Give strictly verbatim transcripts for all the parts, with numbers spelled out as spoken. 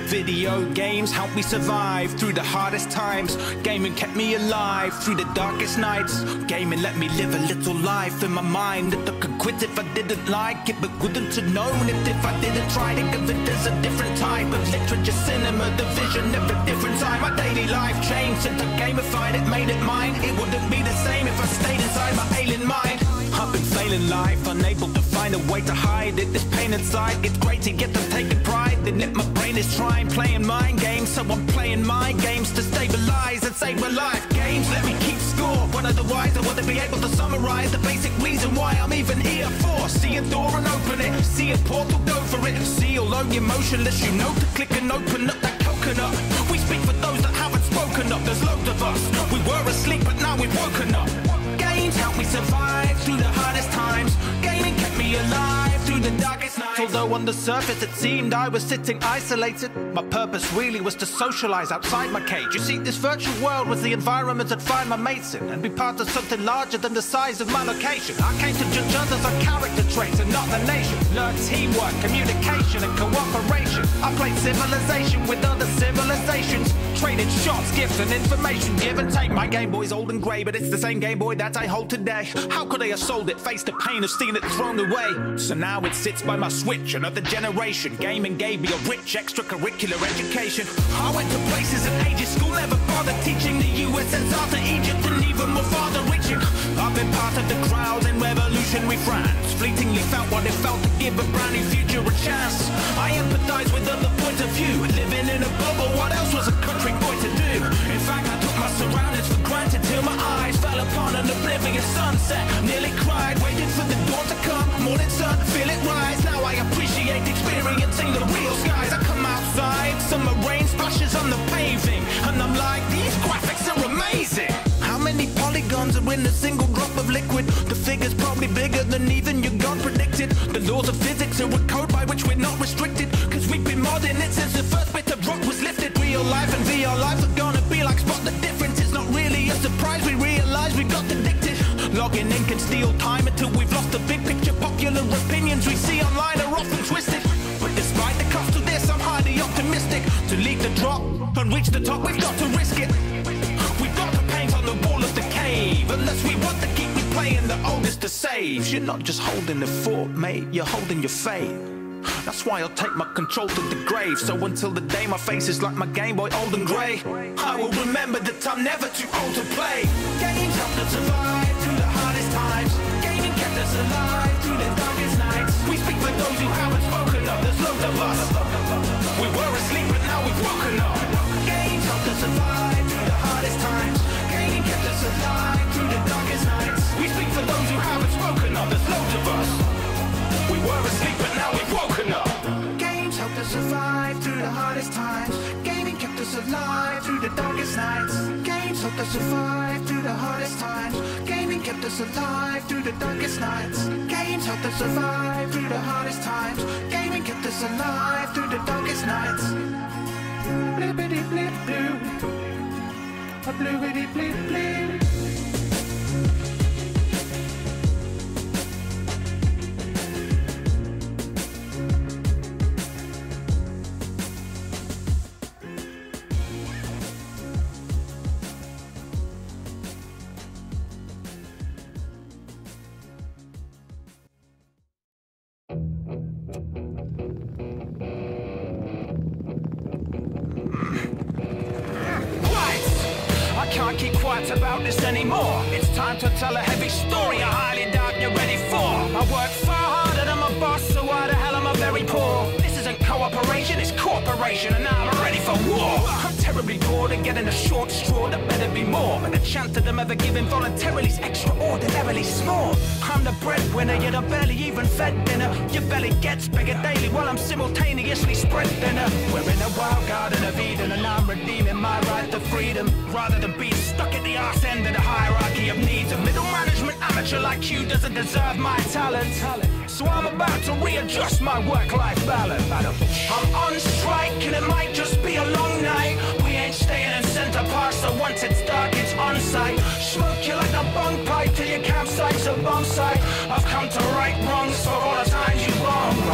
Video games helped me survive through the hardest times. Gaming kept me alive through the darkest nights. Gaming let me live a little life in my mind that I could quit if I didn't like it, but wouldn't have known it if I didn't try. Think of it as a different type of literature, cinema, the vision of a different time. My daily life changed since I gamified it, made it mine. It wouldn't be the same if I stayed inside my alien mind. I've been failing life, unable to find a way to hide it. This pain inside, it's great to get to taking pride in it. My brain is trying, playing mind games, so I'm playing mind games to stabilize and save my life. Games let me keep score, but otherwise I wouldn't be able to summarize the basic reason why I'm even here for. See a door and open it, see a portal, go for it. See although you're motionless, you know to click and open up that coconut. We speak for those that haven't spoken up, there's loads of us. We were asleep but now we've woken up. Games helped me survive through the hardest times. Gaming kept me alive through the darkest nights. Although on the surface it seemed I was sitting isolated, my purpose really was to socialize outside my cage. You see, this virtual world was the environment I'd find my mates in and be part of something larger than the size of my location. I came to judge others on character traits and not the nation. Learn teamwork, communication and cooperation. I played Civilization with other civilizations, traded shots, gifts and information. Give and take. My Game Boy's old and grey, but it's the same Game Boy that I hold today. How could I have sold it, faced the pain of seeing it thrown away? So now it sits by my Switch, another generation. Gaming gave me a rich extracurricular education. I went to places at ages school never bothered teaching. The U S S R to Egypt and even more farther reaching. I've been part of the crowd in revolutionary France, fleetingly felt what it felt to give a brand new future a chance. I empathize with other points of view. Living in a bubble, what else was a country boy to do? In fact, I took my surroundings for granted till my eyes fell upon an oblivious sunset. Nearly cried, waited for the dawn to come. Morning sun, feel it rise. Now I appreciate experiencing the real skies. I come outside, summer rain splashes on the paving, and I'm like, these graphics are amazing. How many polygons are in a single drop of liquid? The figure's probably bigger than even your God predicted. The laws of physics are a code by which we're not restricted, cause we've been modding it since the first bit of rock was lifted. Real life and V R life are gonna be like spot the difference. It's not really a surprise, we realize we got addicted. Logging in can steal time until we've lost the big picture. Popular opinions we see online are often twisted, but despite the cost of this, I'm highly optimistic. To lead the drop and reach the top, we've got to risk it. We've got to paint on the wall of the cave, unless we want to keep replaying the oldest of saves. You're not just holding the fort, mate, you're holding your fate. That's why I'll take my control to the grave. So until the day my face is like my Game Boy old and grey, I will remember that I'm never too old to play. Games helped us survive through the hardest times. Gaming kept us alive through the darkest nights. We speak for those who haven't spoken up, there's loads of us. We were asleep but now we've woken up. Games helped us survive through the hardest times. Gaming kept us alive through the darkest nights. We speak for those who haven't spoken up, there's loads of us. We were asleep but now we've woken up. Games helped us survive through the hardest times. Gaming kept us alive through the darkest nights. Games helped us survive through the hardest times. Gaming kept us alive through the darkest nights. Games helped us survive through the hardest times. Gaming kept us alive through the darkest nights. Blippity blip blue, a bluity blip blip. I can't keep quiet about this anymore. It's time to tell a heavy story I highly doubt you're ready for. I work far harder than my boss, so why the hell am I very poor? This isn't cooperation, it's cooperation, and now I'm ready for war. I'm terribly bored of getting a short straw, there better be more. But the chance of them ever giving voluntarily is extraordinarily small. I'm the breadwinner, yet I barely even fed dinner. Your belly gets bigger daily while I'm simultaneously spread thinner. We're in a wild garden of Eden, and I'm redeeming my right to freedom, rather than being stuck at the arse end of the hierarchy of needs. A middle management amateur like you doesn't deserve my talent, so I'm about to readjust my work-life balance. I'm on strike and it might just be a long night. We ain't staying in Center Park, so once it's dark it's on site. Smoke you like a bong pipe till your campsite's a bomb site. I've come to right wrongs for all the times you wrong right.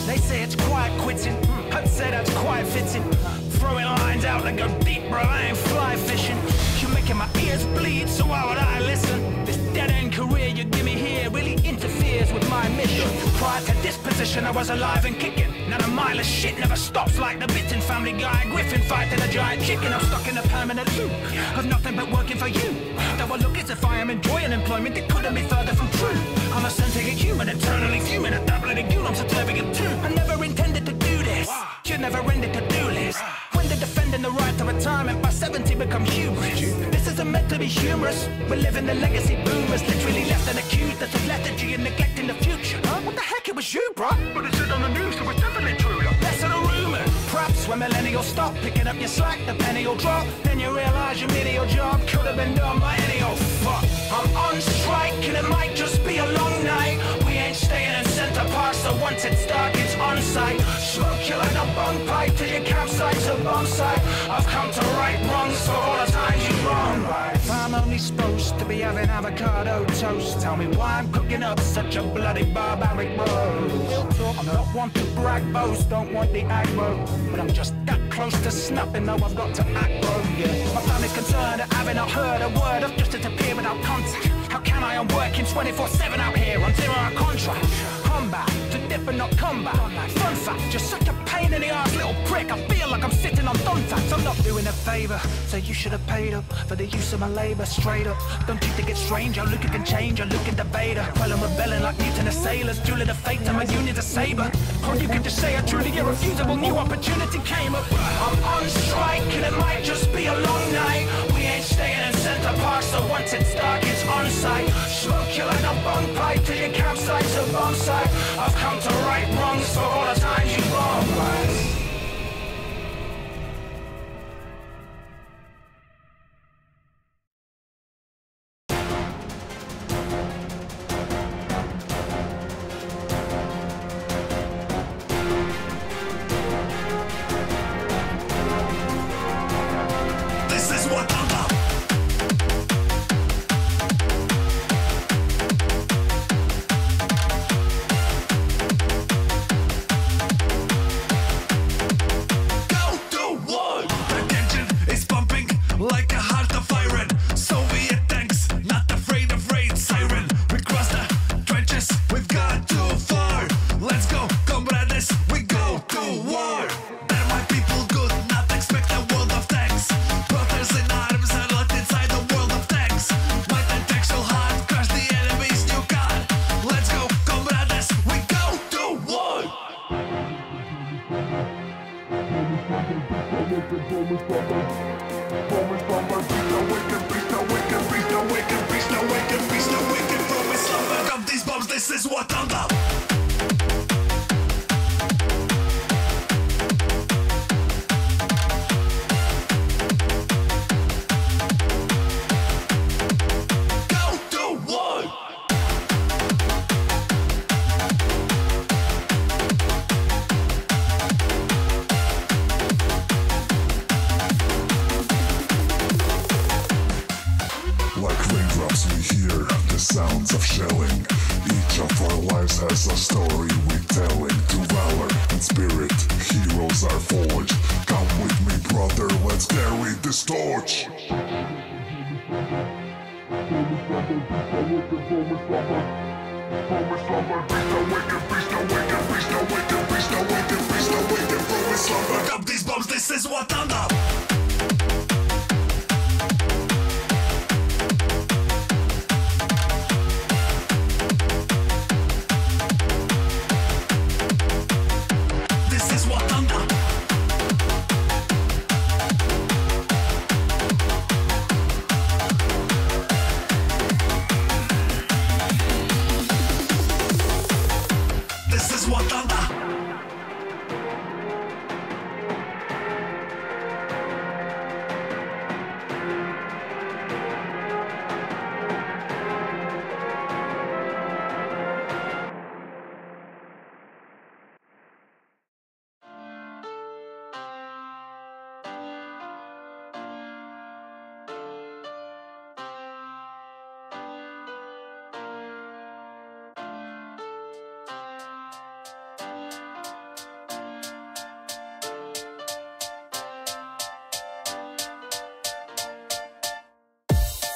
They say it's quiet quitting, I'd say that's quite fitting. Throwing lines out that go deep, bro, I ain't fly fishing. You're making my ears bleed, so why would I listen? This dead-end career you give me here really interferes with my mission. Prior to this position, I was alive and kicking. Now the mile of shit never stops like the bitten Family Guy. Griffin fighting a giant chicken, I'm stuck in a permanent loop of nothing but working for you. Though I look as if I am enjoying employment, it couldn't be further from true. I'm a sentient human, eternally fuming, a doublet of you, I'm subservient too. I never intended to do this, you never ended to-do list. When did defending the right to retirement by seventy become hubris? This isn't meant to be humorous, we're living the legacy boomers. Literally left and accused us of lethargy and neglecting the future. Huh? What the heck, it was you, bro? But it said on the news, it was definitely true. Less than a rumor. Perhaps when millennials stop picking up your slack, the penny will drop. Then you realize your menial job could have been done by any old fuck. I'm on strike and it might just be a long night. We ain't staying in Center Park, so once it's dark, it's on site. Smoke you like a bunk pipe till your campsite's a bomb site. I've come to right wrongs for all the times you wrong. If I'm only supposed to be having avocado toast, tell me why I'm cooking up such a bloody barbaric roast. I'm not one to brag, boast, don't want the aggro, but I'm just that close to snapping, though I've got to act, bro, yeah. My family's concerned at having not heard a word of just disappear without contact. How can I? I'm working twenty-four seven out here on zero-hour contract. Combat, to dip and not combat. Fun fact, you're such a pain in the ass little prick. I feel like I'm sitting on done facts. I'm not doing a favor, so you should have paid up for the use of my labor. Straight up, don't you think it's strange how Luca can change? I look at the beta. Well, I'm rebelling like mutant sailors, dueling the fate to my union's a saber. Or you could just say a truly irrefusable new opportunity came up. I'm on strike and it might just be a long night. We ain't staying in Center Park, so once it's dark, it's on site. Smoke you like a bunk pipe till your campsite's a bomb site. I've come to right wrongs for all the times you wrong, right?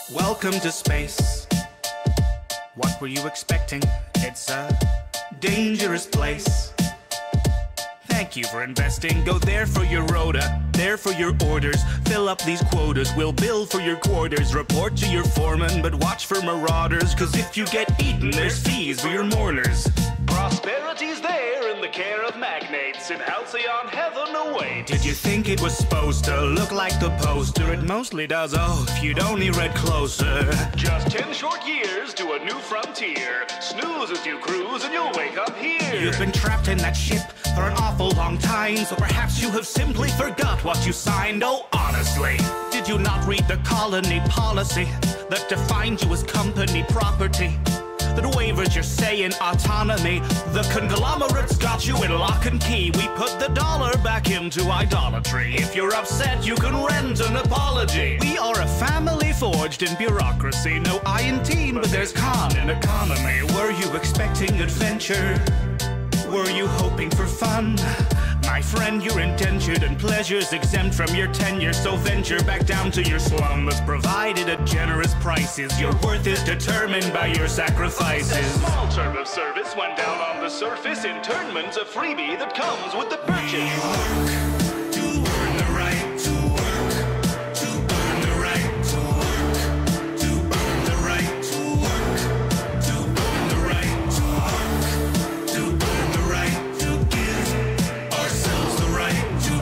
Welcome to space. What were you expecting? It's a dangerous place. Thank you for investing. Go there for your rota, there for your orders. Fill up these quotas, we'll bill for your quarters. Report to your foreman, but watch for marauders. Cause if you get eaten, there's fees for your mourners. Prosperity's there in the care of magnates. In halcyon heaven await. Did you think it was supposed to look like the poster? It mostly does, oh, if you'd only read closer. Just ten short years to a new frontier. Snooze as you cruise and you'll wake up here. You've been trapped in that ship for an awful long time, so perhaps you have simply forgot what you signed. Oh, honestly, did you not read the colony policy that defined you as company property? That wavers your say in autonomy. The conglomerates got you in lock and key. We put the dollar back into idolatry. If you're upset, you can rent an apology. We are a family forged in bureaucracy. No I in teen, but there's con in economy. Were you expecting adventure? Were you hoping for fun? My friend, you're indentured and pleasure's exempt from your tenure. So venture back down to your slum that's provided at generous prices. Your worth is determined by your sacrifices. A small term of service went down on the surface. Internment's a freebie that comes with the purchase. We work to earn the right to work. To earn the right to work. To earn the right to work. To earn the right to work. To earn the right to give ourselves the right to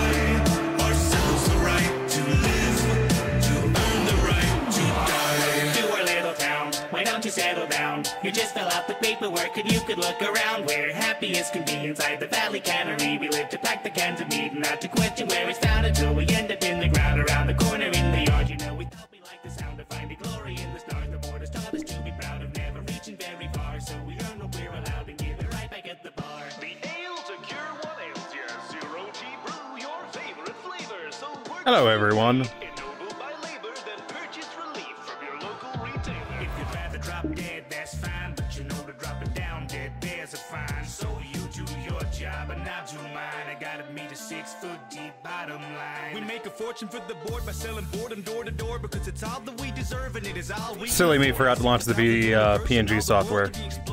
buy, ourselves the right to live, to earn the right to die. To our little town, why don't you settle down? You just fill out the paperwork and you could look around. We're happy as can be inside the valley cannery. We live to pack the cans of meat and not to question where it's found until we end up in the ground around the corner in the yard. You know, we thought we liked the sound of finding glory in the stars. The borders taught us to be proud of never reaching very far. So we earn what we're allowed and give it right back at the bar. The ale to cure what ails you. Zero G brew, your favorite flavor. So work Hello, everyone. ennobled by labor, then purchase relief from your local retailer. If you'd rather drop dead, that's fine. But you know to drop it down dead, there's a fine. So you do your job and I'll do mine. I gotta meet a six foot deep bottom line. We make a fortune for the board by selling boredom door to door because it's all that we deserve and it is all we Silly me forgot to launch the B, uh, P N G software.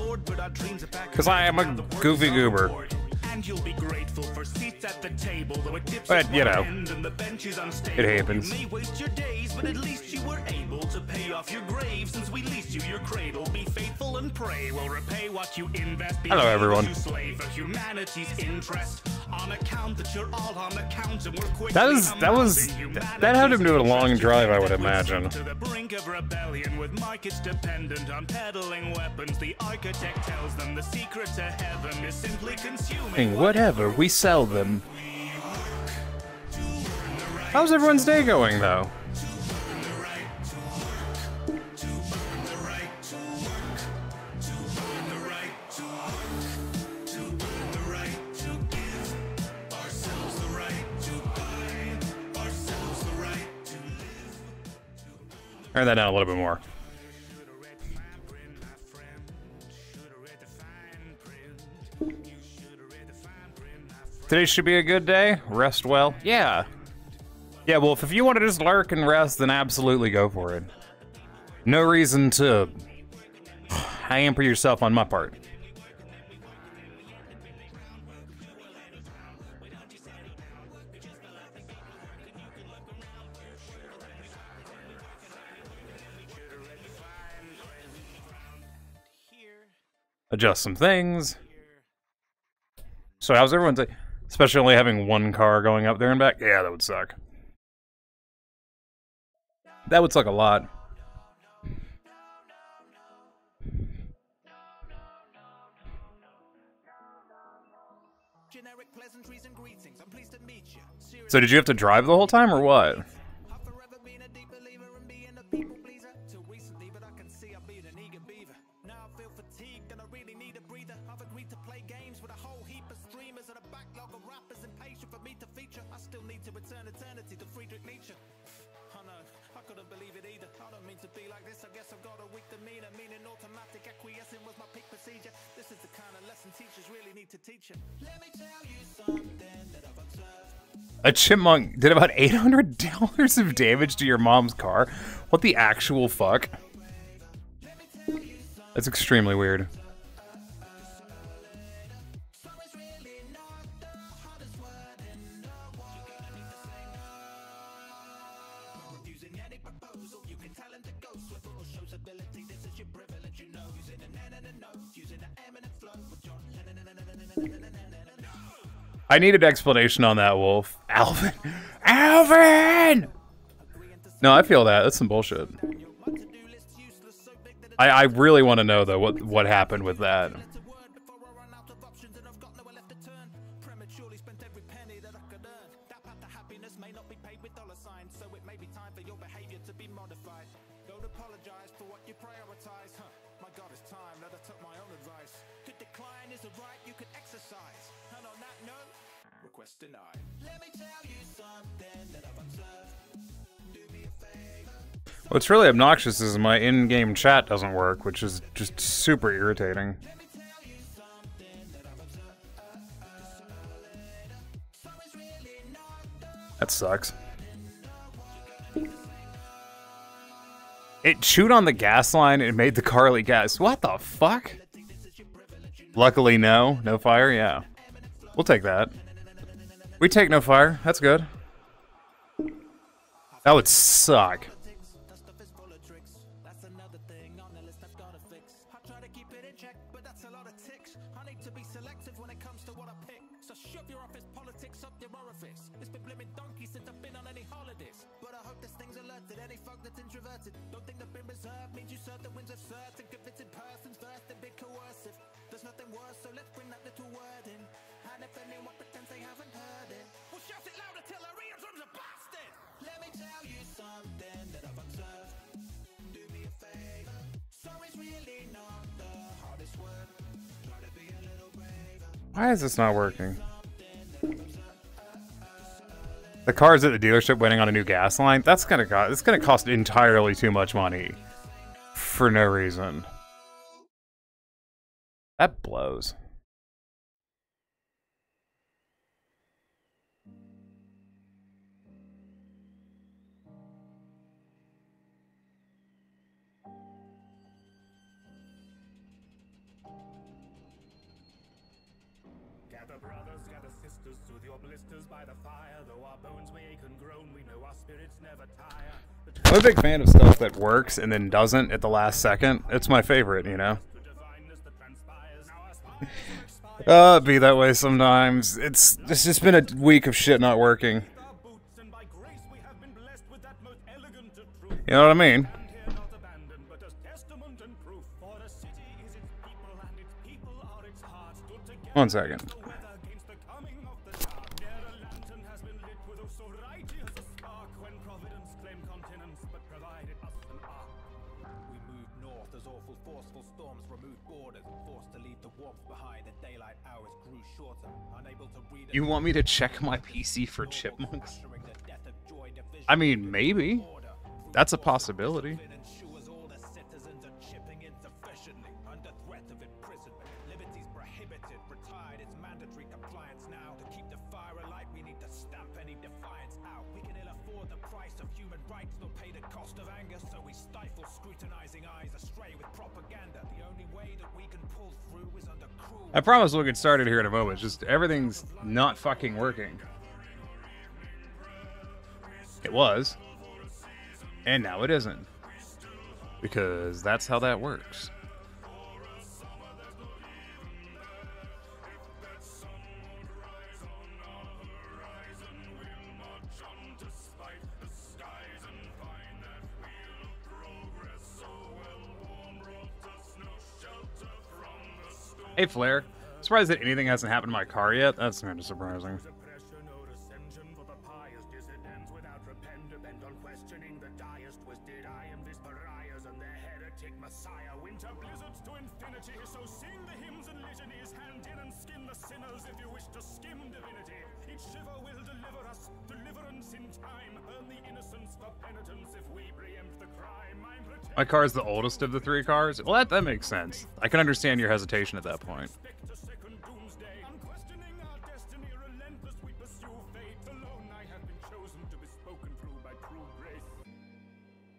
Because I am a goofy goober. And you'll be grateful for seats at the table, though it dips But, at you one know, end and the bench is unstable. it happens. You may waste your days, but at least you were able to pay off your grave since we leased you your cradle. Be faithful and pray we'll repay what you invest. Be Hello, everyone. You slave for humanity's interest on account that you're all on account and we're quickly That was, that was, that had him do a long drive, I would imagine. to the brink of rebellion with markets dependent on peddling weapons. The architect tells them the secret to heaven is simply consuming Whatever, we sell them. How's everyone's day going, though? Turn that down a little bit more. Today should be a good day. Rest well. Yeah. Yeah, well, if, if you want to just lurk and rest, then absolutely go for it. No reason to hamper yourself on my part. Adjust some things. So how's everyone's day? Especially only having one car going up there and back. Yeah, that would suck. That would suck a lot. So did you have to drive the whole time or what? This is the kind of lesson A chipmunk did about eight hundred dollars of damage to your mom's car? What the actual fuck? That's extremely weird. I needed explanation on that, Wolf. Alvin! Alvin! No, I feel that. That's some bullshit. I, I really want to know, though, what, what happened with that. What's really obnoxious is my in-game chat doesn't work, which is just super irritating. That sucks. It chewed on the gas line and made the car leak gas. What the fuck? Luckily, no. No fire? Yeah. We'll take that. We take no fire. That's good. That would suck. Why is this not working? The car's at the dealership waiting on a new gas line. That's gonna cost. It's gonna cost entirely too much money for no reason. That blows. Gather brothers, gather sisters, soothe your blisters by the fire. Though our bones may ache and groan, we know our spirits never tire. I'm a big fan of stuff that works and then doesn't at the last second. It's my favorite, you know? Uh, be that way sometimes. It's, it's just been a week of shit not working. You know what I mean? One second. You want me to check my P C for chipmunks? I mean, maybe. That's a possibility. I promise we'll get started here in a moment. Just everything's not fucking working. It was. And now it isn't. Because that's how that works. Hey Flair, surprised that anything hasn't happened to my car yet. That's kind of surprising. My car is the oldest of the three cars. Well, that, that makes sense. I can understand your hesitation at that point.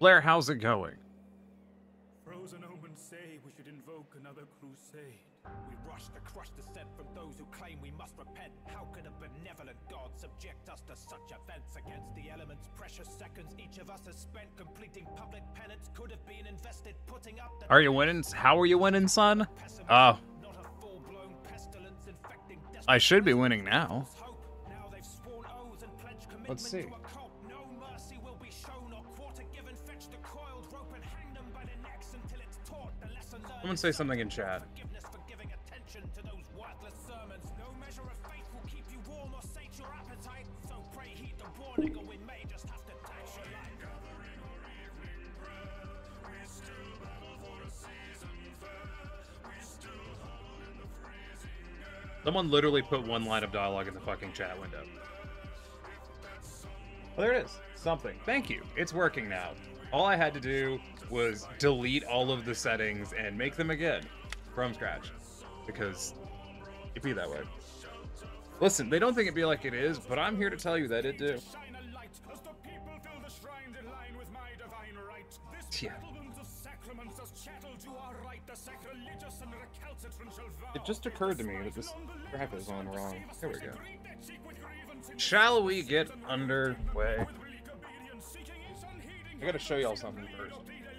Blair, how's it going? Frozen omens say we should invoke another crusade. We rush to crush the scent from those who claim we must repent. How could a benevolent God subject us to such events? Against the elements, precious seconds each of us has spent completing public penance could have been invested putting up the... Are you winning? How are you winning, son? Uh, I should be winning now. Let's see. Someone say something in chat. Someone literally put one line of dialogue in the fucking chat window. Oh, there it is. Something. Thank you. It's working now. All I had to do was delete all of the settings and make them again from scratch. Because it'd be that way. Listen, they don't think it'd be like it is, but I'm here to tell you that it do. Yeah. It just occurred to me that this graph is on wrong. There we go. Shall we get underway? I gotta show y'all something first.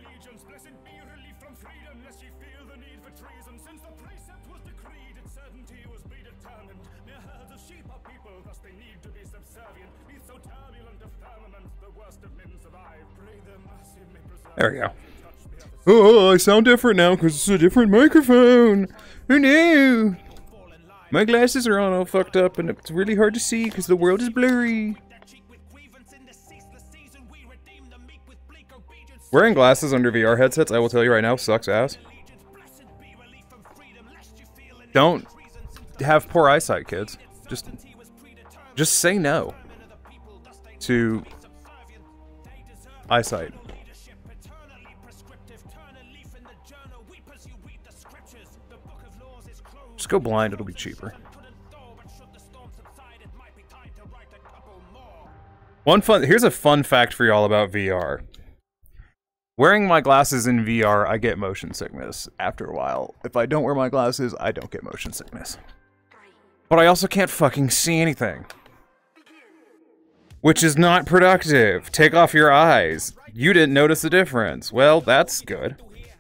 There we go. Oh, I sound different now because it's a different microphone. Oh no! My glasses are all, all fucked up and it's really hard to see because the world is blurry. Wearing glasses under V R headsets, I will tell you right now, sucks ass. Don't have poor eyesight, kids. Just, just say no to eyesight. Just go blind, it'll be cheaper. One fun, here's a fun fact for y'all about V R. Wearing my glasses in V R, I get motion sickness after a while. If I don't wear my glasses, I don't get motion sickness. But I also can't fucking see anything. Which is not productive. Take off your eyes. You didn't notice the difference. Well, that's good.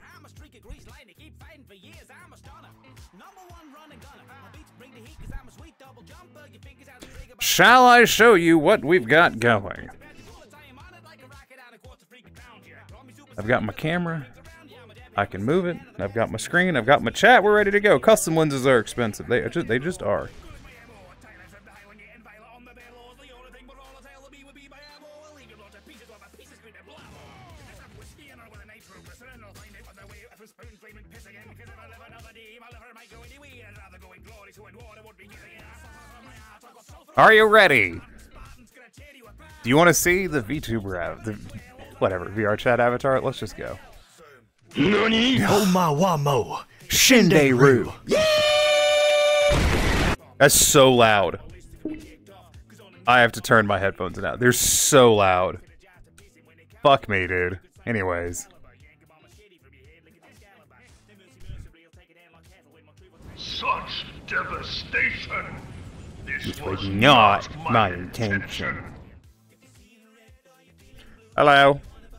Shall I show you what we've got going? I've got my camera. I can move it. I've got my screen. I've got my chat. We're ready to go. Custom lenses are expensive. They just, they just are. Are you ready? Do you want to see the VTuber av- the whatever V R chat avatar? Let's just go. Nani? Omawamo. Shinderu. That's so loud. I have to turn my headphones down. They're so loud. Fuck me, dude. Anyways. Such devastation. This was Not not my my intention. intention. Hello.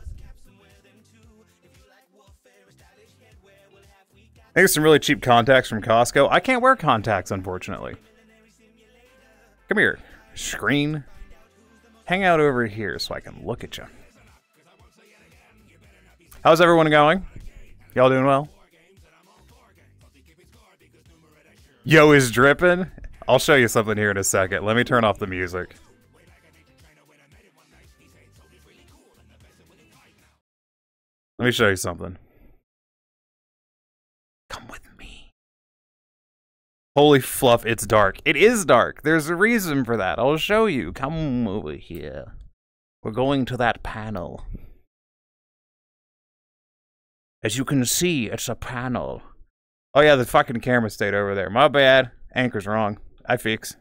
I think some really cheap contacts from Costco. I can't wear contacts, unfortunately. Come here. Screen. Hang out over here so I can look at you. How's everyone going? Y'all doing well? Yo is dripping? I'll show you something here in a second. Let me turn off the music. Let me show you something. Come with me. Holy fluff, it's dark. It is dark. There's a reason for that. I'll show you. Come over here. We're going to that panel. As you can see, it's a panel. Oh yeah, the fucking camera stayed over there. My bad. Anchor's wrong. I fix.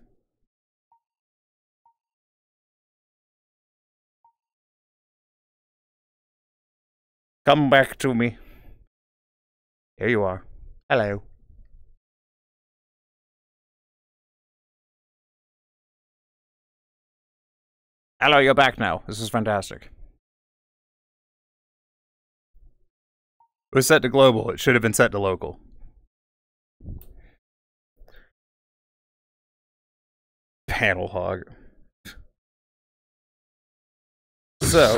Come back to me. Here you are. Hello. Hello, you're back now. This is fantastic. It was set to global. It should have been set to local. Panel hog. So,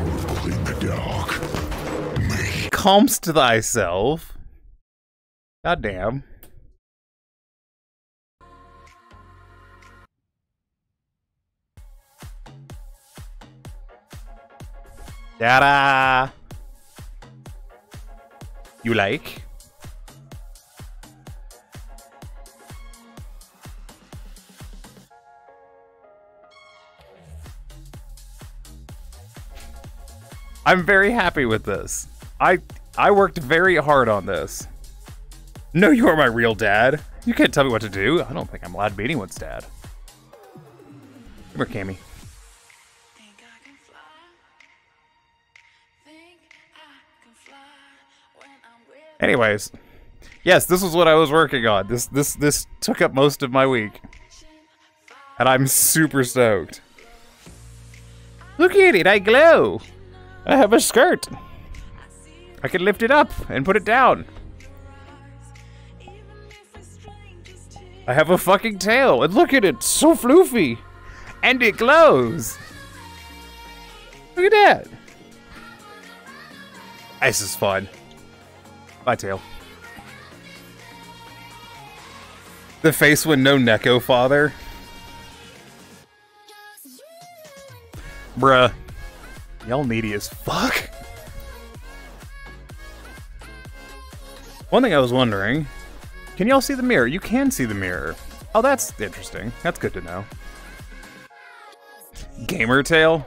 calmst thyself. God damn. Ta-da! You like? I'm very happy with this. I I worked very hard on this. No, you are my real dad. You can't tell me what to do. I don't think I'm allowed to be anyone's dad. Come here, Cammy. Anyways, yes, this was what I was working on. This this this took up most of my week. And I'm super stoked. Look at it, I glow. I have a skirt. I can lift it up and put it down. I have a fucking tail, and look at it, so floofy. And it glows. Look at that. This is fun. Bye, tail. The face when no Neko father. Bruh. Y'all needy as fuck. One thing I was wondering, can y'all see the mirror? You can see the mirror. Oh, that's interesting. That's good to know. Gamer tail.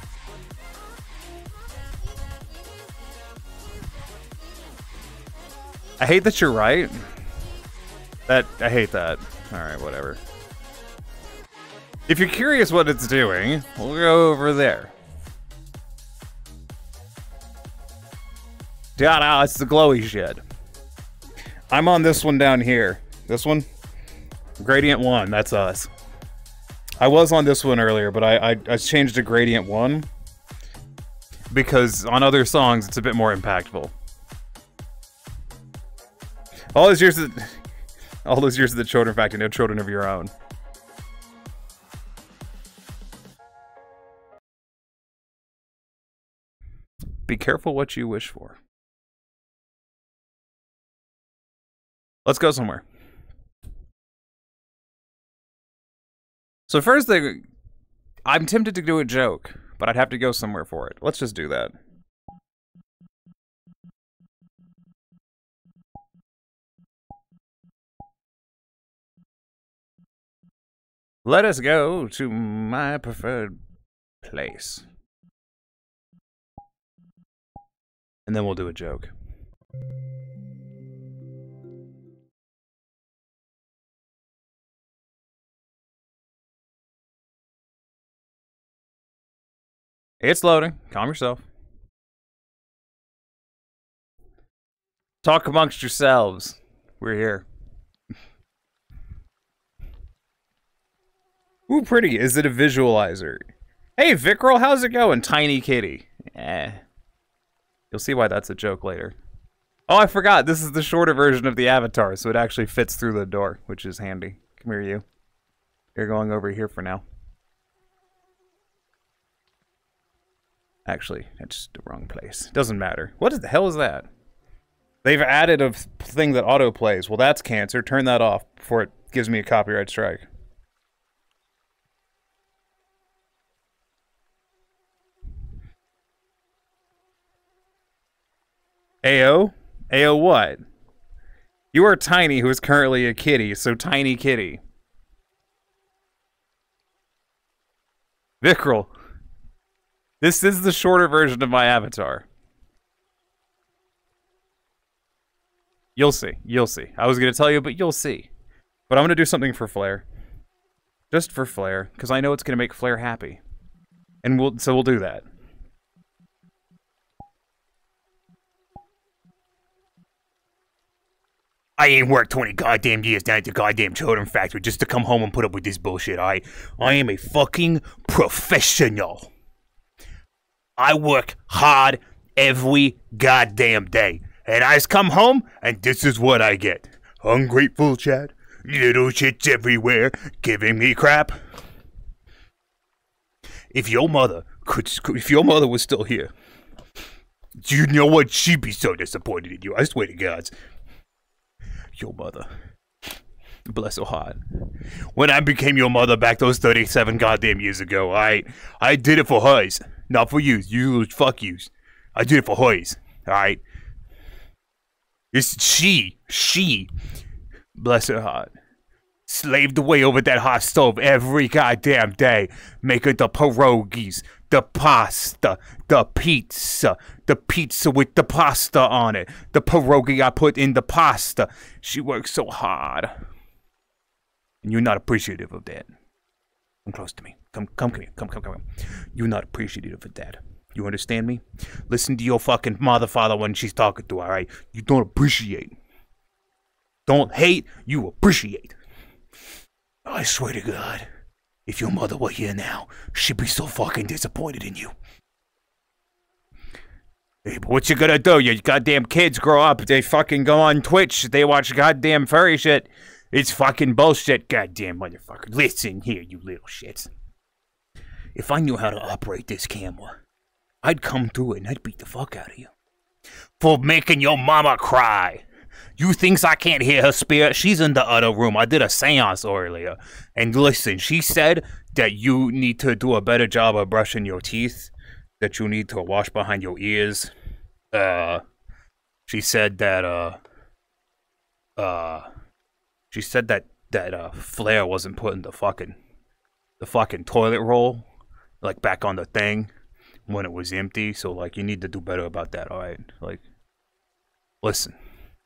I hate that you're right. That, I hate that. Alright, whatever. If you're curious what it's doing, we'll go over there. Da-da, it's the glowy shit. I'm on this one down here. This one? Gradient one, that's us. I was on this one earlier, but I, I, I changed to Gradient one. Because on other songs, it's a bit more impactful. All those years of, all those years of the children fact and no children of your own. Be careful what you wish for. Let's go somewhere. So first thing, I'm tempted to do a joke, but I'd have to go somewhere for it. Let's just do that. Let us go to my preferred place. And then we'll do a joke. It's loading. Calm yourself. Talk amongst yourselves. We're here. Ooh, pretty. Is it a visualizer? Hey, Vickrell, how's it going? Tiny kitty. Eh. You'll see why that's a joke later. Oh, I forgot. This is the shorter version of the avatar, so it actually fits through the door, which is handy. Come here, you. You're going over here for now. Actually, that's the wrong place. Doesn't matter. What the hell is that? They've added a thing that auto plays. Well, that's cancer. Turn that off before it gives me a copyright strike. Ayo? Ayo what? You are Tiny, who is currently a kitty, so Tiny Kitty. Vickrell. This is the shorter version of my avatar. You'll see. You'll see. I was going to tell you, but you'll see. But I'm going to do something for Flair. Just for Flair, because I know it's going to make Flair happy. And we'll, so we'll do that. I ain't worked twenty goddamn years down at the goddamn children factory just to come home and put up with this bullshit, alright? I am a fucking professional. I work hard every goddamn day. And I just come home, and this is what I get. Ungrateful chat, little shits everywhere, giving me crap. If your mother could, if your mother was still here, do you know what? She'd be so disappointed in you. I swear to God. Your mother, bless her heart. When I became your mother back those thirty-seven goddamn years ago, I, I did it for hers, not for you. You fuck yous. I did it for hers. All right. It's she, she, bless her heart, slaved away over that hot stove every goddamn day, making the pierogies, the pasta, the pizza, the pizza with the pasta on it, the pierogi I put in the pasta. She works so hard, and you're not appreciative of that. Come close to me. Come, come, come here. Come, come, come, come. You're not appreciative of that. You understand me? Listen to your fucking mother, father when she's talking to, alright? You don't appreciate. Don't hate, you appreciate. I swear to God, if your mother were here now, she'd be so fucking disappointed in you. Hey, but what you gonna do? Your goddamn kids grow up, they fucking go on Twitch, they watch goddamn furry shit. It's fucking bullshit, goddamn motherfucker. Listen here, you little shits. If I knew how to operate this camera, I'd come through it and I'd beat the fuck out of you. For making your mama cry. You thinks I can't hear her spirit? She's in the other room. I did a seance earlier. And listen, she said that you need to do a better job of brushing your teeth. That you need to wash behind your ears. Uh, she said that, uh, uh, she said that, that, uh, Flair wasn't putting the fucking, the fucking toilet roll, like, back on the thing when it was empty. So, like, you need to do better about that, alright? Like, listen.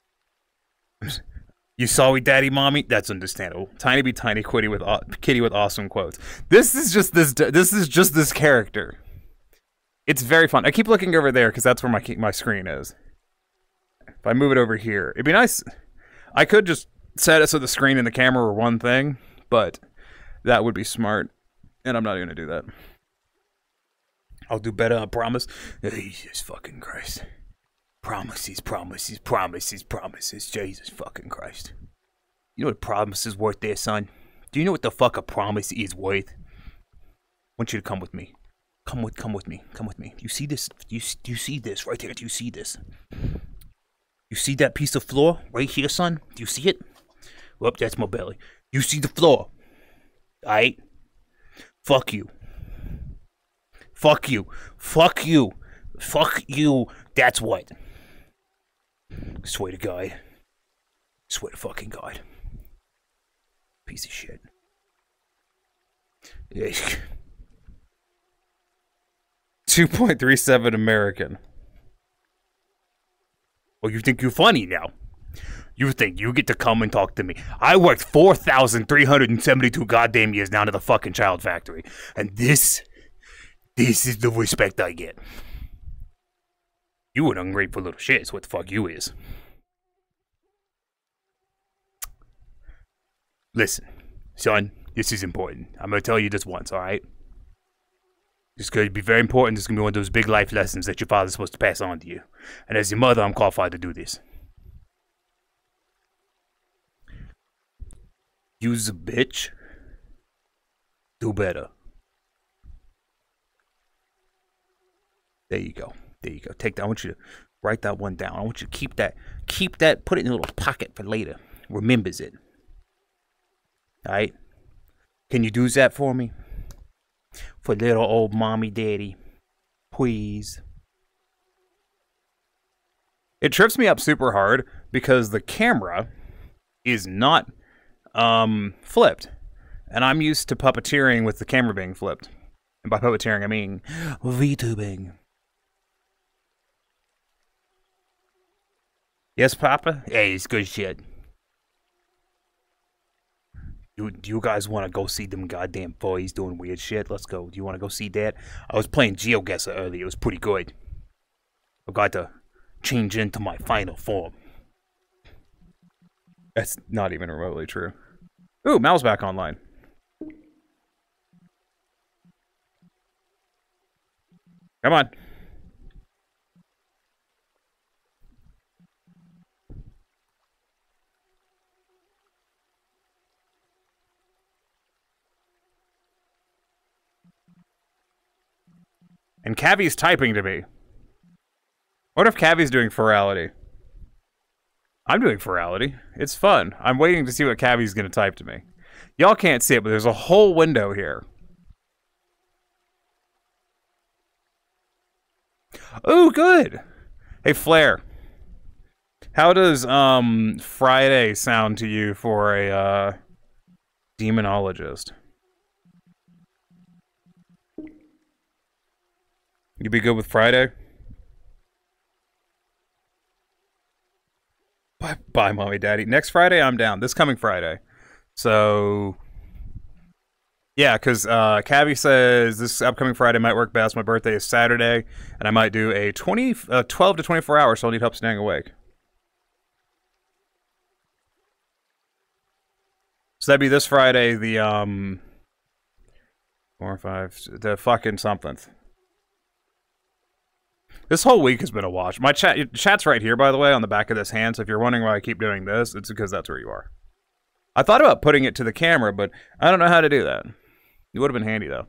You sorry, daddy, mommy? That's understandable. Tiny be tiny, kitty with kitty with awesome quotes. This is just this. This is just this character. It's very fun. I keep looking over there because that's where my my screen is. If I move it over here, it'd be nice. I could just set it so the screen and the camera were one thing, but that would be smart, and I'm not going to do that. I'll do better, I promise. Jesus fucking Christ. Promises, promises, promises, promises. Jesus fucking Christ. You know what promise is worth there, son? Do you know what the fuck a promise is worth? I want you to come with me. Come with, come with me. Come with me. You see this? You, do you see this right there? Do you see this? You see that piece of floor right here, son? Do you see it? Well, that's my belly. You see the floor. Alright? Fuck you. Fuck you. Fuck you. Fuck you. That's what. Swear to God. Swear to fucking God. Piece of shit. two point three seven American. Well, you think you're funny now. You think you get to come and talk to me. I worked four thousand three hundred seventy-two goddamn years down to the fucking child factory. And this... This is the respect I get. You an ungrateful little shit is what the fuck you is. Listen, son, this is important. I'm gonna tell you this once, alright? It's gonna be very important. This is gonna be one of those big life lessons that your father's supposed to pass on to you. And as your mother, I'm qualified to do this. You's a bitch. Do better. There you go. There you go. Take that. I want you to write that one down. I want you to keep that. Keep that. Put it in a little pocket for later. Remembers it. Alright? Can you do that for me? For little old mommy daddy. Please. It trips me up super hard because the camera is not um, flipped. And I'm used to puppeteering with the camera being flipped. And by puppeteering, I mean VTubing. Yes, Papa? Hey, it's good shit. Do, do you guys want to go see them goddamn boys doing weird shit? Let's go. Do you want to go see that? I was playing GeoGuessr earlier. It was pretty good. I got to change into my final form. That's not even remotely true. Ooh, Mal's back online. Come on. And Cavi's typing to me. What if Cavi's doing Furality? I'm doing Furality. It's fun. I'm waiting to see what Cavi's gonna type to me. Y'all can't see it, but there's a whole window here. Ooh, good. Hey, Flair. How does um Friday sound to you for a uh, demonologist? You be good with Friday? Bye, bye, mommy, daddy. Next Friday, I'm down. This coming Friday. So, yeah, because uh, Cavi says this upcoming Friday might work best. My birthday is Saturday, and I might do a twenty, uh, twelve to twenty-four hours, so I'll need help staying awake. So that'd be this Friday, the, um, four or five, the fucking something. This whole week has been a wash. My chat, chat's right here, by the way, on the back of this hand, so if you're wondering why I keep doing this, it's because that's where you are. I thought about putting it to the camera, but I don't know how to do that. It would have been handy, though.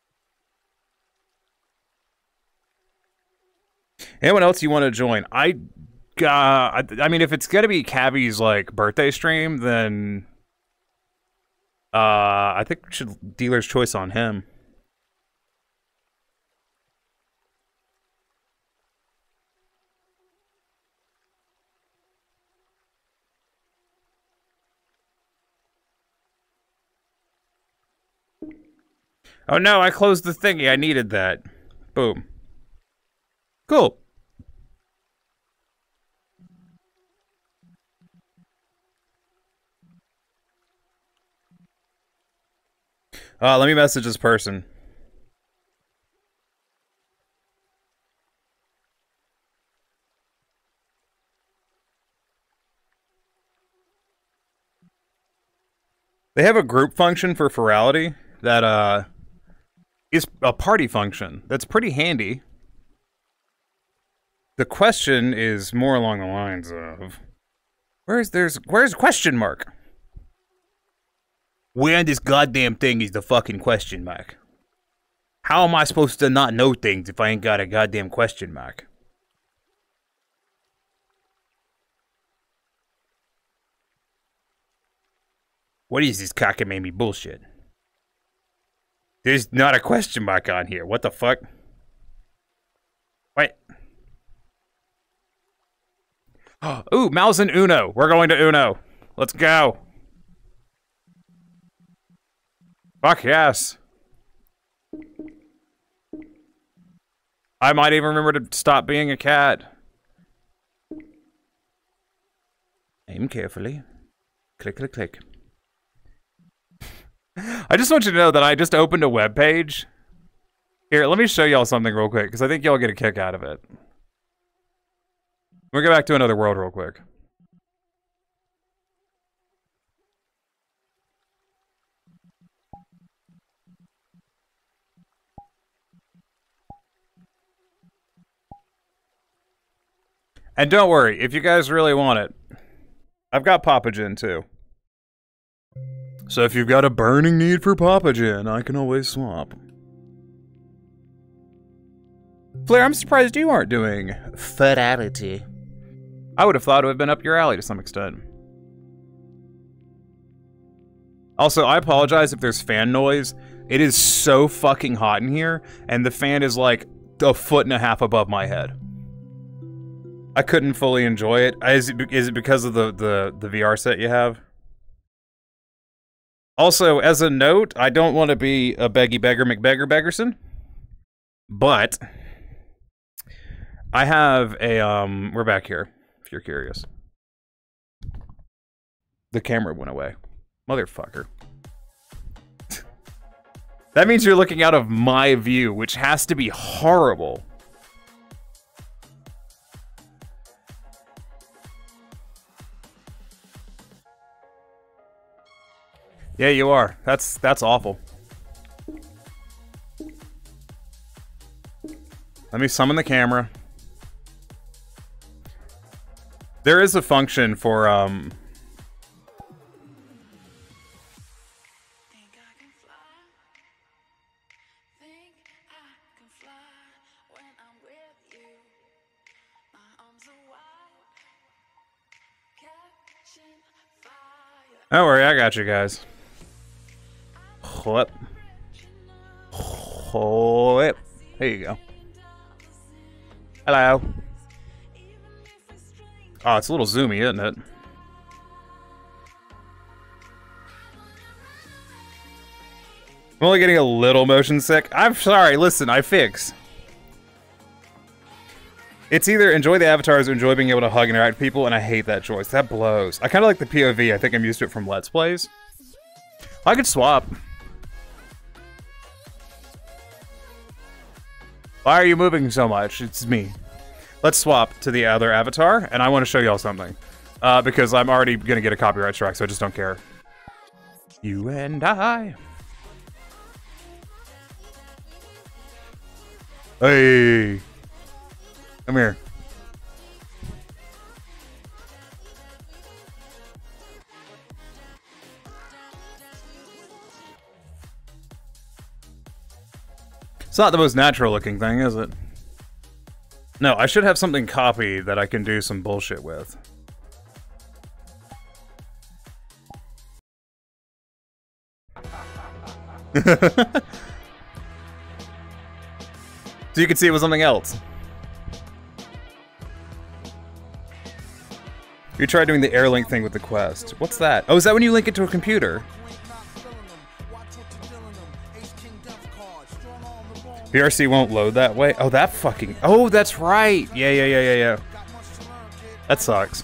Anyone else you want to join? I, uh, I, I mean, if it's going to be Cavi's, like, birthday stream, then uh, I think we should dealer's choice on him. Oh no, I closed the thingy. I needed that. Boom. Cool. Uh, let me message this person. They have a group function for Furality that, uh... is a party function that's pretty handy. The question is more along the lines of where's there's where's question mark? Where in this goddamn thing is the fucking question mark? How am I supposed to not know things if I ain't got a goddamn question mark? What is this cockamamie bullshit? There's not a question mark on here. What the fuck? Wait. Ooh, Mouse and Uno. We're going to Uno. Let's go. Fuck yes. I might even remember to stop being a cat. Aim carefully. Click, click, click. I just want you to know that I just opened a web page. Here, let me show y'all something real quick, because I think y'all get a kick out of it. We'll go back to another world real quick. And don't worry, if you guys really want it, I've got Papagen too. So if you've got a burning need for Papagen, I can always swap. Flair, I'm surprised you aren't doing Furality. I would have thought it would have been up your alley to some extent. Also, I apologize if there's fan noise. It is so fucking hot in here, and the fan is like a foot and a half above my head. I couldn't fully enjoy it. Is it, is it because of the, the, the V R set you have? Also, as a note, I don't want to be a beggy beggar McBeggar Beggerson, but I have a, um, we're back here, if you're curious. The camera went away. Motherfucker. That means you're looking out of my view, which has to be horrible. Yeah, you are. That's that's awful. Let me summon the camera. There is a function for um Think I can fly. Think I can fly when I'm with you. My arms are wide, catching fire. Don't worry, I got you guys. Whip. Whip. There you go. Hello. Oh, it's a little zoomy, isn't it? I'm only getting a little motion sick. I'm sorry, listen, I fix. It's either enjoy the avatars or enjoy being able to hug and interact with people, and I hate that choice. That blows. I kind of like the P O V. I think I'm used to it from Let's Plays. I could swap. Why are you moving so much? It's me. Let's swap to the other avatar, and I want to show y'all something. Uh, because I'm already going to get a copyright strike, so I just don't care. You and I. Hey. Come here. It's not the most natural looking thing, is it? No, I should have something copied that I can do some bullshit with. So you can see it was something else. You tried doing the air link thing with the quest. What's that? Oh, is that when you link it to a computer? V R C won't load that way? Oh, that fucking... Oh, that's right! Yeah, yeah, yeah, yeah, yeah. That sucks.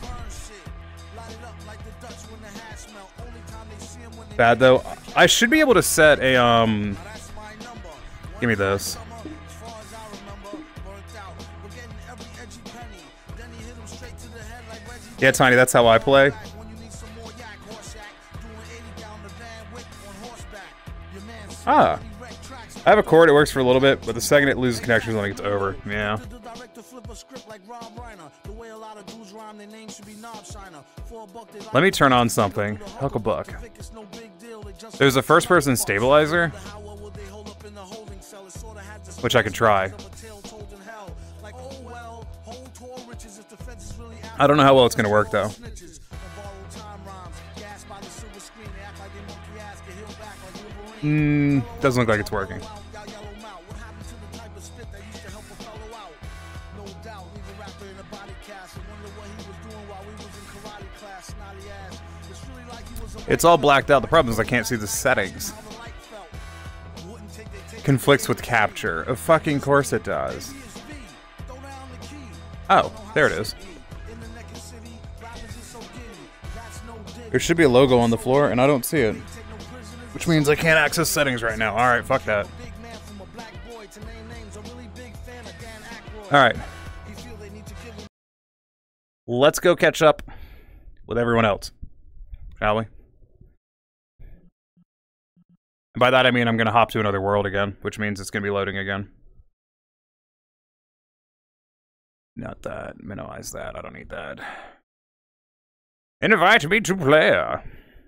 Bad, though. I should be able to set a, um... Give me this. Yeah, Tiny, that's how I play. Ah. I have a cord, it works for a little bit, but the second it loses connection, like it's over. Yeah. Let me turn on something. Hucklebuck. There's a first-person stabilizer, which I could try. I don't know how well it's going to work, though. Hmm, doesn't look like it's working. It's all blacked out. The problem is I can't see the settings. Conflicts with capture. Of fucking course it does. Oh, there it is. There should be a logo on the floor, and I don't see it. Which means I can't access settings right now. Alright, fuck that. Alright. Let's go catch up with everyone else. Shall we? And by that I mean I'm going to hop to another world again, which means it's going to be loading again. Not that. Minimize that. I don't need that. Invite me to player.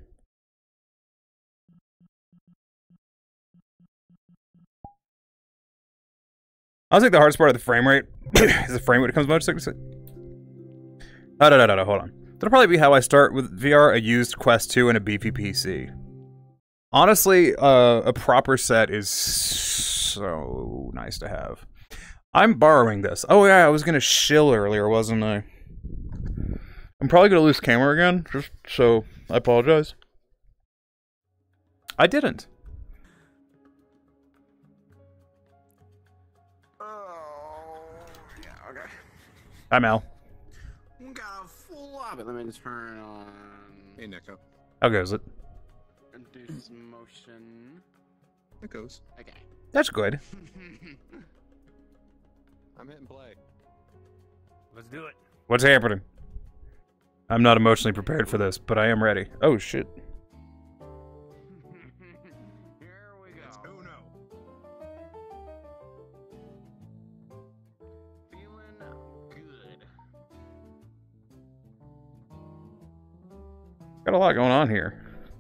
I think the hardest part of the frame rate is the frame rate when it comes to motion sickness. Oh, no, no, no, no, hold on. That'll probably be how I start with V R, a used Quest two, and a beefy P C. Honestly, uh, a proper set is so nice to have. I'm borrowing this. Oh yeah, I was gonna shill earlier, wasn't I? I'm probably gonna lose camera again, just so I apologize. I didn't. Hi, Mel. Got a full lobby. Let me turn on. Hey, Nico. How goes it? Reduce motion. It goes. Okay. That's good. I'm hitting play. Let's do it. What's happening? I'm not emotionally prepared for this, but I am ready. Oh, shit. Got a lot going on here.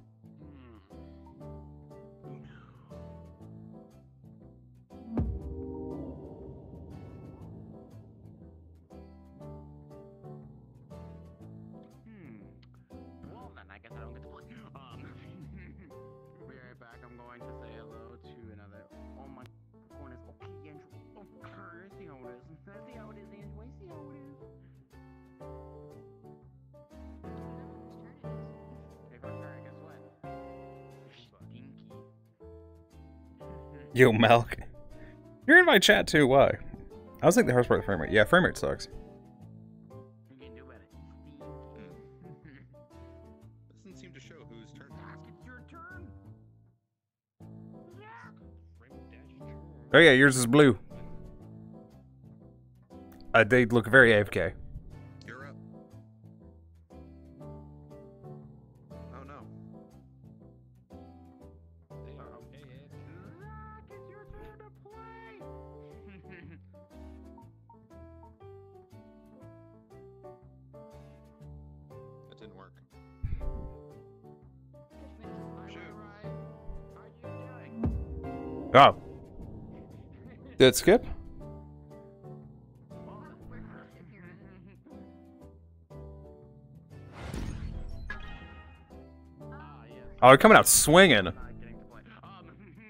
Well then, I guess I don't get to play. Um, be right back. I'm going to say hello to another. Oh my goodness. Okay, Andrew. Oh, I see how it is. I see how it is, Andrew. I see how it is. Hey, Furality, guess what? You're stinky. Yo, Malk. You're in my chat too, why? I was like the hardest part of the frame rate. Yeah, frame rate sucks. You can do better. Stinky. Doesn't seem to show whose turn. It's your turn. Oh yeah, yours is blue. Uh, they look very A F K. You're up. Oh no. Zach, it's your turn to play. That didn't work. Oh. Did it skip? Oh, you're coming out swinging. Not getting to play. Um,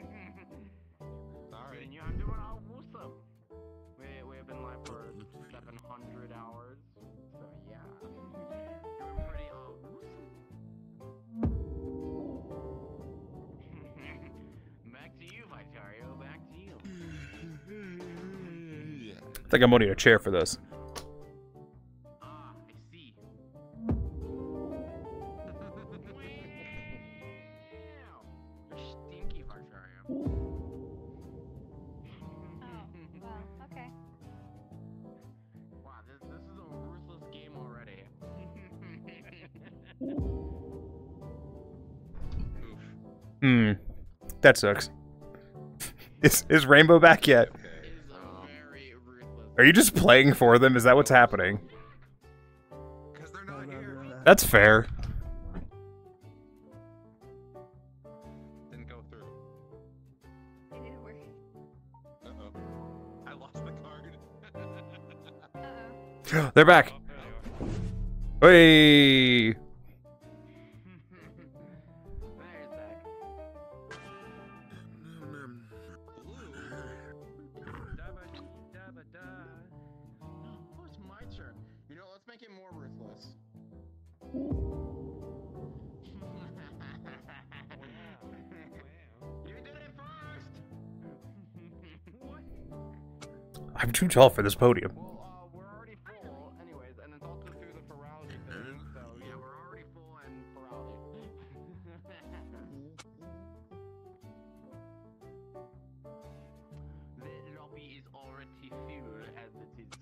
Sorry. yeah, I'm doing all awesome. We we have been live for seven hundred hours, so yeah, doing pretty awesome. Back to you, Vitario. Back to you. I think I'm gonna need a chair for this. Ah, I see. Wow. Stinky Vitario. Oh, well, okay. Wow, this this is a ruthless game already. Oof. Hmm. That sucks. Is is Rainbow back yet? Okay. Is a very ruthless. Are you just playing for them? Is that what's happening? Because they're not here. That's fair. Didn't go through. It didn't work. Uh oh. I lost my card. Uh-oh. They're back. Hey. There's Zach. Oh, it's my turn. You know, let's make it more ruthless. You did it first. What? I'm too tall for this podium. Well, uh, we're already full, anyways, and it's also through the Furality thing, so yeah, we're already full and Furality. The lobby is already full as it is.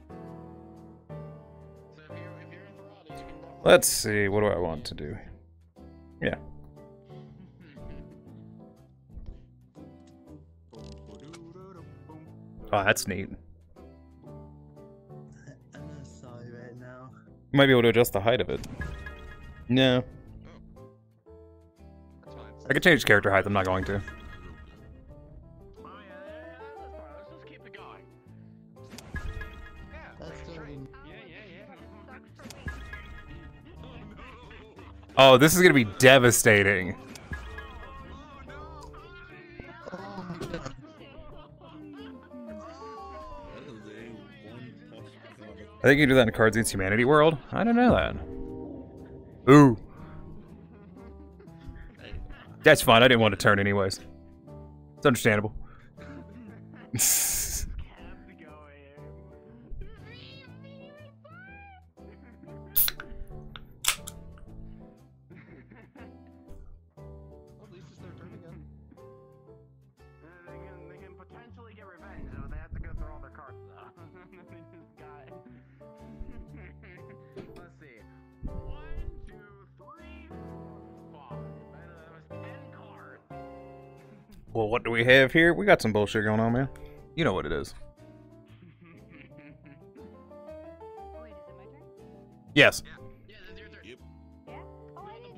So if you're, if you're in Furality, you can definitely... Let's see. What do I want to do? Yeah. Oh, that's neat. I'm not sorry right now. You might be able to adjust the height of it. No. That's fine. I could change character height. I'm not going to. Oh yeah, yeah, yeah, that's fine. Let's just keep it going. Yeah, That's pretty straight. um, Yeah, yeah, yeah. Sucks for me. Oh, this is gonna be devastating. oh my god. I think you can do that in Cards Against Humanity World. I don't know that. Ooh. That's fine. I didn't want to turn anyways. It's understandable. Kept going. Well, at least it's their turn again. They can, they can potentially get revenge, so they have to go through all their cards though. They just got... Let's see. One, two, three, four, five. That was ten cards. Well, what do we have here? We got some bullshit going on, man. You know what it is. Wait, is it my turn? Yes. Yeah, that's your turn. Yep. Yeah? Oh, I didn't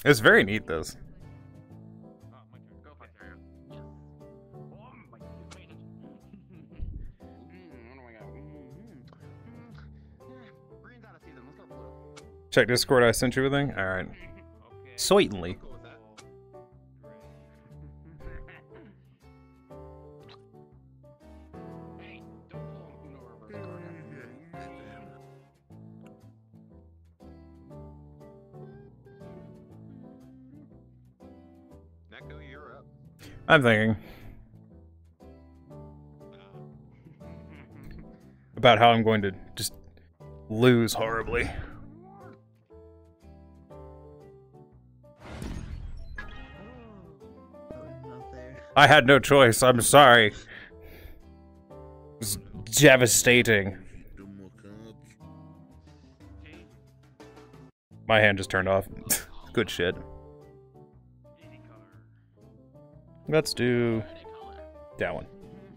It's very neat, this. Oh, my turn. Go for it. Yes. Oh my goodness. Wait. Mm, what do I got? Mm, mm, mm. Green's out of season. Let's go blue. Check Discord, I sent you a thing? Alright. Certainly. Cool with that. Hey, don't pull Uno reverse card out. Neko, you're up. I'm thinking about how I'm going to just lose horribly. Not there. I had no choice, I'm sorry. It was devastating. My hand just turned off. Good shit. Let's do that one.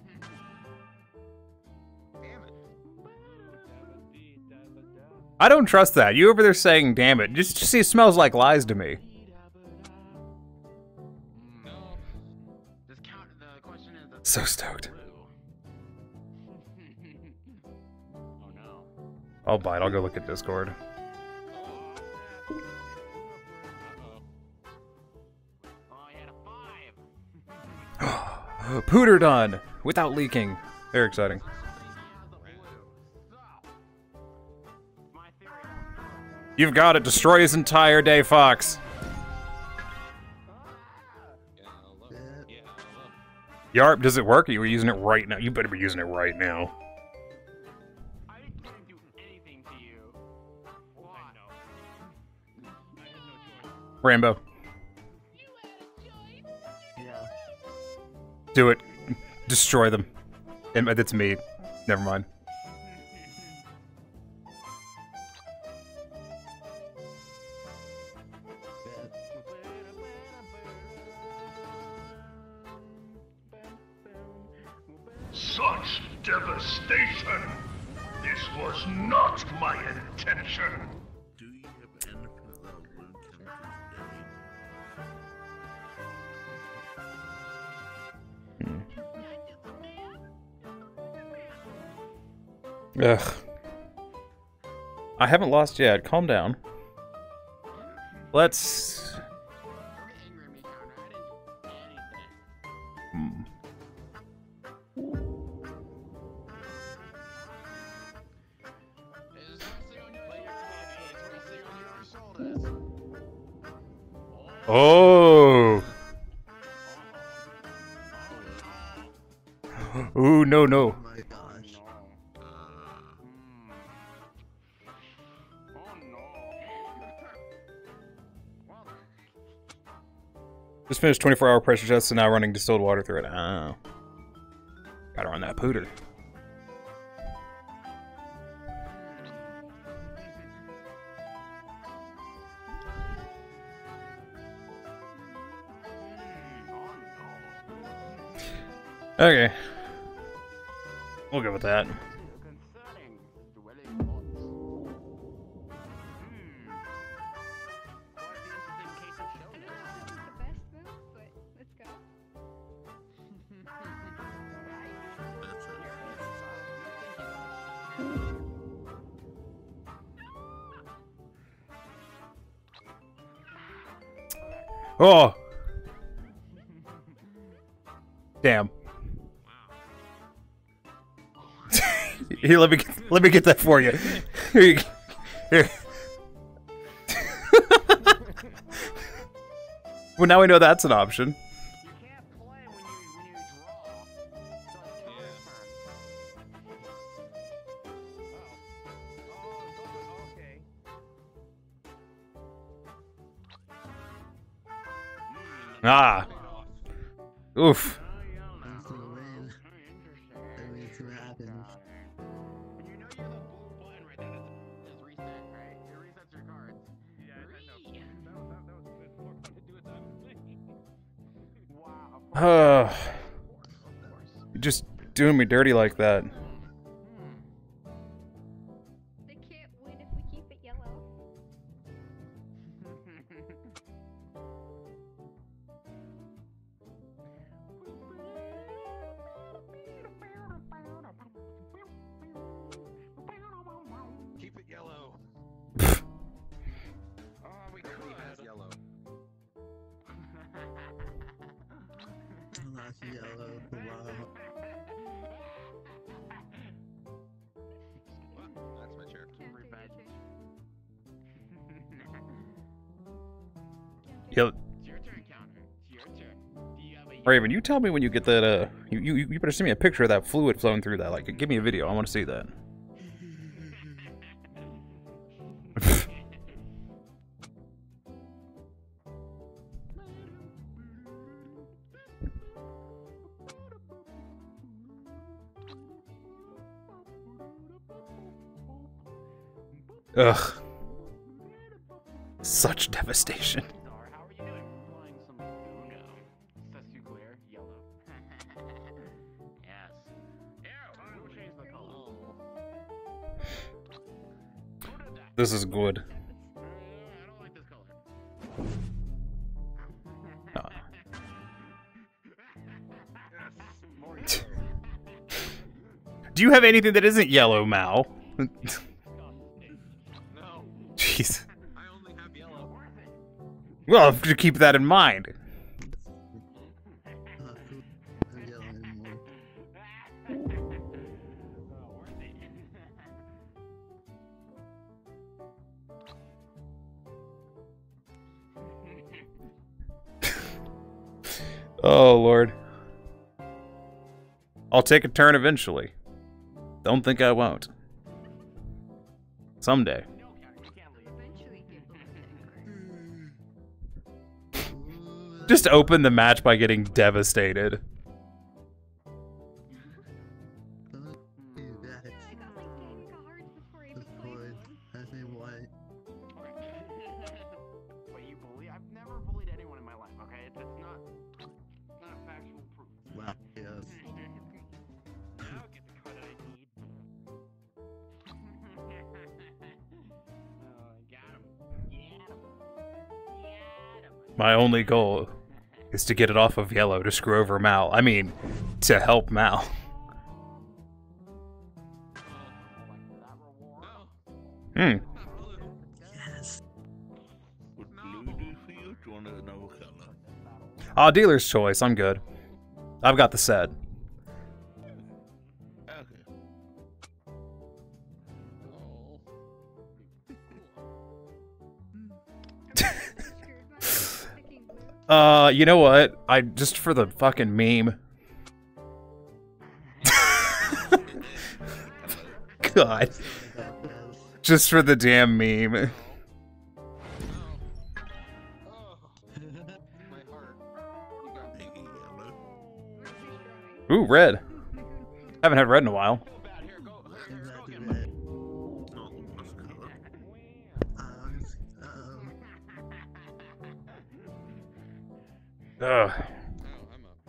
I don't trust that. You over there saying damn it. Just, just see, it smells like lies to me. No. Just count. The question is. The So stoked. Oh no. I'll bite. I'll go look at Discord. Oh, I had a five. Pooter done without leaking. Very exciting. You've got to destroy his entire day, Fox. Yeah, I love it. Yeah, I love Yarp, does it work? Or you were using it right now? You better be using it right now. I didn't do anything to you. What? Rambo, Yeah. do it. Destroy them. And that's me. Never mind. Such devastation! This was not my intention! Do you have anything that would Ugh. I haven't lost yet. Calm down. Let's... Hmm. Oh! Ooh, no, no. Oh my gosh. Just finished twenty-four hour pressure test and now running distilled water through it. Oh. Gotta run that pooter. Okay. We'll go with that. Oh! Damn. Here, let me get, let me get that for you. Here you here. Well, now we know that's an option. Ah. Oof. That's the win. I mean, see what happens. You know you have a blue button right there that says reset, right? It resets your cards. Yeah, I know. That, that, that was a bit more fun to do it that way. Wow. You're just doing me dirty like that. They can't win if we keep it yellow. watching yellow for a while. That's my chair. Yo, It's your turn, counter. It's your turn. Do you have a Raven, you tell me when you get that. Uh, you you you better send me a picture of that fluid flowing through that. Like, give me a video. I want to see that. Ugh. Such devastation. Star, how are you doing? Playing some Uno. Says you clear, yellow. Yes. Ew, we'll change the color. Who did that? This is good. Uh, I don't like this color. Uh, More Do you have anything that isn't yellow, Mal? No, Jeez. I only have yellow. Well, to keep that in mind. Not cool. I'm yellow anymore. Oh, Lord. I'll take a turn eventually. Don't think I won't. Someday. Eventually people will Just open the match by getting devastated. Don't do that. I got like ten cards before I even Of played course. them. That's me white. Wait, you bully? I've never bullied anyone in my life, okay? It's, it's not, it's not factual proof. Wow. Yes. Now get the credit I need. Oh, got him. Get him. Get him. My only goal is to get it off of yellow to screw over Mal. I mean, to help Mal. Hmm. Yes. What blue do for you? Do you want to know what color? Oh, dealer's choice. I'm good. I've got the set. Okay. Oh. Picking blue. Uh, you know what? I just for the fucking meme. God. Just for the damn meme. Oh, my heart. You got Make it yellow. We're too strong. Ooh, red. Haven't had red in a while. Feel bad. Here, go. Here, Is go that get the him. red? No, what's color? Um, um, Ugh. Oh, I'm up.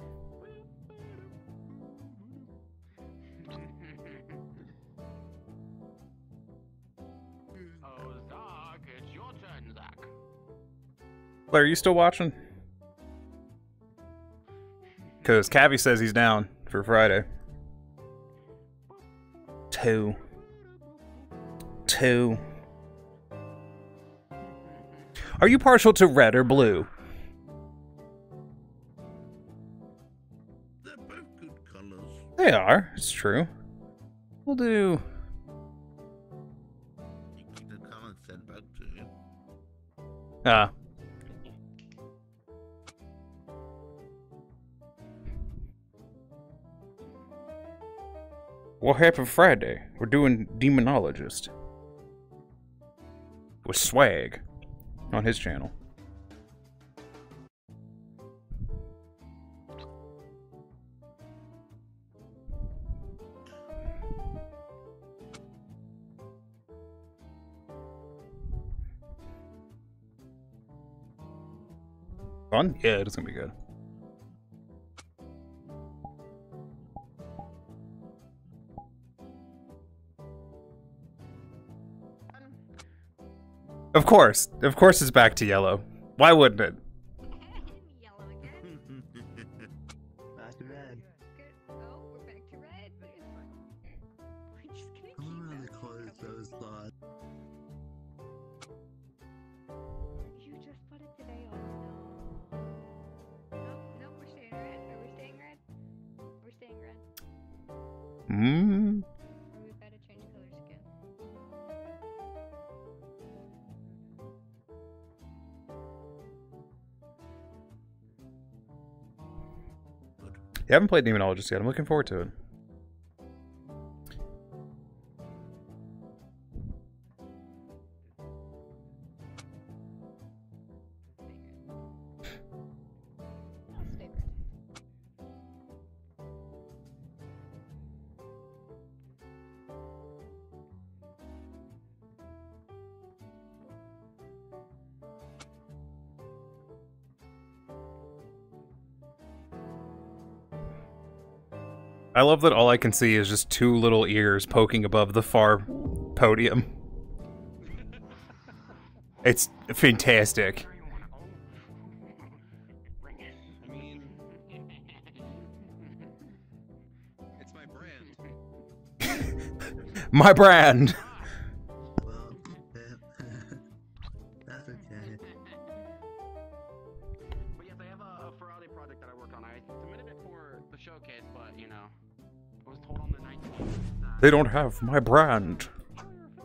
Oh, Zach, it's your turn, Zach. Claire, are you still watching? Because Cavi says he's down for Friday. Two. Two. Are you partial to red or blue? They're both good colors. They are. It's true. We'll do... You keep the color sent back to you. Ah. What happened Friday? We're doing Demonologist. With Swag. On his channel. Fun? Yeah, it's gonna be good. Of course. Of course it's back to yellow. Why wouldn't it? Yellow again. back to red. Good. Oh, we're back to red, but it's fine. We're just gonna keep I'm gonna that close those slots. You just put it today. Oh no. Nope, nope, we're staying red. Are we staying red? Hmm. We've got to change colors again. You haven't played Demonologist yet. I'm looking forward to it. I love that all I can see is just two little ears poking above the far podium. It's fantastic. I mean, it's my brand. My brand. Well, that's okay. But yes, I have a, a Furality project that I work on. I submitted it for the showcase, but you know, I was told on the nineteenth. That They don't have my brand. Oh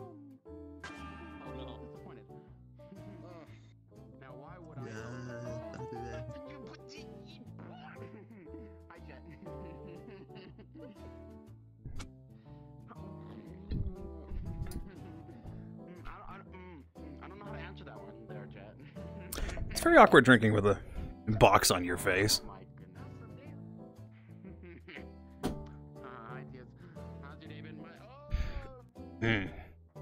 no. Disappointed. Now why would I? Yeah, don't do that. Hi, Jet. I don't, I, don't, mm, I don't know how to answer that one there, Jet. It's very awkward drinking with a box on your face. My goodness. uh, hi, Tias. How's your day been? My, oh, Hmm. man.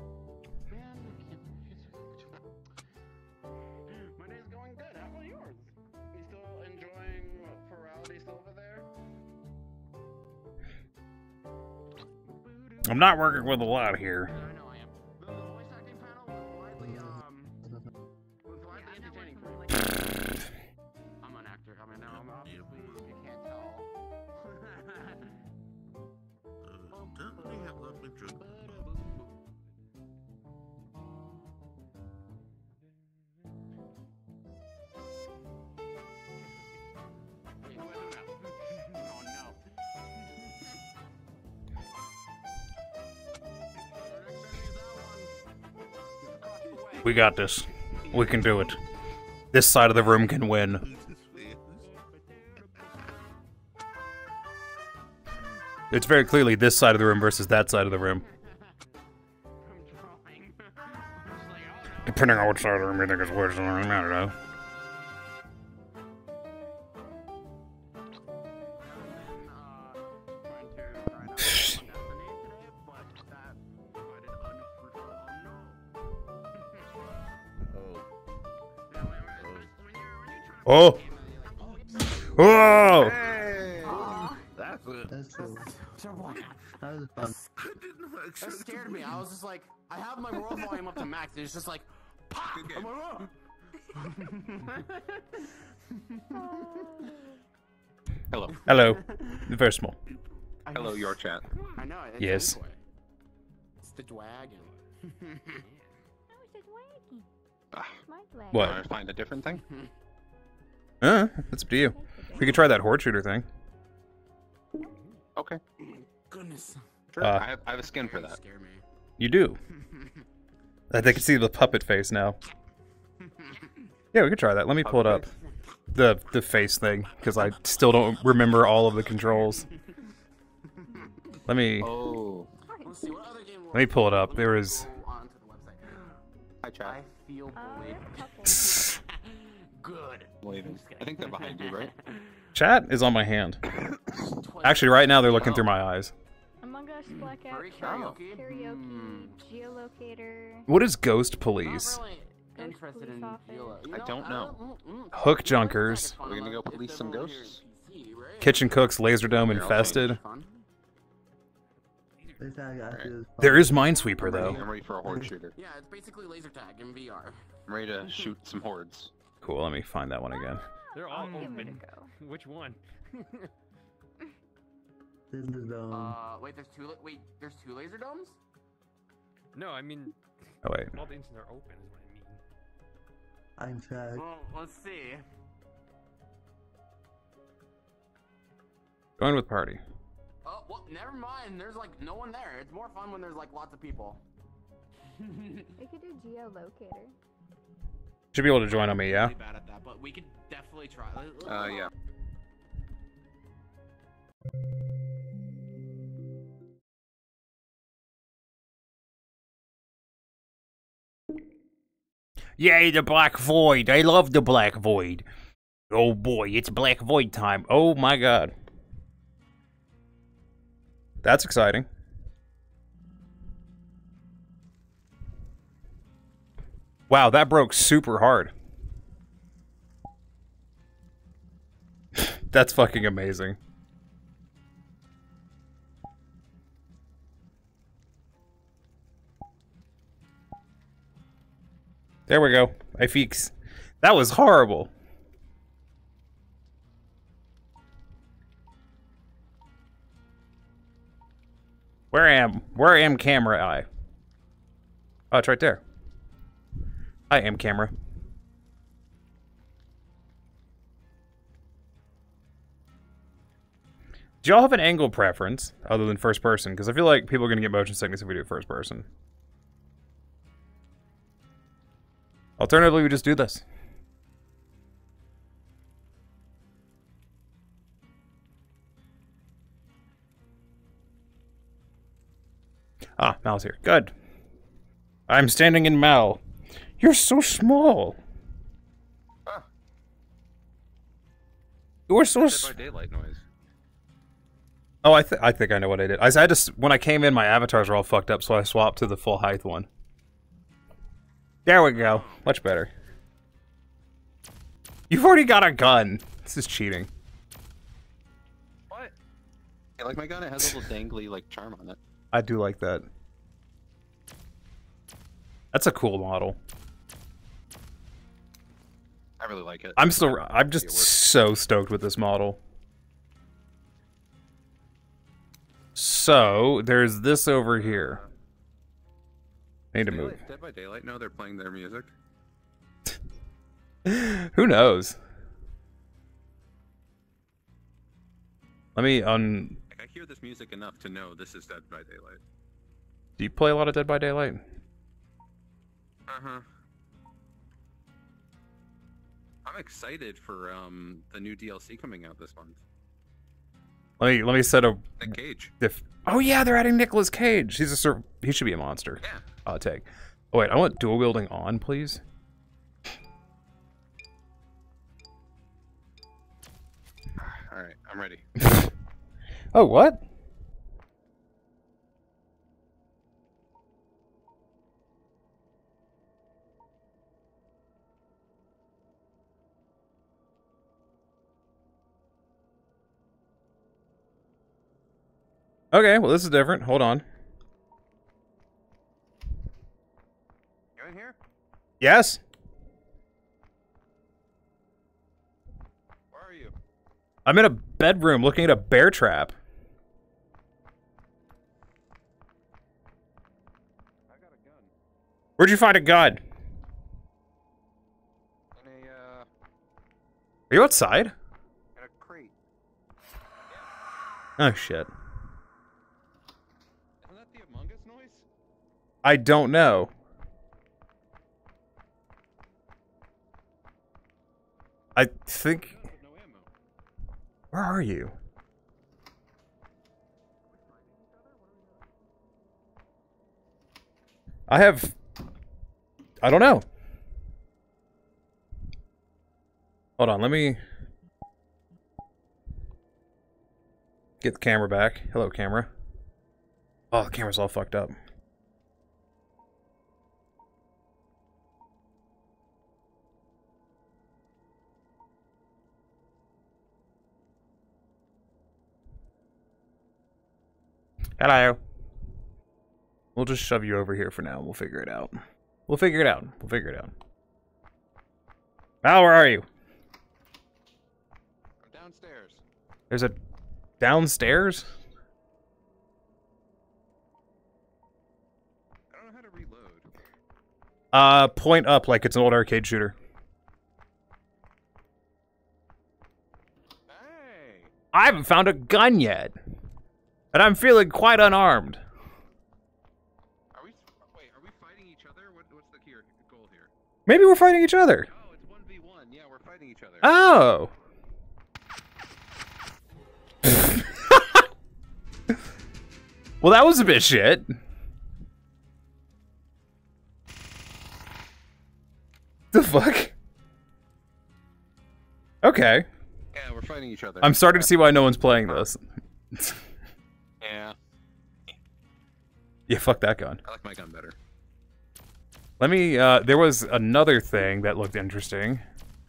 My day's going good. How about yours? You still enjoying Furality still over there? I'm not working with a lot here. I know I am. The, the voice acting panel was widely, um, was widely entertaining for me. I'm an actor. I mean, now I'm obviously, you can't tell. Wait, who is it now? Oh no. We got this. We can do it. This side of the room can win. It's very clearly this side of the room versus that side of the room. Depending on which side of the room you think is worse, I don't know. Oh! Oh! That's it. That's cool. Terrible. That was fun. That scared me. I was just like, I have my world volume up to max. It's just like, pop! I'm like, oh. Hello. Hello. Very small. Hello, your chat. I know. It's Yes. Anyway. It's the dragon. No, it's a wagon. Ah, My wagon. What? wanna find a different thing? Uh, that's up to you. We could try that horde shooter thing. Okay. Goodness. Sure. Uh, I, have, I have a skin for that. Scare me. You do. I can see the puppet face now. Yeah, we could try that. Let me pull it up. The the face thing, because I still don't remember all of the controls. Let me Oh. Let's see, what other game let me pull it up. There is go onto the website. Hi, I chat. feel Oh, believe. there's a couple. Good. Waving. I think they're behind you, right? chat is on my hand. Actually, right now they're looking through my eyes. Among Us, Blackout, Furry Karaoke, karaoke? karaoke Geolocator. What is Ghost Police? Not really Ghost interested police in office. Gila. You I know, don't know. mm, mm. Hook You know, it's Junkers. kinda fun We're gonna enough go if police some everyone here ghosts? is P C, right? Kitchen Cooks, Laserdome, Here, I'll Infested. Fun. This time I got to do is fun. There is Minesweeper I'm ready, though. I'm ready for a horde shooter. Yeah, it's basically laser tag in V R. I'm ready to shoot some hordes. Cool. Let me find that one again. They're all Give it a open. go. Which one? This is um. Uh, wait, there's two. la- Wait, there's two laser domes. No, I mean, Oh wait. all the instances are open is what I mean. I'm trapped. Well, let's see. Going with party. Oh, what? never mind. There's like no one there. It's more fun when there's like lots of people. I could do geolocator. Should be able to join on me, yeah? Really bad at that, but we could definitely try. Uh, yeah. Yay, the Black Void. I love the Black Void. Oh boy, it's Black Void time. Oh my god. That's exciting. Wow, that broke super hard. That's fucking amazing. There we go. I feeks. That was horrible. Where am? Where am camera eye? Oh, it's right there. I am camera. Do y'all have an angle preference other than first person? Because I feel like people are gonna get motion sickness if we do first person. Alternatively, we just do this. Ah, Mal's here. Good. I'm standing in Mal. You're so small. Huh. You're so Dead small. by daylight noise. Oh, I, th I think I know what I did. I, I had to, s- when I came in, my avatars were all fucked up, so I swapped to the full height one. There we go. Much better. You've already got a gun. This is cheating. What? I like my gun. It has a little dangly like charm on it. I do like that. That's a cool model. I really like it. I'm still. I'm just so stoked with this model. So there's this over here. Need to move. Daylight, Dead by Daylight. No, they're playing their music. Who knows? Let me un. Like, I hear this music enough to know this is Dead by Daylight. Do you play a lot of Dead by Daylight? Uh huh. I'm excited for um the new D L C coming out this month. Let me let me set a. Nick Cage. If oh yeah, they're adding Nicolas Cage. He's a sur he should be a monster. Yeah. I'll take. Oh wait, I want dual wielding on, please. All right, I'm ready. Oh what? Okay, well this is different. Hold on. You in here? Yes? Where are you? I'm in a bedroom looking at a bear trap. I got a gun. Where'd you find a gun? In a uh Are you outside? in a crate. Oh shit. Isn't that the Among Us noise? I don't know. I think... No ammo. Where are you? I have... I don't know. Hold on, let me... get the camera back. Hello, camera. Oh, the camera's all fucked up. Hello. We'll just shove you over here for now and we'll figure it out. We'll figure it out. We'll figure it out. Mal, where are you? I'm downstairs. There's a downstairs? I don't know how to reload. Uh, point up like it's an old arcade shooter. Hey! I haven't found a gun yet. And I'm feeling quite unarmed. Are we? Wait, are we fighting each other? What, what's the here, goal here? Maybe we're fighting each other. Oh, it's one v one. Yeah, we're fighting each other. Oh. Well, that was a bit shit. The fuck? Okay. Yeah, we're fighting each other. I'm starting to see why no one's playing this. Yeah. Yeah, fuck that gun. I like my gun better. Let me, uh, there was another thing that looked interesting.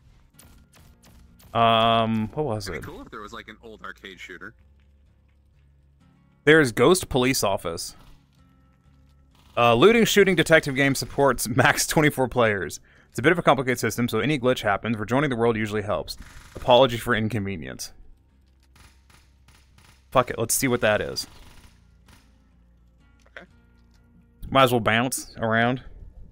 Um, what was It'd it? be cool if there was like an old arcade shooter. There's Ghost Police Office. Uh, looting shooting detective game supports max twenty-four players. It's a bit of a complicated system, so any glitch happens. Rejoining the world usually helps. Apology for inconvenience. Fuck it, let's see what that is. Okay. Might as well bounce around.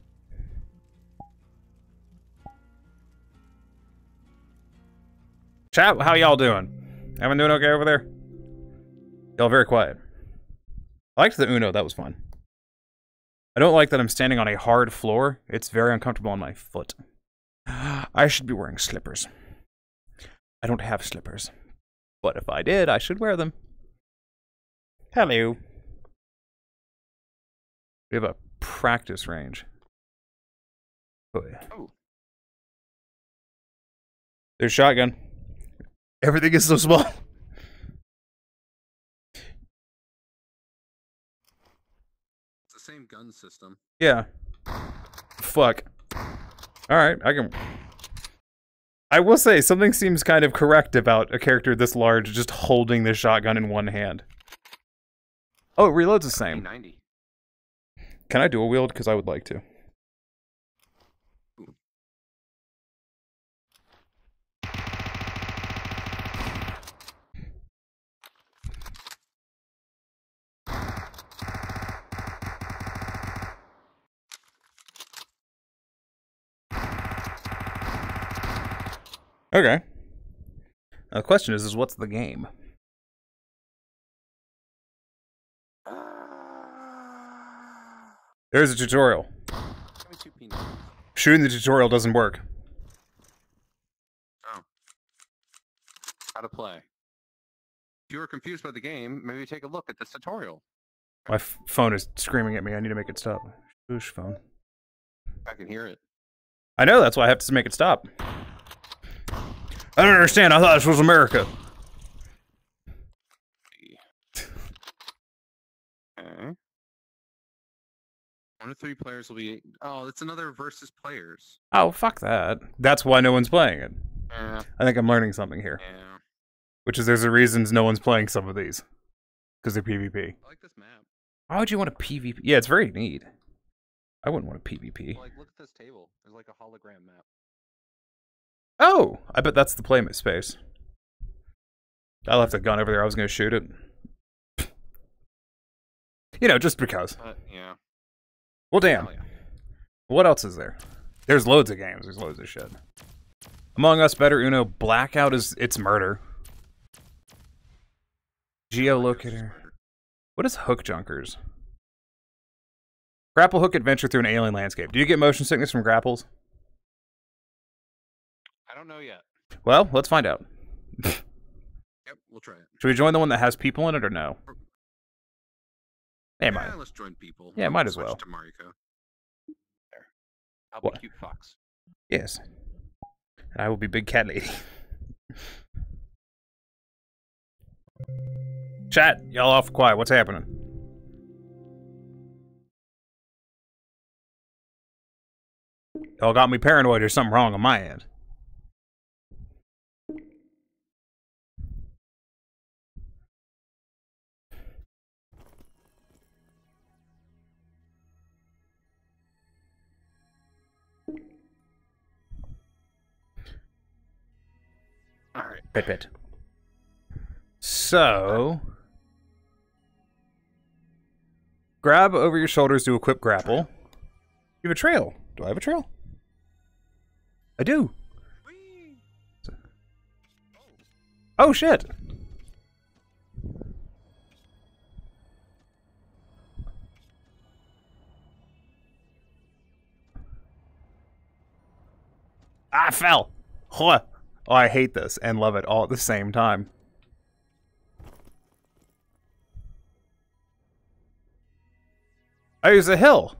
Chat, how y'all doing? Everyone doing okay over there? Y'all very quiet. I liked the Uno, that was fun. I don't like that I'm standing on a hard floor. It's very uncomfortable on my foot. I should be wearing slippers. I don't have slippers. But if I did, I should wear them. Hello. We have a practice range. Oh, yeah. Oh. There's shotgun. Everything is so small. It's the same gun system. Yeah. Fuck. Alright, I can... I will say, something seems kind of correct about a character this large just holding the shotgun in one hand. Oh, it reloads the same. ninety. Can I dual wield? Because I would like to. Ooh. Okay. Now the question is, is what's the game? There's a tutorial. Shooting the tutorial doesn't work. Oh. How to play. If you were confused by the game, maybe take a look at this tutorial. My f phone is screaming at me. I need to make it stop. Boosh phone. I can hear it. I know, that's why I have to make it stop. I don't understand. I thought this was America. Okay. One to three players will be... Oh, it's another versus players. Oh, fuck that. That's why no one's playing it. Yeah. I think I'm learning something here. Yeah. Which is there's a reasons no one's playing some of these. Because they're PvP. I like this map. Why would you want a PvP? Yeah, it's very neat. I wouldn't want a PvP. Like, look at this table. There's like a hologram map. Oh! I bet that's the play space. I left a gun over there. I was going to shoot it. You know, just because. Uh, yeah. Well, damn. Oh, yeah. What else is there? There's loads of games. There's loads of shit. Among Us, Better Uno, Blackout is it's murder. Geolocator. What is Hook Junkers? Grapple hook adventure through an alien landscape. Do you get motion sickness from grapples? I don't know yet. Well, let's find out. Yep, we'll try it. Should we join the one that has people in it or no? Yeah, yeah, might. let's join people. Yeah, We'll might as switch well. To Mariko. There. I'll What? be cute fox. Yes. And I will be big cat lady. Chat, y'all off quiet. What's happening? Y'all got me paranoid. There's something wrong on my end. All right. Pit pit. So, grab over your shoulders to equip grapple. You have a trail. Do I have a trail? I do. Oh shit. Ah, I fell. Huh. Oh, I hate this and love it all at the same time. Oh, there's a hill.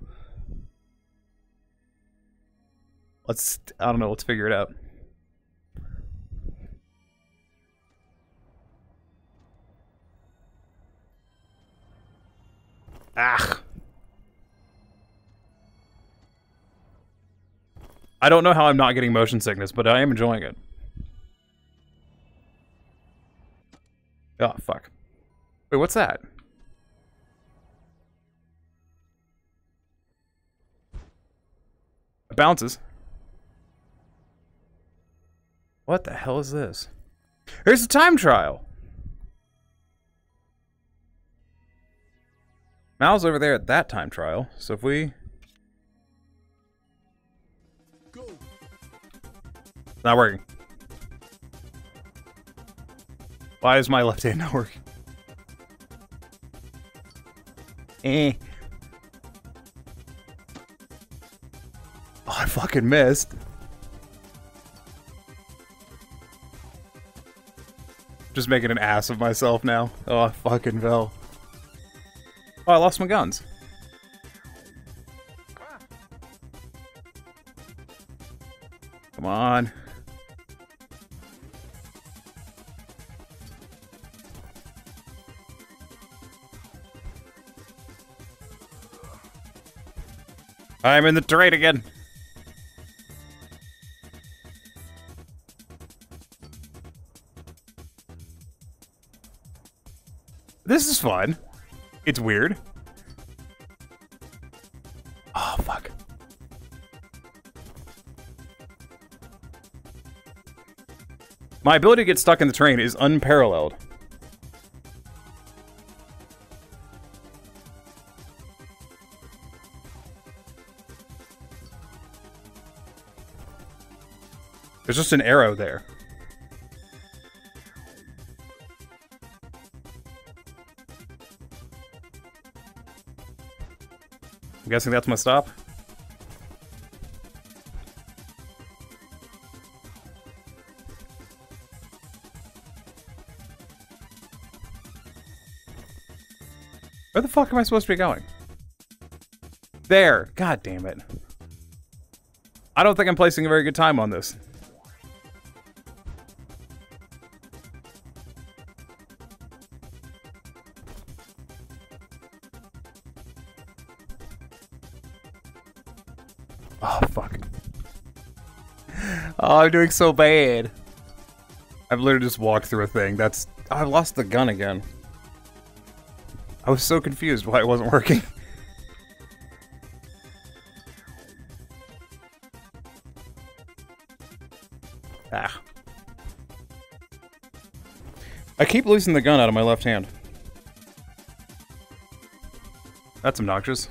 Let's, I don't know, let's figure it out. Ah. I don't know how I'm not getting motion sickness, but I am enjoying it. Oh, fuck. Wait, what's that? It bounces. What the hell is this? Here's a time trial. Mal's over there at that time trial, so if we... Go. Not working. Why is my left hand not working? Eh. Oh, I fucking missed. Just making an ass of myself now. Oh, I fucking fell. Oh, I lost my guns. Come on. I'm in the terrain again. This is fun. It's weird. Oh, fuck. My ability to get stuck in the terrain is unparalleled. There's just an arrow there. I'm guessing that's my stop. Where the fuck am I supposed to be going? There. God damn it. I don't think I'm placing a very good time on this. Oh, fuck. Oh, I'm doing so bad. I've literally just walked through a thing. That's... Oh, I lost the gun again. I was so confused why it wasn't working. Ah. I keep losing the gun out of my left hand. That's obnoxious.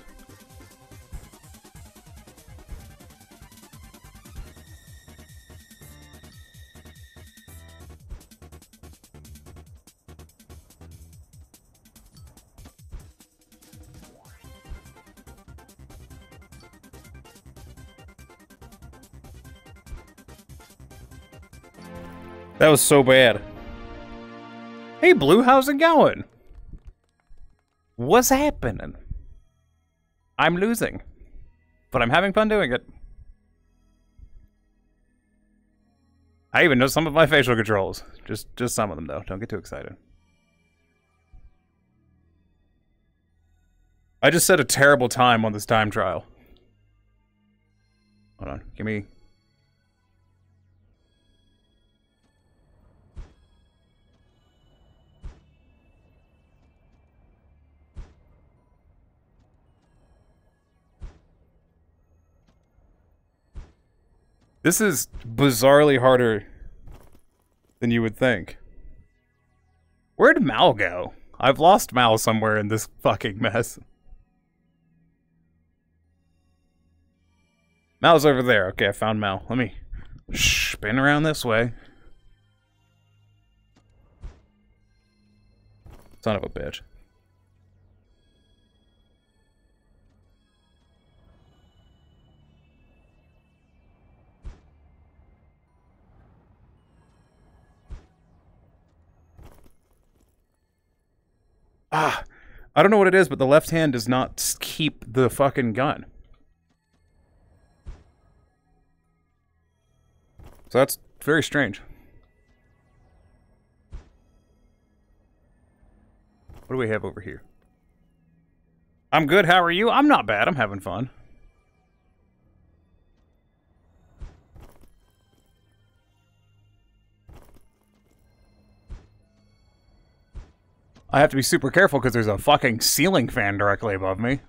That was so bad. Hey, Blue, how's it going? What's happening? I'm losing, but I'm having fun doing it. I even know some of my facial controls. Just, just some of them, though. Don't get too excited. I just set a terrible time on this time trial. Hold on. Give me... This is bizarrely harder than you would think. Where'd Mal go? I've lost Mal somewhere in this fucking mess. Mal's over there. Okay, I found Mal. Let me spin around this way. Son of a bitch. Ah, I don't know what it is, but the left hand does not keep the fucking gun. So that's very strange. What do we have over here? I'm good, how are you? I'm not bad, I'm having fun. I have to be super careful because there's a fucking ceiling fan directly above me.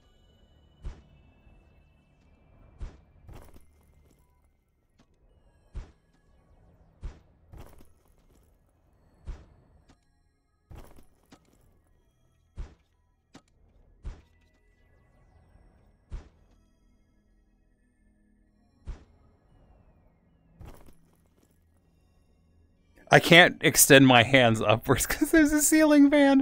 I can't extend my hands upwards because there's a ceiling fan.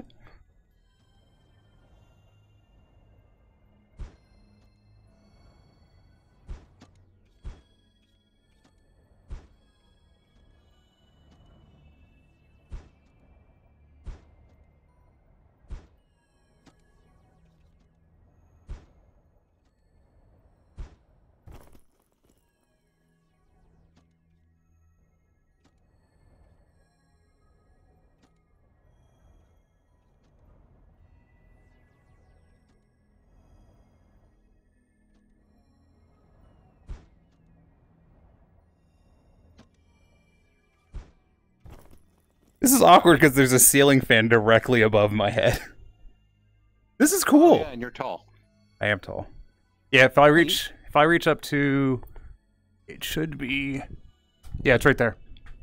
This is awkward because there's a ceiling fan directly above my head. This is cool. Oh, yeah, and you're tall. I am tall. Yeah, if I reach if I reach up to it should be yeah, it's right there.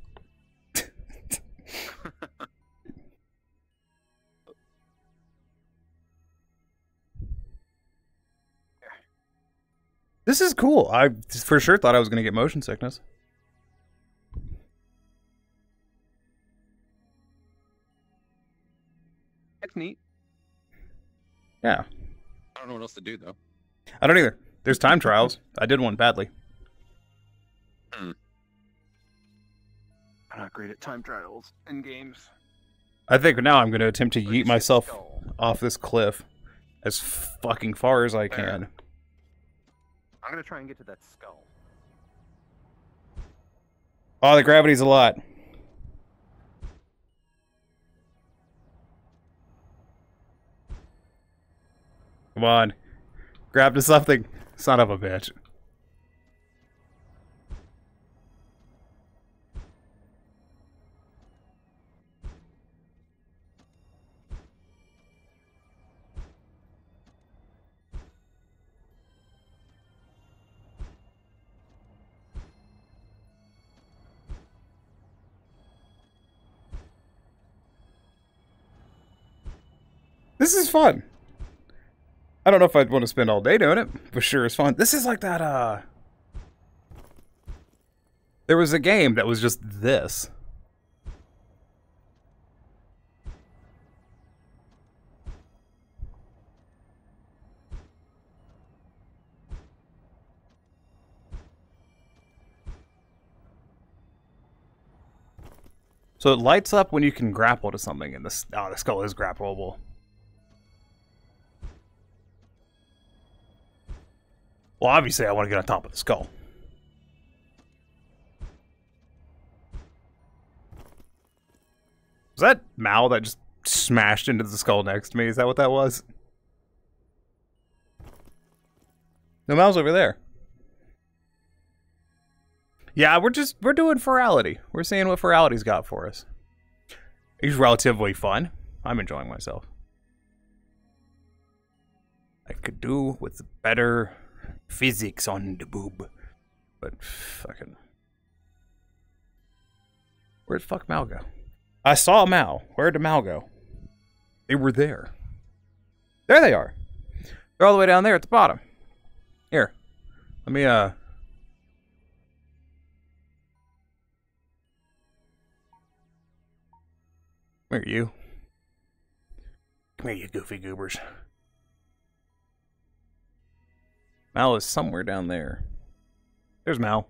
This is cool. I for sure thought I was going to get motion sickness. It's neat. Yeah. I don't know what else to do, though. I don't either. There's time trials. I did one badly. Hmm. I'm not great at time trials in games. I think now I'm going to attempt to yeet myself off this cliff as fucking far as I can. I'm going to try and get to that skull. Oh, the gravity's a lot. Come on. Grab to something. Son of a bitch. This is fun. I don't know if I'd want to spend all day doing it, but sure it's fun. This is like that, uh... There was a game that was just this. So it lights up when you can grapple to something, and this, oh, the skull is grappleable. Well, obviously I want to get on top of the skull. Was that Mal that just smashed into the skull next to me? Is that what that was? No, Mal's over there. Yeah, we're just, we're doing Furality. We're seeing what Furality's got for us. It's relatively fun. I'm enjoying myself. I could do with better physics on the boob. But fucking... Where'd fuck Mal go? I saw Mal. Where'd Mal go? They were there. There they are. They're all the way down there at the bottom. Here. Let me, uh... Where are you? Come here, you goofy goobers. Mal is somewhere down there. There's Mal.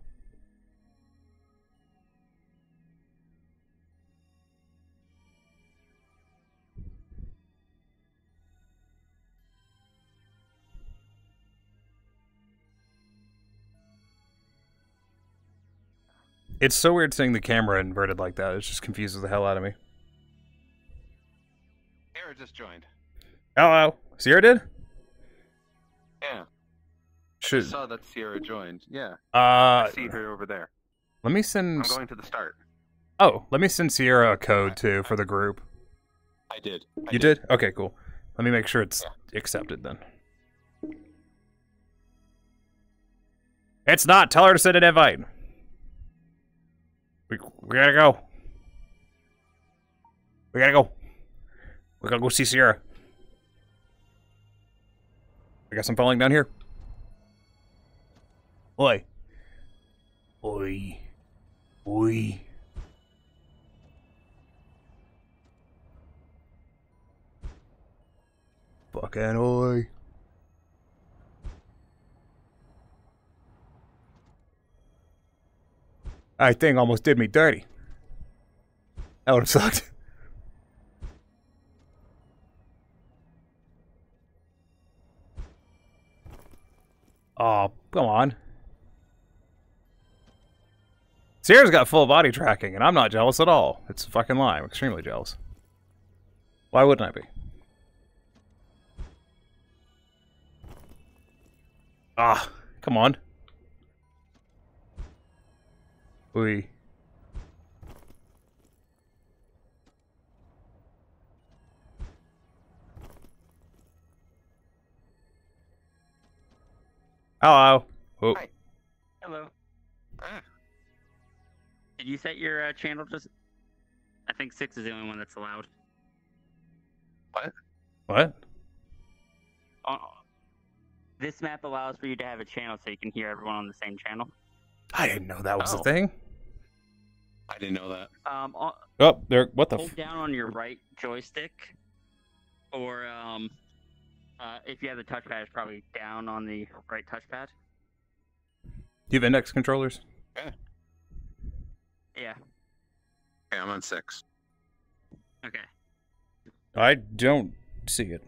It's so weird seeing the camera inverted like that. It just confuses the hell out of me. Sierra just joined. Hello. Sierra did? Yeah. Should... I saw that Sierra joined. Yeah. Uh, I see her over there. Let me send... I'm going to the start. Oh, let me send Sierra a code, too, for the group. I did. I you did. did? Okay, cool. Let me make sure it's yeah. accepted, then. It's not! Tell her to send an invite! We, we gotta go. We gotta go. We gotta go see Sierra. I got some falling down here. Oi. Oi. Oi. Fucking oi. That thing almost did me dirty. That would have sucked. Oh, come on. Sierra's got full body tracking, and I'm not jealous at all. It's a fucking lie. I'm extremely jealous. Why wouldn't I be? Ah, come on. We. Hello. Oh. Hi. Hello. Ah. Did you set your uh, channel just... I think six is the only one that's allowed. What? What? Uh, this map allows for you to have a channel so you can hear everyone on the same channel. I didn't know that was Oh. a thing. I didn't know that. Um, uh, Oh, there. What the? hold F down on your right joystick, or um, uh, if you have the touchpad, it's probably down on the right touchpad. Do you have index controllers? Yeah. Yeah. Okay, I'm on six. Okay. I don't see it.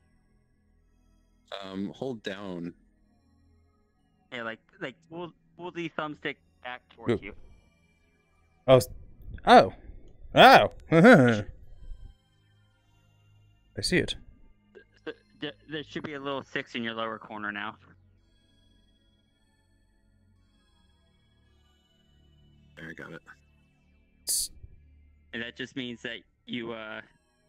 Um, hold down. Yeah, like like pull pull the thumbstick back towards Ooh. you. Oh. Oh. Oh. I see it. Th- th- There should be a little six in your lower corner now. There, I got it. And that just means that you, uh...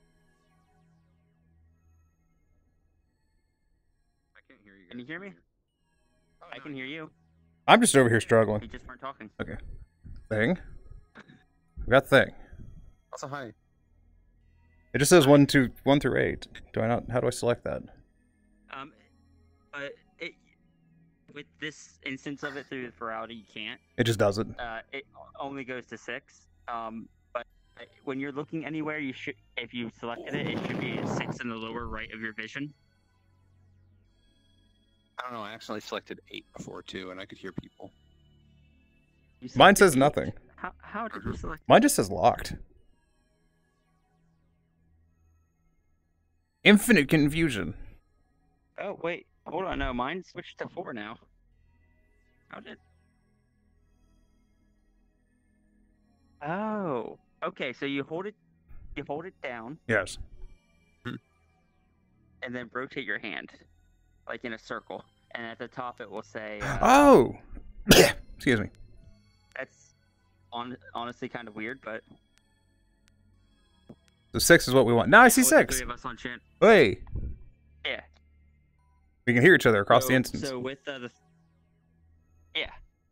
I can't hear you. Can you hear me? Oh, I no, can hear you. I'm just over here struggling. You just weren't talking. Okay. Thing. We got thing. Also, hi. It just says one, two, one through eight. Do I not? How do I select that? Um, but it, with this instance of it through the Furality, you can't. It just does it. Uh, it only goes to six. Um, but when you're looking anywhere, you should, if you selected it, it should be a six in the lower right of your vision. I don't know. I accidentally selected eight before too, and I could hear people. You Mine selected says eight? nothing. How how did you select? Mine just says locked. Infinite confusion. Oh wait, hold on. No, mine switched to four now. How did? Oh, okay. So you hold it, you hold it down, Yes. and then rotate your hand, like in a circle. And at the top, it will say. Uh, Oh. Excuse me. That's on, honestly kind of weird, but. So six is what we want. Now I see with the six. Three of us on chan- Hey. Yeah. We can hear each other across so, the instance. So with uh, the. Yeah.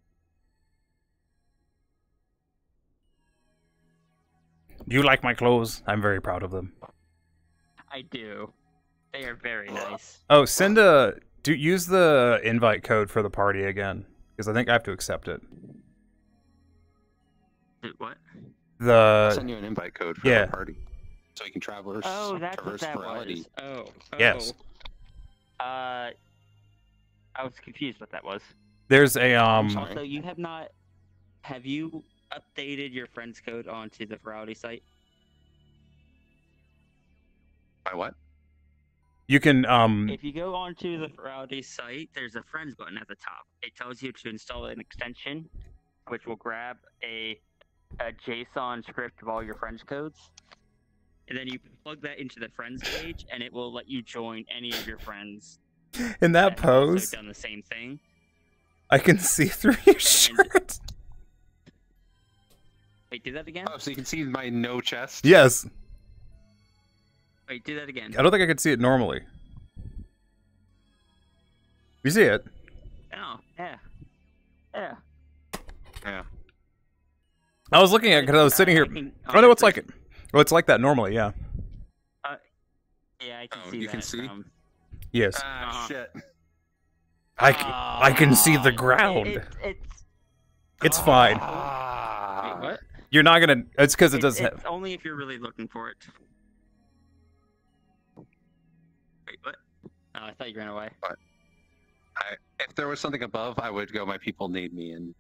You like my clothes? I'm very proud of them. I do. They are very nice. Oh, send a... Do use the invite code for the party again, because I think I have to accept it. What? The... I'll send you an invite code for yeah. the party, so you can traverse. Oh, that's what traverse that Furality. was. Oh. oh. Yes. Uh, I was confused what that was. There's a um. Also, you have not. Have you updated your friends code onto the Furality site? By what? You can um. If you go onto the Furality site, there's a friends button at the top. It tells you to install an extension which will grab a, a JSON script of all your friends' codes, and then you plug that into the friends page, and it will let you join any of your friends. In that, that pose, also done the same thing. I can see through your and... shirt. Wait, do that again? Oh, so you can see my no chest? Yes. Wait, do that again. I don't think I could see it normally. You see it? Oh, yeah. Yeah. Yeah. I was looking at it because I was sitting here. Uh, oh, no, it's like it. Well, it's like that normally, yeah. Uh, yeah, I can oh, see you that. can see? Um, yes. Ah, uh, shit. I can, uh, I can see the ground. It, it, it's it's uh, fine. Wait, what? You're not gonna. It's because it it's, does. It's have... only if you're really looking for it. Wait, what? Oh, I thought you ran away. What? I, if there was something above, I would go. My people need me, and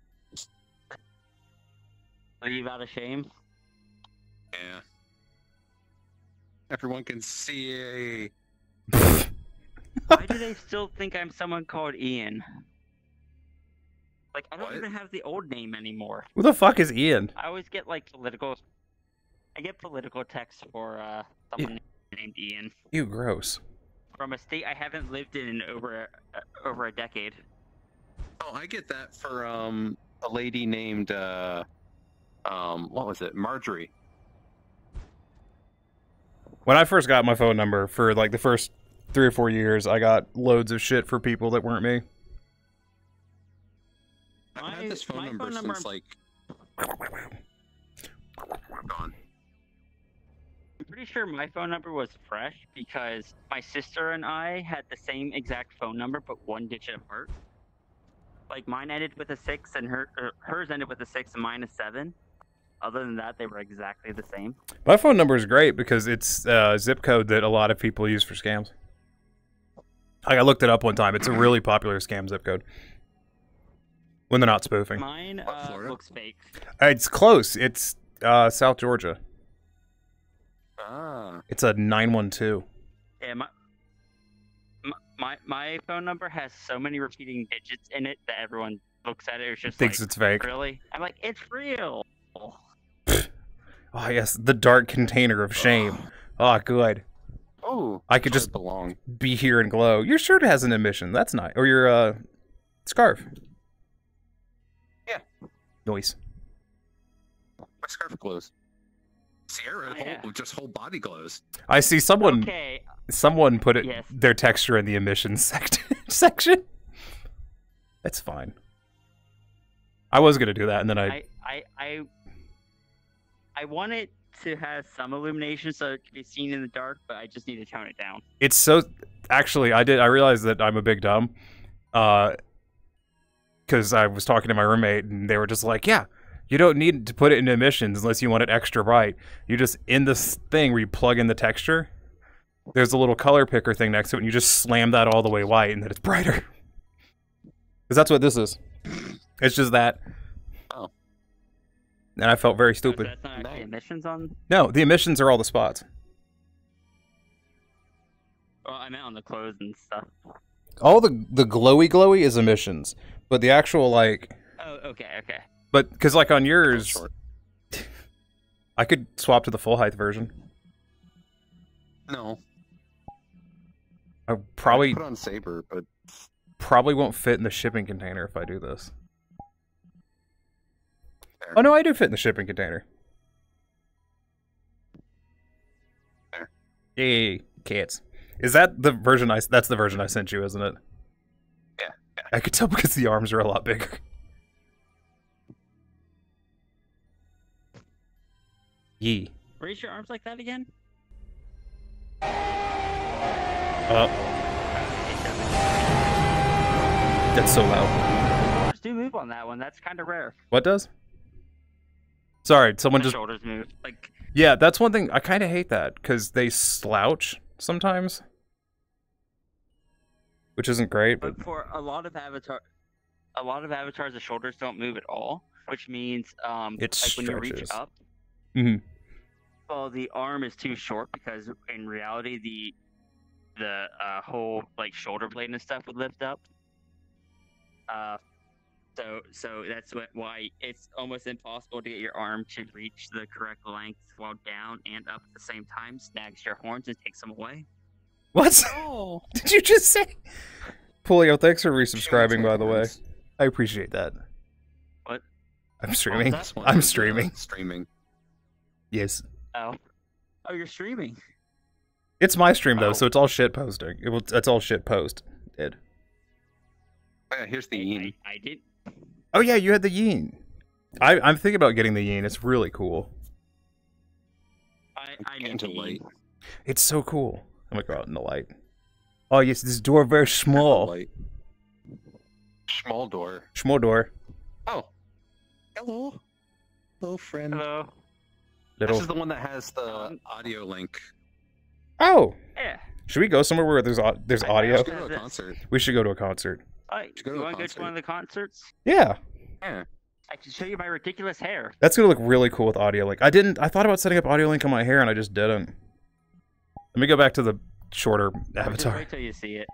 leave out of shame. Yeah. Everyone can see. Why do they still think I'm someone called Ian? Like, I don't what? even have the old name anymore. Who the fuck is Ian? I always get, like, political... I get political text for, uh, someone Ew. named Ian. Ew, gross. From a state I haven't lived in in over, uh, over a decade. Oh, I get that for, um, a lady named, uh... Um, what was it? Marjorie. When I first got my phone number, for, like, the first three or four years, I got loads of shit for people that weren't me. I've had this phone number phone since, number... like... Gone. I'm pretty sure my phone number was fresh because my sister and I had the same exact phone number, but one digit apart. Like, mine ended with a six, and her er, hers ended with a six, and mine a seven. Other than that, they were exactly the same. My phone number is great because it's a zip code that a lot of people use for scams. Like, I looked it up one time. It's a really popular scam zip code. When they're not spoofing. Mine uh, looks fake. It's close. It's uh, South Georgia. Ah. It's a nine one two. Yeah, my, my my phone number has so many repeating digits in it that everyone looks at it. It's just thinks like, it's fake. Really? I'm like, it's real. Oh yes, the dark container of shame. Oh, good. Oh, I could just belong. be here and glow. Your shirt has an emission. That's nice. Or your uh, scarf. Yeah. Noise. My scarf glows. Sierra, oh, yeah. whole, just whole body glows. I see someone. Okay. Someone put it yes. their texture in the emissions sect section. That's fine. I was gonna do that, and then I. I I I, I want it to have some illumination so it can be seen in the dark, but I just need to tone it down. It's so. Actually, I did. I realized that I'm a big dumb. Uh. Because I was talking to my roommate, and they were just like, "Yeah, you don't need to put it into emissions unless you want it extra bright. You just in this thing where you plug in the texture. There's a little color picker thing next to it, and you just slam that all the way white, and then it's brighter. Because that's what this is. It's just that. Oh. And I felt very stupid. So that's not actually emissions on? No, the emissions are all the spots. Well, I meant on the clothes and stuff. All the the glowy glowy is emissions, but the actual like. Oh, okay, okay. But because like on yours, I could swap to the full height version. No. I probably I put on Saber, but probably won't fit in the shipping container if I do this. There. Oh no, I do fit in the shipping container. There. Yay, cats. Is that the version I? That's the version I sent you, isn't it? Yeah. yeah. I could tell because the arms are a lot bigger. Yee. Raise your arms like that again. Uh, that's so loud. Shoulders do move on that one. That's kind of rare. What does? Sorry, someone The just. Shoulders move. Like. Yeah, that's one thing. I kind of hate that because they slouch sometimes, which isn't great. But, but for a lot of avatar, a lot of avatars, the shoulders don't move at all, which means um, it like when you reach stretches. up. Mm-hmm. Well, the arm is too short because in reality, the the uh, whole like shoulder blade and stuff would lift up. Uh, So, so that's what, why it's almost impossible to get your arm to reach the correct length while down and up at the same time. Snags your horns and takes them away. What? Oh. Did you just say? Pulio, thanks for resubscribing, by the way. I appreciate that. What? I'm streaming. Oh, I'm streaming. Streaming. Yes. Oh. Oh, you're streaming. It's my stream though, Oh. so it's all shit posting. It will. It's all shit post. Ed. Oh, yeah, here's the yin. I, I did. Oh yeah, you had the yin. I, I'm thinking about getting the yin. It's really cool. I, I need to light. It's so cool. I'm gonna go out in the light. Oh yes, this door very small. Light. Small door. Small door. Oh. Hello. Hello, friend. Hello. Little. This is the one that has the audio link. Oh. Yeah. Should we go somewhere where there's au- there's audio? Let's go to a concert. We should go to a concert. Uh, go to you a want to go to concert. one of the concerts? Yeah. Yeah. I can show you my ridiculous hair. That's gonna look really cool with audio link. I didn't. I thought about setting up audio link on my hair, and I just didn't. Let me go back to the shorter Just avatar. wait till you see it.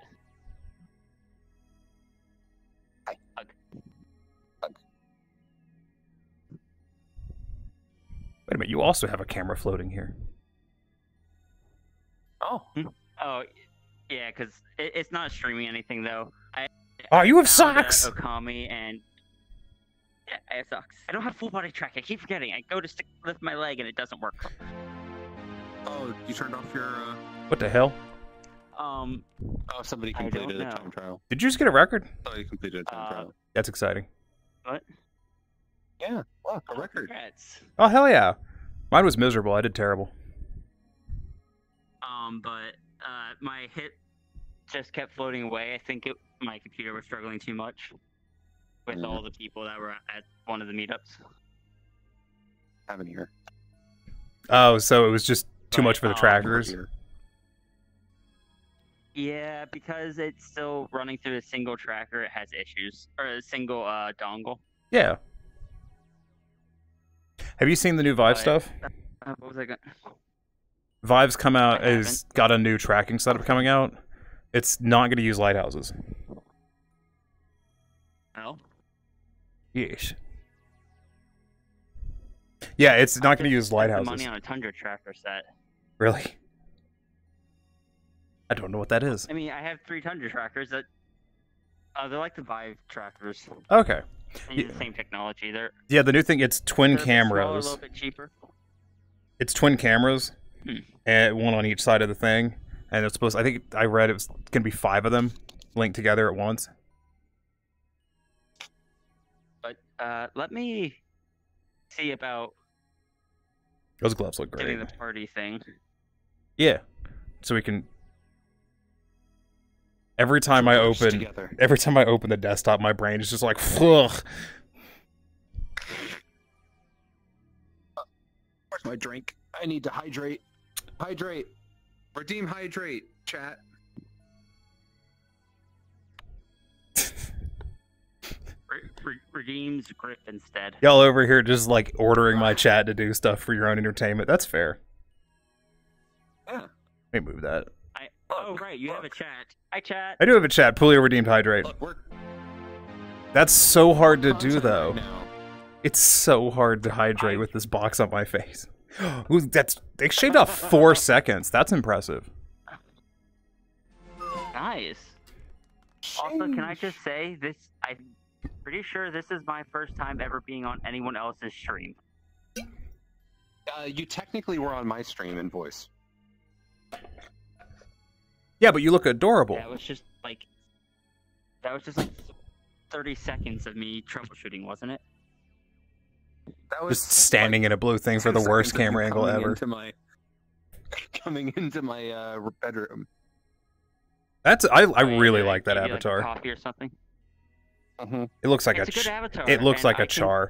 Wait a minute. You also have a camera floating here. Oh. Oh, yeah, because it, it's not streaming anything though. I, Oh, you have found, uh, socks! Okami and yeah, I have socks. I don't have full body track. I keep forgetting. I go to stick, lift my leg and it doesn't work. Oh, you turned off your. Uh... What the hell? Um. Oh, somebody I don't completed a know. time trial. Did you just get a record? Oh, you completed a time Uh, trial. That's exciting. What? Yeah. Look, a record. Congrats. Oh hell yeah! Mine was miserable. I did terrible. Um, but uh, my hit just kept floating away. I think it, my computer was struggling too much with Mhm. all the people that were at one of the meetups. Have an ear. Oh, so it was just too much for the um, trackers. Yeah, because it's still running through a single tracker, it has issues. Or a single uh, dongle. Yeah. Have you seen the new Vive But- stuff? Uh, what was I going Vive's come out I is got a new tracking setup coming out. It's not going to use lighthouses. No? Yes. Yeah, it's not going to use Spent the lighthouses. money on a Tundra tracker set. Really? I don't know what that is. I mean, I have three Tundra trackers that uh, they're like the Vive trackers. Okay. They use the same technology. They're Yeah, the new thing, it's twin they're a bit smaller, a cameras. little bit cheaper. It's twin cameras, Hmm. and one on each side of the thing. And it's supposed. I think I read it was going to be five of them linked together at once. But uh, let me see about Those gloves look getting great. the party thing. Yeah, so we can. Every time I Merge open, together. every time I open the desktop, my brain is just like, ugh. Where's my drink? I need to hydrate. Hydrate. Redeem hydrate, chat. Re- re- redeems grip instead. Y'all over here just like ordering my chat to do stuff for your own entertainment. That's fair. Yeah. Let me move that. I, oh, right, you have a chat. Hi, chat. I do have a chat. Pulio redeemed hydrate. Look, we're That's so hard to do, content though. right now. It's so hard to hydrate with this box on my face. Ooh, that's they shaved off four seconds. That's impressive. Nice. Also, can I just say this? I'm pretty sure this is my first time ever being on anyone else's stream. Uh, you technically were on my stream in voice. Yeah, but you look adorable. That was just like that was just like thirty seconds of me troubleshooting, wasn't it? That was Just standing in a blue thing for the two worst seconds of you camera angle coming ever. Into my, coming into my uh, bedroom. That's I I Oh, yeah, really yeah, like that maybe, avatar. Like a coffee or something. Mm-hmm. It looks like It's a a, good ch- avatar, It looks and like I a can- char.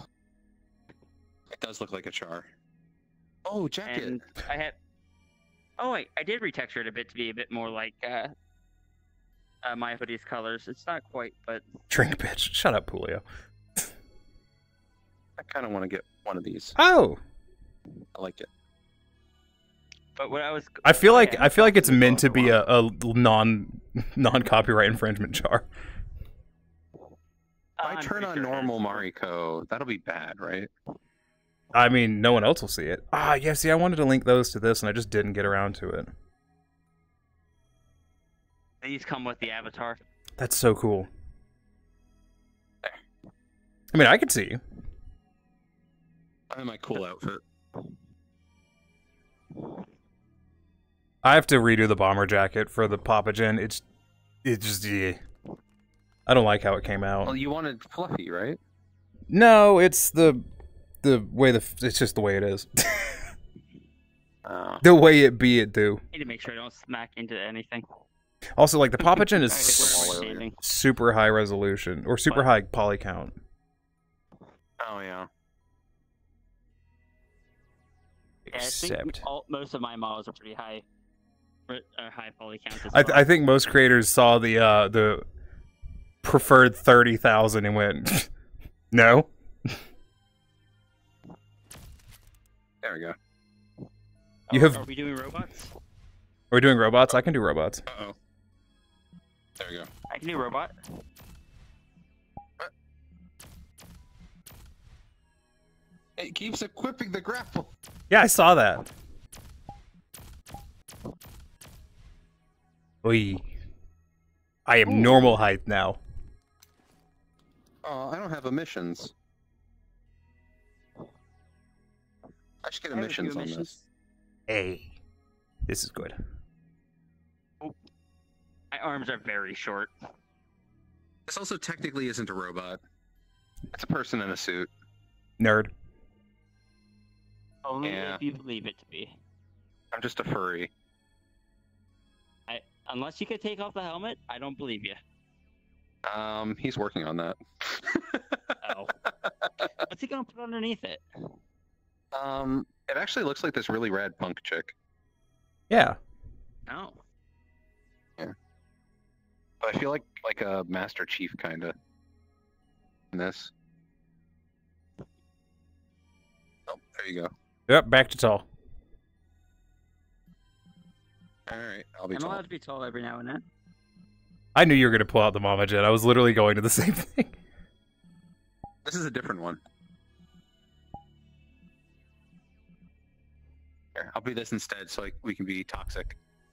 It does look like a char. Oh, jacket. And I had. Oh wait, I did retexture it a bit to be a bit more like uh, uh, my hoodie's colors. It's not quite, but Drink bitch. Shut up, Pulio. I kind of want to get one of these. Oh. I like it. but what I was. I feel oh, like yeah, I feel like it's Talking meant to about be a a, a non non copyright infringement char. I I turn on normal Mariko, that'll be bad, right? I mean, no one else will see it. Ah, yeah, see, I wanted to link those to this, and I just didn't get around to it. These come with the avatar. That's so cool. I mean, I could see you. I'm in my cool outfit. I have to redo the bomber jacket for the Papagen. It's, it just, yeah. I don't like how it came out. Well, you wanted fluffy, right? No, it's the, the way the, it's just the way it is. uh, the way it be it do. Need to make sure I don't smack into anything. Also, like, the Papagen is super high resolution, or super high poly count. Oh, yeah. Yeah, I Except... think all, most of my models are pretty high, uh, high poly count as I, th well. I think most creators saw the, uh, the preferred thirty thousand and went, no? There we go. You have... Are we doing robots? Are we doing robots? I can do robots. Uh-oh. There we go. I can do robot. It keeps equipping the grapple. Yeah, I saw that. Oi. I am Ooh. normal height now. Oh, I don't have emissions. I should get emissions on this. Hey. This is good. Oh. My arms are very short. This also technically isn't a robot. It's a person in a suit. Nerd. Only yeah. if you believe it to be. I'm just a furry. I, unless you could take off the helmet, I don't believe you. Um, he's working on that. Oh. What's he gonna put underneath it? Um, it actually looks like this really rad punk chick. Yeah. Oh. Yeah. But I feel like like a Master Chief kinda in this. Oh, there you go. Yep, back to tall. Alright, I'll be I'm tall. allowed to be tall every now and then. I knew you were gonna pull out the Mama Jet. I was literally going to the same thing. This is a different one. Here, I'll be this instead so I, we can be toxic.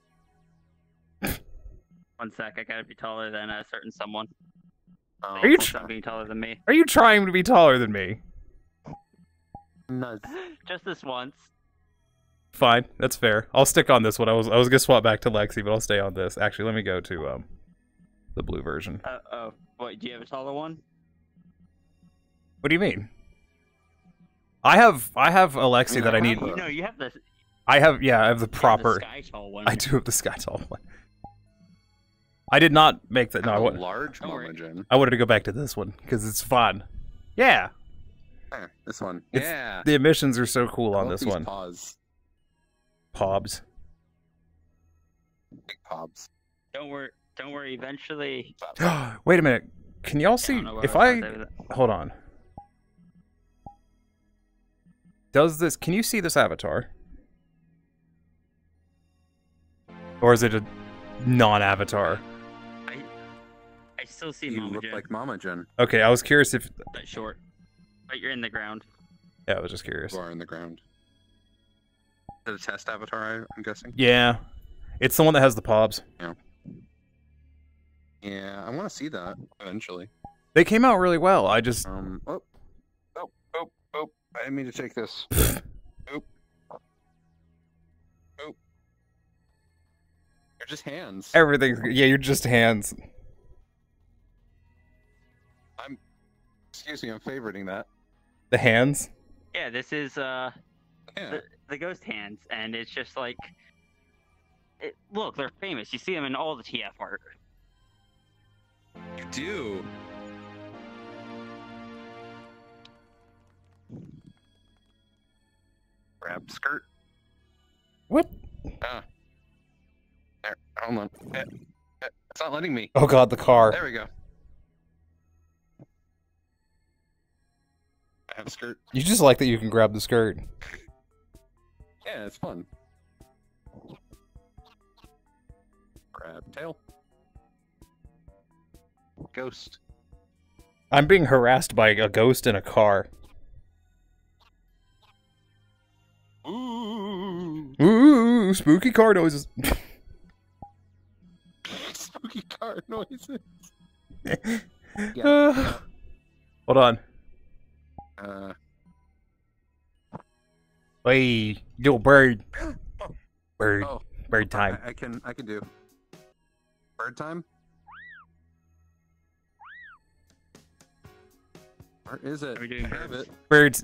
One sec, I gotta be taller than a certain someone. Um, Are you Stop being taller than me. Are you trying to be taller than me? No. Just this once. Fine, that's fair. I'll stick on this one. I was I was gonna swap back to Lexi, but I'll stay on this. Actually, let me go to um the blue version. Uh oh. What, do you have a taller one? What do you mean? I have I have a Lexi I mean, that I I need. You know, you have the. I have yeah, I have the proper. The sky tall one. I do have the sky tall one. I did not make that. No, I want large Momogen. I wanted to go back to this one because it's fun. Yeah. There, this one. It's, yeah. The emissions are so cool I on love this these one. Paws. Pobs. Big pobs. Don't worry. Don't worry. Eventually. Wait a minute. Can y'all see if I hold on? Does this? Can you see this avatar? Or is it a non-avatar? I I still see you Mama look Jen. like Momogen. Okay, I was curious if. But short. But you're in the ground. Yeah, I was just curious. You are in the ground. Is it a test avatar? I'm guessing. Yeah, it's the one that has the pobs. Yeah. Yeah, I want to see that eventually. They came out really well. I just. Um. Oh. Oh. Oh. Oh. I didn't mean to take this. Oop. Oop. They're just hands. Everything's. Yeah, you're just hands. I'm. Excuse me. I'm favoriting that. The hands. Yeah, this is uh. Yeah. The, the ghost hands, and it's just like. It, look, they're famous. You see them in all the T F art. You do. Grab skirt. What? Ah. There. Hold on. Eh, eh, It's not letting me. Oh god, the car. There we go. I have a skirt. You just like that you can grab the skirt. Yeah, it's fun. Grab tail. Ghost. I'm being harassed by a ghost in a car. Ooh. Ooh, spooky car noises. Spooky car noises. Yeah, uh, hold on. Uh. Hey, little bird. Bird. Oh, bird time. I, I can. I can do. Bird time. Where is it? Are we doing I have it. Birds.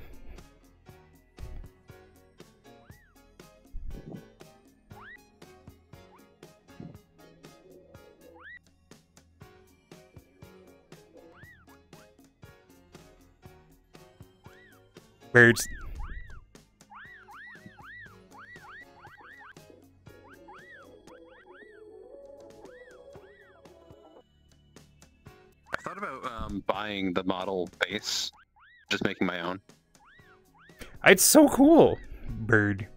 Birds. I thought about um, buying the model base, just making my own. It's so cool. Bird.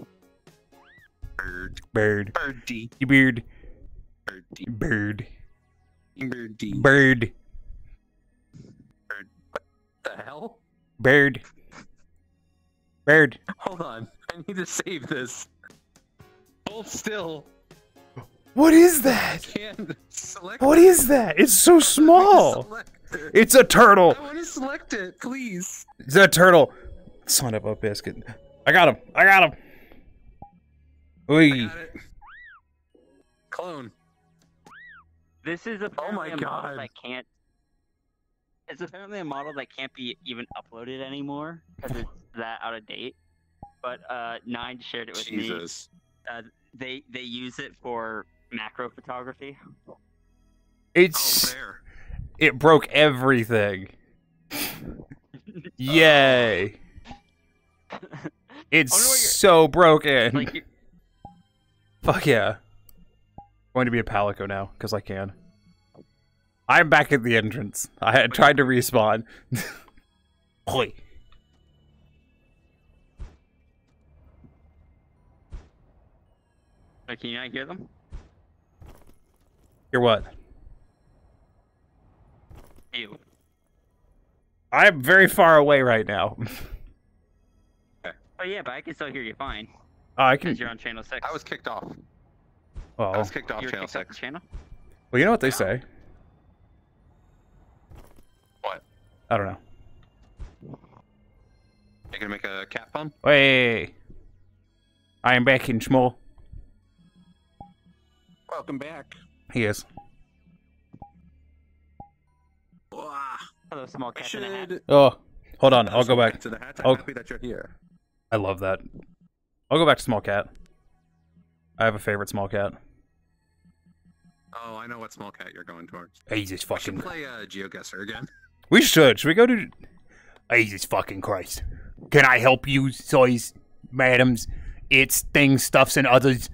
Bird. Bird. Birdie. Bird. Birdie. Bird. Birdie. Bird. Bird. What the hell? Bird. Bird. Hold on. I need to save this. Hold still. What is that? I can't select What it. is that? It's so small. Select it. It's a turtle. I want to select it, please. It's a turtle. Son of a biscuit. I got him. I got him. Oy. I got it. Clone. This is apparently my a model God. that can't. It's apparently a model that can't be even uploaded anymore because it's that out of date. But uh, Nine shared it with Jesus. me. Uh, they they use it for macro photography. It's. Oh, there. It broke everything. Yay. It's so broken. Like, you- Fuck yeah. I'm going to be a Palico now, because I can. I'm back at the entrance. I had tried to respawn. Hoi. Like, can you not hear them? Hear what? You. I'm very far away right now. Oh yeah, but I can still hear you fine. Oh, I can. Because you're on channel six. I was kicked off. Oh. I was kicked off You were channel kicked off six. the channel? Well, you know what they say. What? I don't know. You gonna make a cat pun? Hey. I am back in Schmo. Welcome back. He is. Hello, small cat in a hat. Should... Oh, hold on. I'll go back. To the hat. I'm I'll... happy that you're here. I love that. I'll go back to Small Cat. I have a favorite Small Cat. Oh, I know what small cat you're going towards. Jesus We fucking. should play uh, GeoGuessr again. We should. Should we go to? Jesus fucking Christ! Can I help you, soys, madams? It's things, stuffs, and others.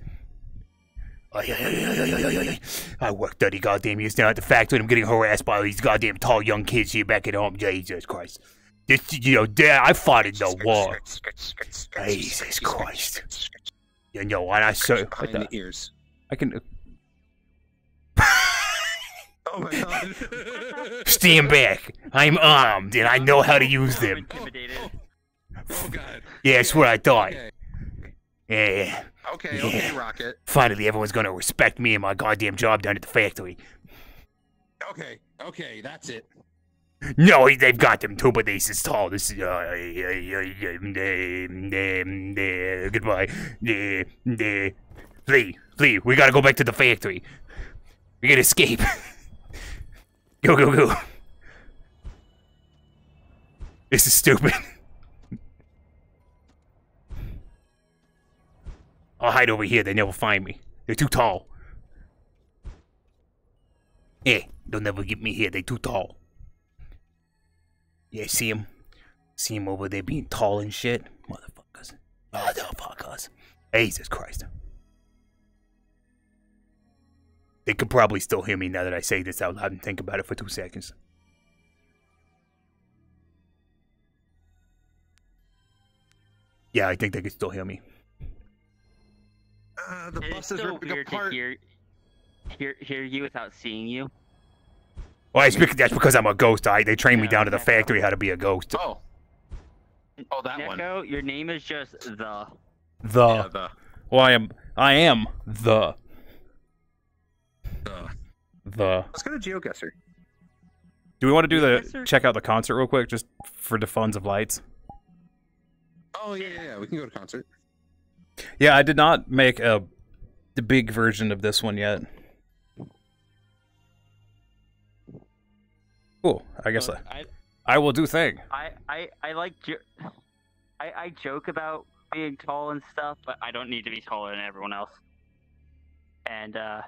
I work thirty goddamn years down at the factory and I'm getting harassed by all these goddamn tall young kids here back at home. Jesus Christ. This, you know, Dad, I fought in the war. Jesus Christ. You know, and I so. Behind the ears. I can. Oh my god. Stand back. I'm armed and I know how to use them. Intimidated. Oh god. Yeah, that's what I thought. Okay. Yeah. Okay, Yeah. okay, Rocket. Finally, everyone's gonna respect me and my goddamn job down at the factory. Okay, okay, that's it. No, they've got them too, but this is tall. This is, uh, goodbye. Flee, flee. We gotta go back to the factory. We gotta escape. Go, go, go. This is stupid. I'll hide over here. They never find me. They're too tall. Eh, they'll never get me here. They're too tall. Yeah, see him? See him over there being tall and shit? Motherfuckers. Motherfuckers. Jesus Christ. They could probably still hear me now that I say this out loud and think about it for two seconds. Yeah, I think they could still hear me. Uh, the It's bus is so ripping weird apart. to hear, hear, hear you without seeing you. Well, it's because, that's because I'm a ghost. I they trained me down to the factory how to be a ghost. Oh. Oh, that one. Neko, your name is just the. The. Yeah, the. Well, I am. I am the. The. The. Let's go to GeoGuessr. Do we want to do the check out the concert real quick, just for the funds of lights? Oh yeah, yeah, yeah. We can go to concert. Yeah, I did not make a the big version of this one yet. Cool. I guess Look, I, I, I will do thing. I, I, I like jo- I, I joke about being tall and stuff, but I don't need to be taller than everyone else. And uh,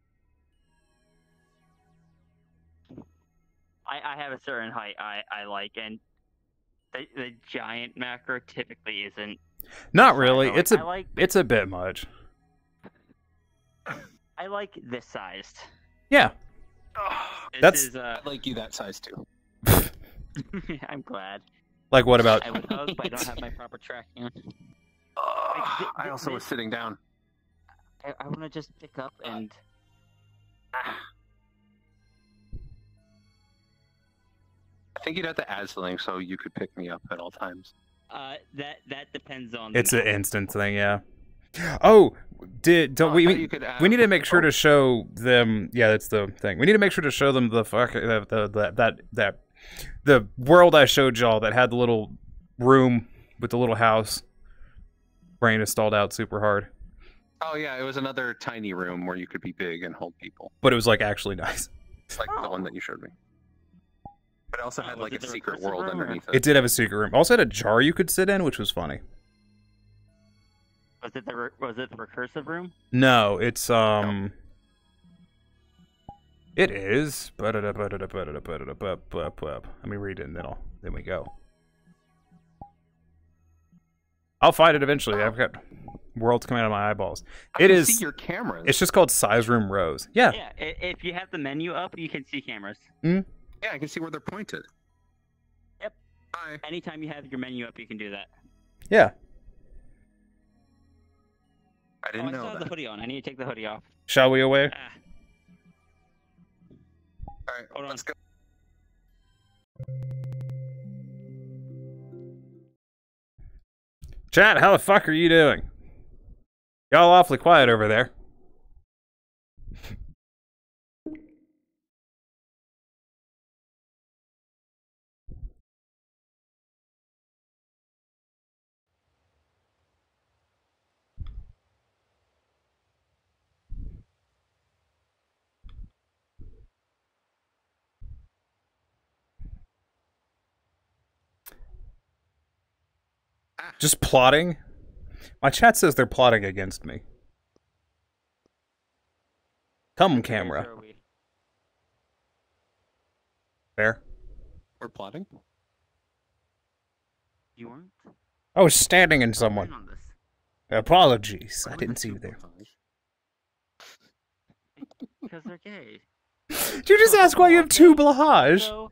I, I have a certain height I, I like, and the, the giant macro typically isn't. Not really. Like. It's a I like, it's a bit much. I like this sized. Yeah. This That's is, uh, I like you that size too. I'm glad. Like what about? I would hug, but I don't have my proper tracking on. Uh, Like, th- I th- also was this- sitting down. I, I want to just pick up and. I think you'd have to add something so you could pick me up at all times. Uh, that that depends on. The It's an map. instant thing, yeah. Oh, did don't Oh, I we? thought We, you could add- we need to make sure oh. to show them. Yeah, that's the thing. We need to make sure to show them the fuck the, the, the that that the world I showed y'all that had the little room with the little house. Brain is stalled out super hard, Oh yeah, it was another tiny room where you could be big and hold people, but it was like actually nice. like the one that you showed me. But it also Oh, had was like it a the secret recursive world room, or- underneath it. It did have a secret room. Also had a jar you could sit in, which was funny. Was it the re- was it the recursive room? No, it's um. It is. Let me read it and then I'll then we go. I'll find it eventually. I've got worlds coming out of my eyeballs. I It can is. see your cameras. It's just called Size Room Rows. Yeah. Yeah. i- If you have the menu up, you can see cameras. Hmm? Yeah, I can see where they're pointed. Yep. Hi. Anytime you have your menu up, you can do that. Yeah. I Oh, didn't I still know have that. the hoodie on. I need to take the hoodie off. Shall we away? Ah, All right, hold on. let's go. Chat, how the fuck are you doing? Y'all awfully quiet over there. Just plotting? My chat says they're plotting against me. Come, camera. where are we? There. We're plotting. You weren't? I was standing in In someone. on this. Apologies. I didn't see you there. Because they're gay. Did you just ask why you have two blahage? So,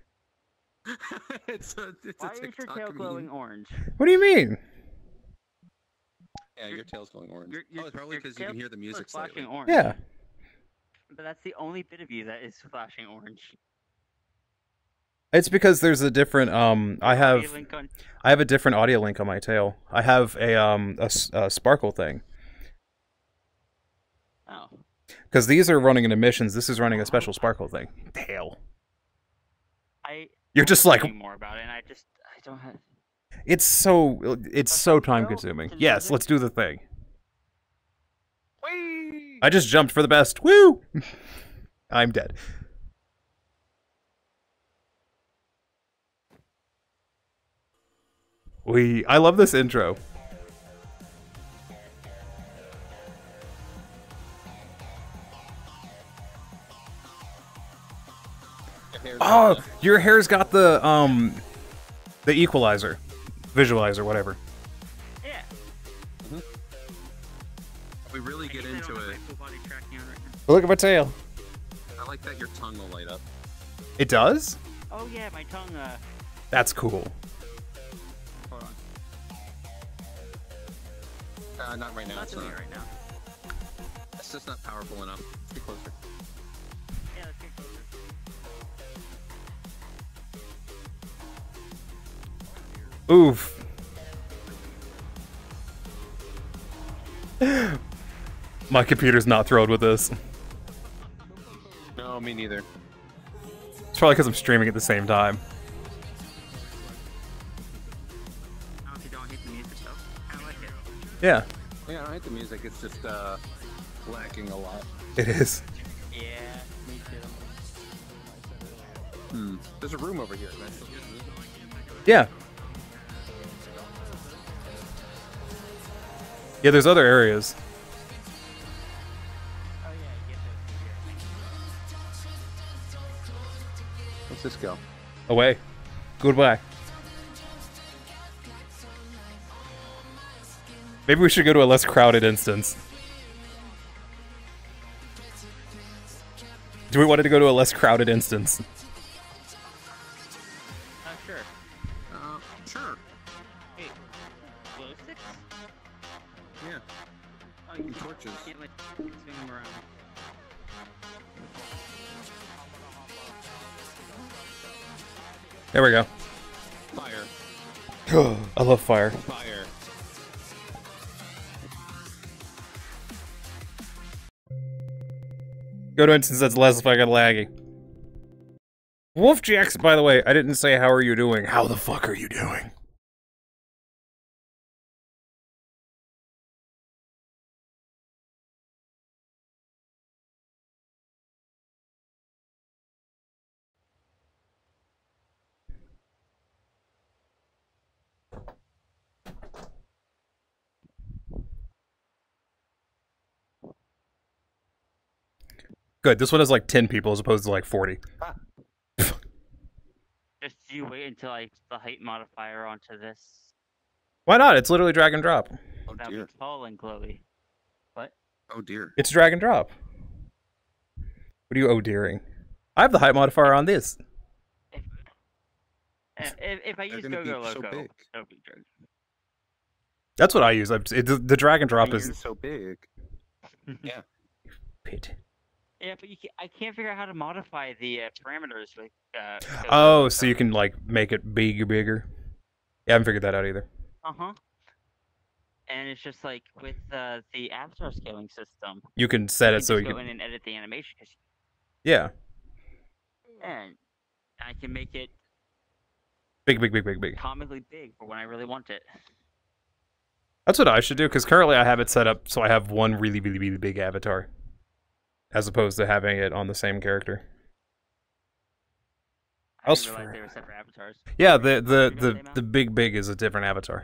it's a, it's why a is your TikTok tail meme. glowing orange? What do you mean? Yeah, your tail's going orange. Your, your, oh, it's probably your because you tail can hear the is music flashing slightly. orange. Yeah. But that's the only bit of you that is flashing orange. It's because there's a different um I have Audio link on- I have a different audio link on my tail. I have a um a, s- a sparkle thing. Oh. Cuz these are running in emissions. This is running a special sparkle thing. Tail. I. You're just like thinking more about it, and I just I don't have. it's so it's so time consuming. Yes, let's do the thing. Whee! I just jumped for the best. Woo! I'm dead. We I love this intro. Oh, your hair's got the um the equalizer, visualizer, whatever. Yeah. If we really get I into don't have it, my full body tracking on right now. Look at my tail. I like that your tongue will light up. It does? Oh yeah, my tongue. Uh. That's cool. Hold on. Uh, not right now. Not It's doing not. it right now. It's just not powerful enough. Get closer. Yeah, let's get closer. Oof. My computer's not thrilled with this. No, me neither. It's probably because I'm streaming at the same time. I honestly don't hate the music though. I like it. Yeah, Yeah, I don't hate the music. It's just uh, lacking a lot. it is. Yeah, me too. Hmm. There's a room over here. Can I still use it? Yeah. Yeah, there's other areas. Oh yeah, I get Let's just go. Away. Goodbye. Maybe we should go to a less crowded instance. Do we want to go to a less crowded instance? Uh, sure. Uh, sure. Hey, glow sticks? Yeah. Oh, you And can- torches. you can't like swing them around. There we go. Fire. I love fire. Fire. Go to instance that's less fucking laggy. Wolf Jackson, by the way, I didn't say how are you doing. How the fuck are you doing? Good. This one has like ten people as opposed to like forty. Ah. Just you wait until I put the height modifier onto this. Why not? It's literally drag and drop. Oh That'll dear. be tall and glowy. What? Oh dear. It's drag and drop. What are you oh dearing? I have the height modifier on this. If, if, if I They're use gonna be Go-Go so Loco, big. it'll be drag. That's what I use. I've, it, the, the drag and drop Yours is so big. Yeah. pit. Yeah, but you can, I can't figure out how to modify the uh, parameters with. Uh, Oh, so you can like make it bigger, bigger. Yeah, I haven't figured that out either. Uh huh. And it's just like with uh, the avatar scaling system. You can set you it can so just you go can. in and edit the animation, 'cause- Yeah, and I can make it big, big, big, big, big. comically big for when I really want it. That's what I should do because currently I have it set up so I have one really, really, really big avatar, as opposed to having it on the same character. I Else didn't realize for- they were separate avatars. Yeah, the the You know the what they the big, big is a different avatar.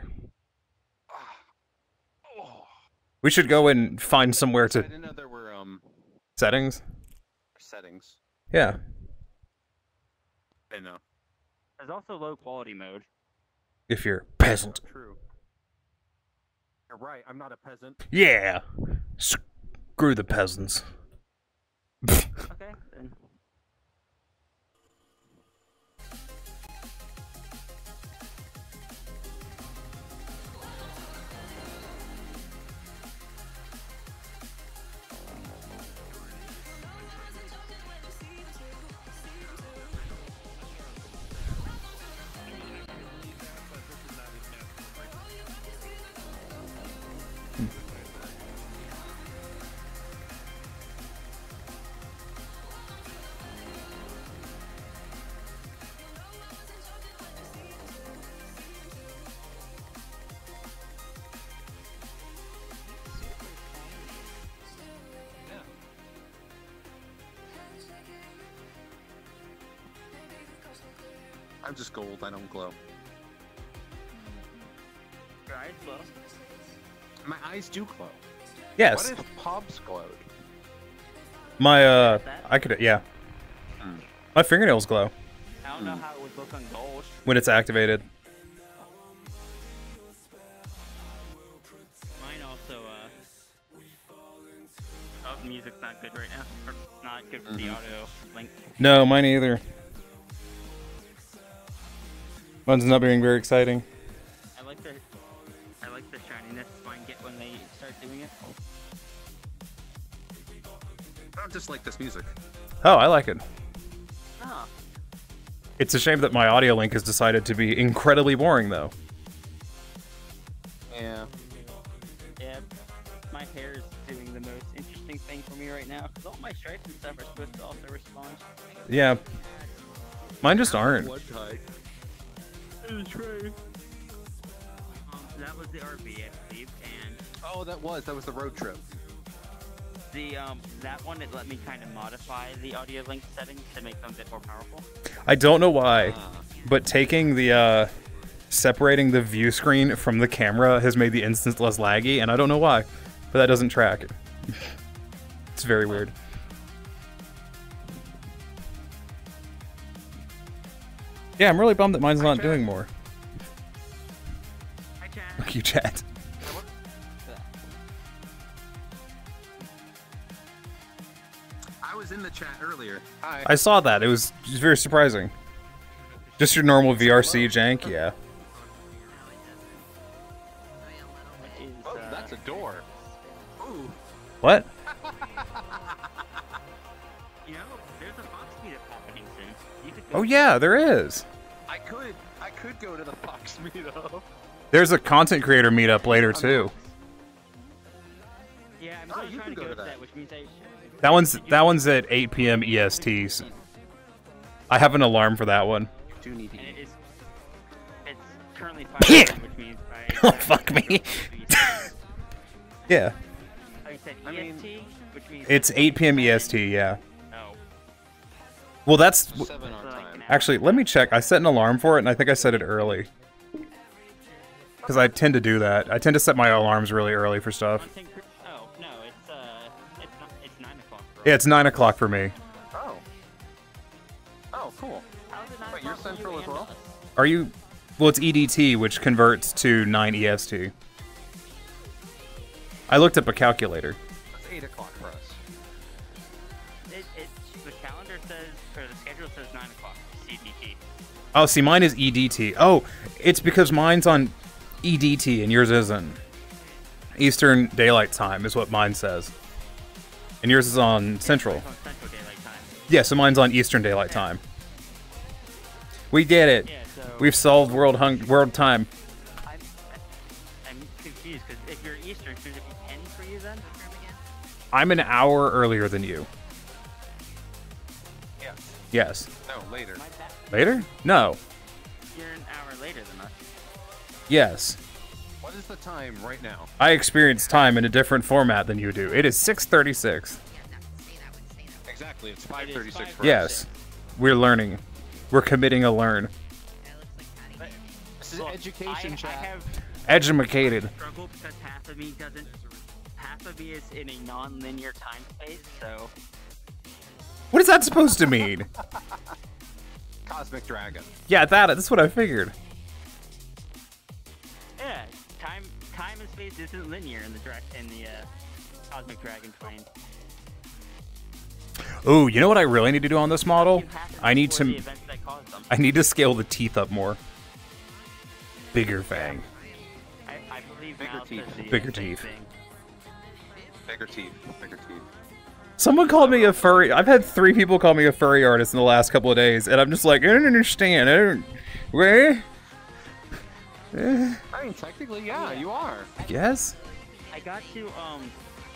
We should go and find somewhere I to didn't know there were um settings. settings. Yeah. I know. There's also low quality mode. If you're peasant. True. You're right. I'm not a peasant. Yeah. Screw the peasants. Okay, then. I'm just gold. I don't glow. Your eyes glow. My eyes do glow. Yes. What if Pobs glowed? My uh, I could yeah. Hmm. My fingernails glow I don't know how it would look on gold. when it's activated. Mine also, uh... Oh, the music's not good right now. Or not good for the Mhm. audio link. No, mine either. Mine's not being very exciting. I like the... I like the shininess mine get when they start doing it. I don't dislike this music. Oh, I like it. Oh. It's a shame that my audio link has decided to be incredibly boring, though. interesting thing for me right now, because all my stripes and stuff are supposed to also respond. Yeah. Mine just aren't. One type. Um, that was the R V, I believe, and Oh, that was that was the road trip. the um that one it let me kind of modify the audio link settings to make them a bit more powerful. I don't know why, but taking the uh, separating the view screen from the camera has made the instance less laggy, and I don't know why, but that doesn't track. It's very weird. Yeah, I'm really bummed that mine's not doing more. Hi, chat. Fuck you, chat. I was in the chat earlier. Hi. I saw that. It was just very surprising. Just your normal V R C jank, yeah. Oh, that's a door. Ooh. What? You know, there's a Fox meetup happening soon. You could go. Oh yeah, there is. I could I could go to the Fox meetup. There's a content creator meetup later too. Yeah, I'm Oh, really you trying can to go go to to that. that, which means I. That one's that one's at eight P M E S T. So I have an alarm for that one. Do need to And eat. it is. It's currently five P M, which means by. Oh fuck me. Yeah. Oh, you said E S T, which means. It's eight P M E S T, yeah. Oh. Well, that's Seven our time. actually. Let me check. I set an alarm for it, and I think I set it early. Because I tend to do that. I tend to set my alarms really early for stuff. One thing. Oh no, it's uh, it's not. It's nine o'clock. For Yeah, it's nine o'clock for me. Oh. Oh, cool. How's it nine Wait, you're o'clock for you central as and well? us? Are you? Well, it's E D T, which converts to nine E S T. I looked up a calculator. It's eight o'clock for us. It, it, the calendar says, or the schedule says nine o'clock. C D T. Oh, see, mine is E D T. Oh, it's because mine's on E D T and yours isn't. Eastern Daylight Time is what mine says. And yours is on Central. It's on Central Daylight Time. Yeah, so mine's on Eastern Daylight Time. We did it. Yeah, so We've solved world hung world time. I'm, I'm confused because if you're Eastern, should it be ten for you then? I'm an hour earlier than you. Yeah. Yes. No, later. My bad. Later? No. You're an hour later than us. Yes. What is the time right now? I experience time in a different format than you do. It is six thirty-six. Exactly, it's five thirty-six for us. Yes. We're learning. We're committing a learn. This is Look, education I, chat. I have Edumacated. struggled because half of me doesn't. Half of me is in a non-linear time space, so. What is that supposed to mean? Cosmic Dragon. Yeah, that that's what I figured. Yeah, time, time and space isn't linear in the direct in the uh, Cosmic Dragon plane. Ooh, you know what I really need to do on this model? You have I need before the to events that caused them. I need to scale the teeth up more. Bigger fang. I, I believe Bigger now teeth. says the Bigger same teeth. thing. Bigger teeth. Bigger teeth. Someone called me a furry. I've had three people call me a furry artist in the last couple of days, and I'm just like, I don't understand. I don't. Where? Eh, I mean, technically, yeah, you are. I guess. I got to um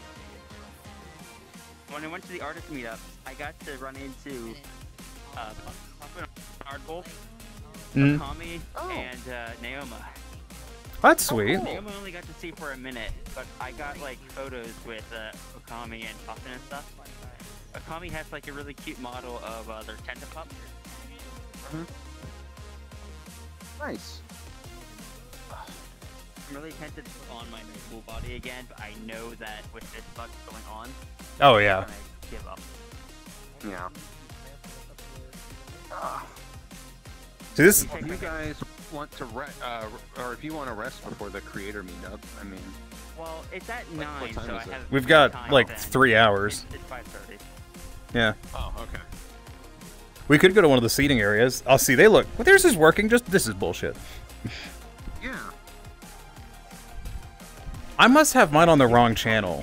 when I went to the artist meetup, I got to run into uh Puffin Hardbolt, Mhm. Okami, Oh. and uh, Naoma. That's sweet. Naoma only got to see for a minute, but I got like photos with uh, Okami and Puffin and stuff. Okami has like a really cute model of uh, their Tentapup. Mhm. Nice. I'm really tempted to put on my full body again, but I know that with this bug going on, Oh yeah. I'm gonna give up. Yeah. Ah. See this. If you guys want to rest, uh, or if you want to rest before the creator meetup, I mean, Well, it's at Like, nine, what time so is I it? have. We've got time like then. three hours. It's, it's five thirty. Yeah. oh, okay. We could go to one of the seating areas. I'll see. They look. Well, theirs is working. Just this is bullshit. Yeah. I must have mine on the wrong channel.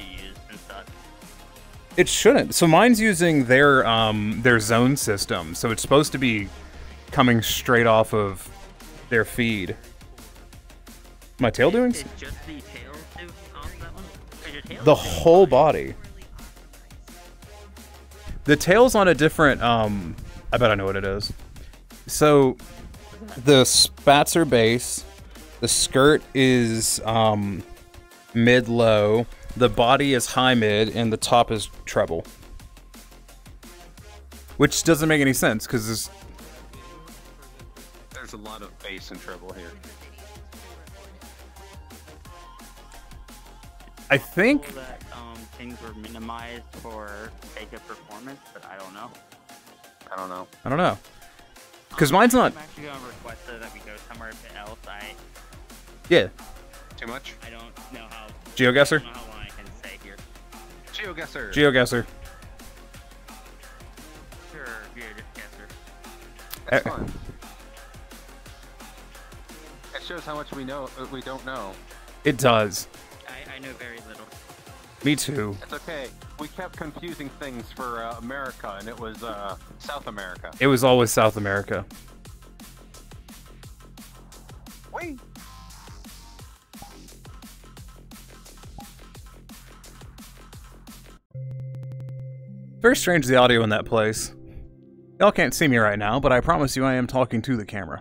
It shouldn't. So mine's using their um their zone system. So it's supposed to be coming straight off of their feed. My tail doing? It's just the tail to off that one? 'Cause your tail The is whole body. The tail's on a different, um, I bet I know what it is. So, the spats are bass, the skirt is, um, mid-low, the body is high-mid, and the top is treble. Which doesn't make any sense, because there's... There's a lot of bass and treble here. I think... that um, things were minimized for sake of performance, but I don't know. I don't know. I don't know. Because mine's not... I'm actually going to request that we go somewhere else. I... Yeah. Too much? I don't know how... GeoGuessr? I don't know how long I can stay here. GeoGuessr! GeoGuessr. Sure, GeoGuessr. That's fun. It shows how much we know, uh, we don't know. It does. I, I know very little. Me too. It's okay. We kept confusing things for uh, America, and it was uh, South America. It was always South America. Wait. Very strange, the audio in that place. Y'all can't see me right now, but I promise you I am talking to the camera.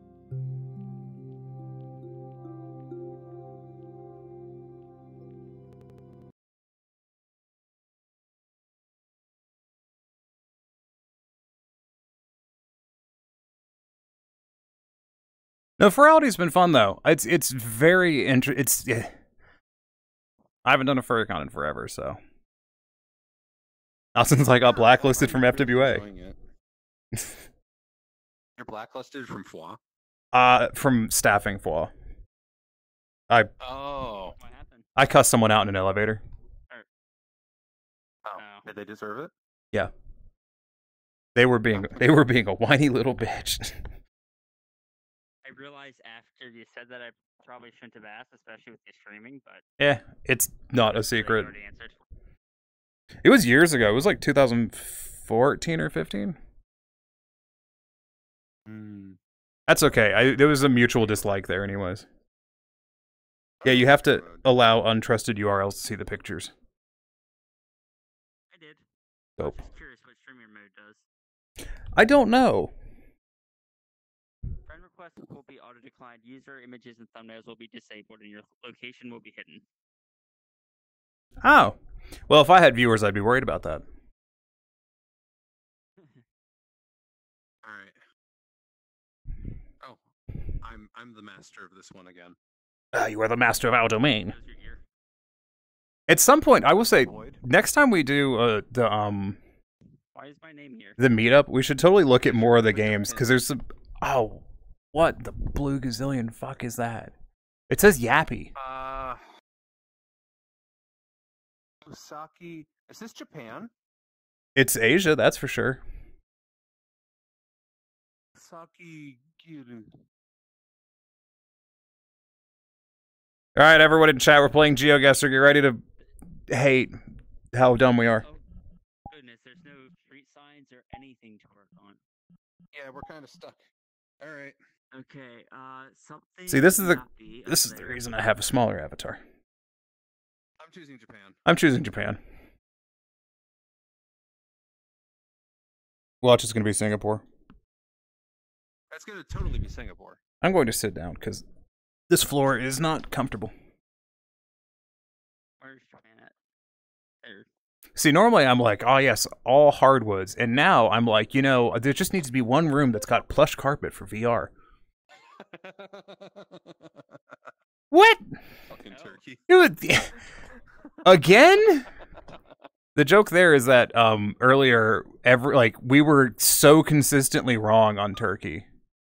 No, Furality's been fun though. It's it's very inter- it's yeah. I haven't done a Furicon in forever, so. Not since I got blacklisted from F W A. You're blacklisted from F W A? Uh, from staffing F W A. I Oh. What happened? I cussed someone out in an elevator. Oh. Did they deserve it? Yeah. They were being they were being a whiny little bitch. I realized after you said that I probably shouldn't have asked, especially with the streaming, but... Yeah, it's not a secret. already answered. It was years ago. It was like two thousand fourteen or fifteen. Mm. That's okay. I, there was a mutual dislike there anyways. Yeah, you have to allow untrusted U R Ls to see the pictures. I did. Dope. I'm just curious what streamer mode does. I don't know. Friend requests will be auto-declined. User images and thumbnails will be disabled, and your location will be hidden. Oh. Well, if I had viewers, I'd be worried about that. Alright. Oh. I'm I'm the master of this one again. Ah, you are the master of our domain. At some point, I will say, next time we do uh, the um Why is my name here? the meetup, we should totally look at more of the games, because there's some... Oh, what the blue gazillion fuck is that? It says Yappy. Uh... Osaki... Is this Japan? It's Asia, that's for sure. Osaki... Giru. Alright, everyone in chat, we're playing GeoGuessr. Get ready to hate how dumb we are. Oh, goodness, there's no street signs or anything to work on. Yeah, we're kind of stuck. Alright. Okay, uh, something... See, this is the happy this up is the there. reason I have a smaller avatar. I'm choosing Japan. I'm choosing Japan. Watch, it's going to be Singapore. That's going to totally be Singapore. I'm going to sit down, because this floor is not comfortable. Where's Japan at? There. See, normally I'm like, oh yes, all hardwoods. And now I'm like, you know, there just needs to be one room that's got plush carpet for V R. What? Fucking turkey. Dude, again? The joke there is that um, earlier, every like we were so consistently wrong on Turkey.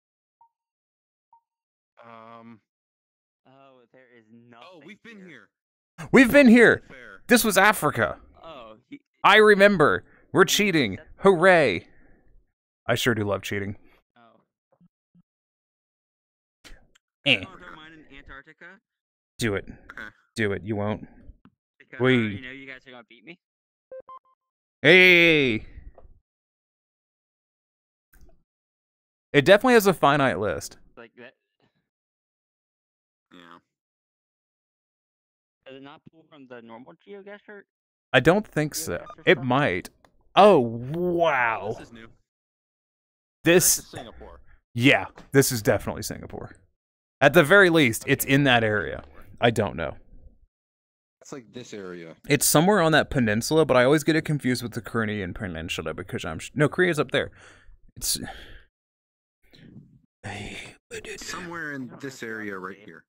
Um. Oh, there is nothing. Oh, we've been here. We've been here. Fair. This was Africa. Oh, he, I remember. We're cheating. Hooray. I sure do love cheating. oh. Eh. Oh, don't mind in Antarctica? Do it. Okay. Do it. You won't. Because We- I already know you guys are gonna beat me. Hey! It definitely has a finite list. Like that. Yeah. Does it not pull from the normal GeoGuessr? I don't think so. It might. Oh, wow. This is new. This, This is Singapore. yeah, this is definitely Singapore. At the very least, it's in that area. I don't know. It's like this area. It's somewhere on that peninsula, but I always get it confused with the Korean peninsula because I'm... Sh no, Korea's up there. It's... Somewhere in this area right here.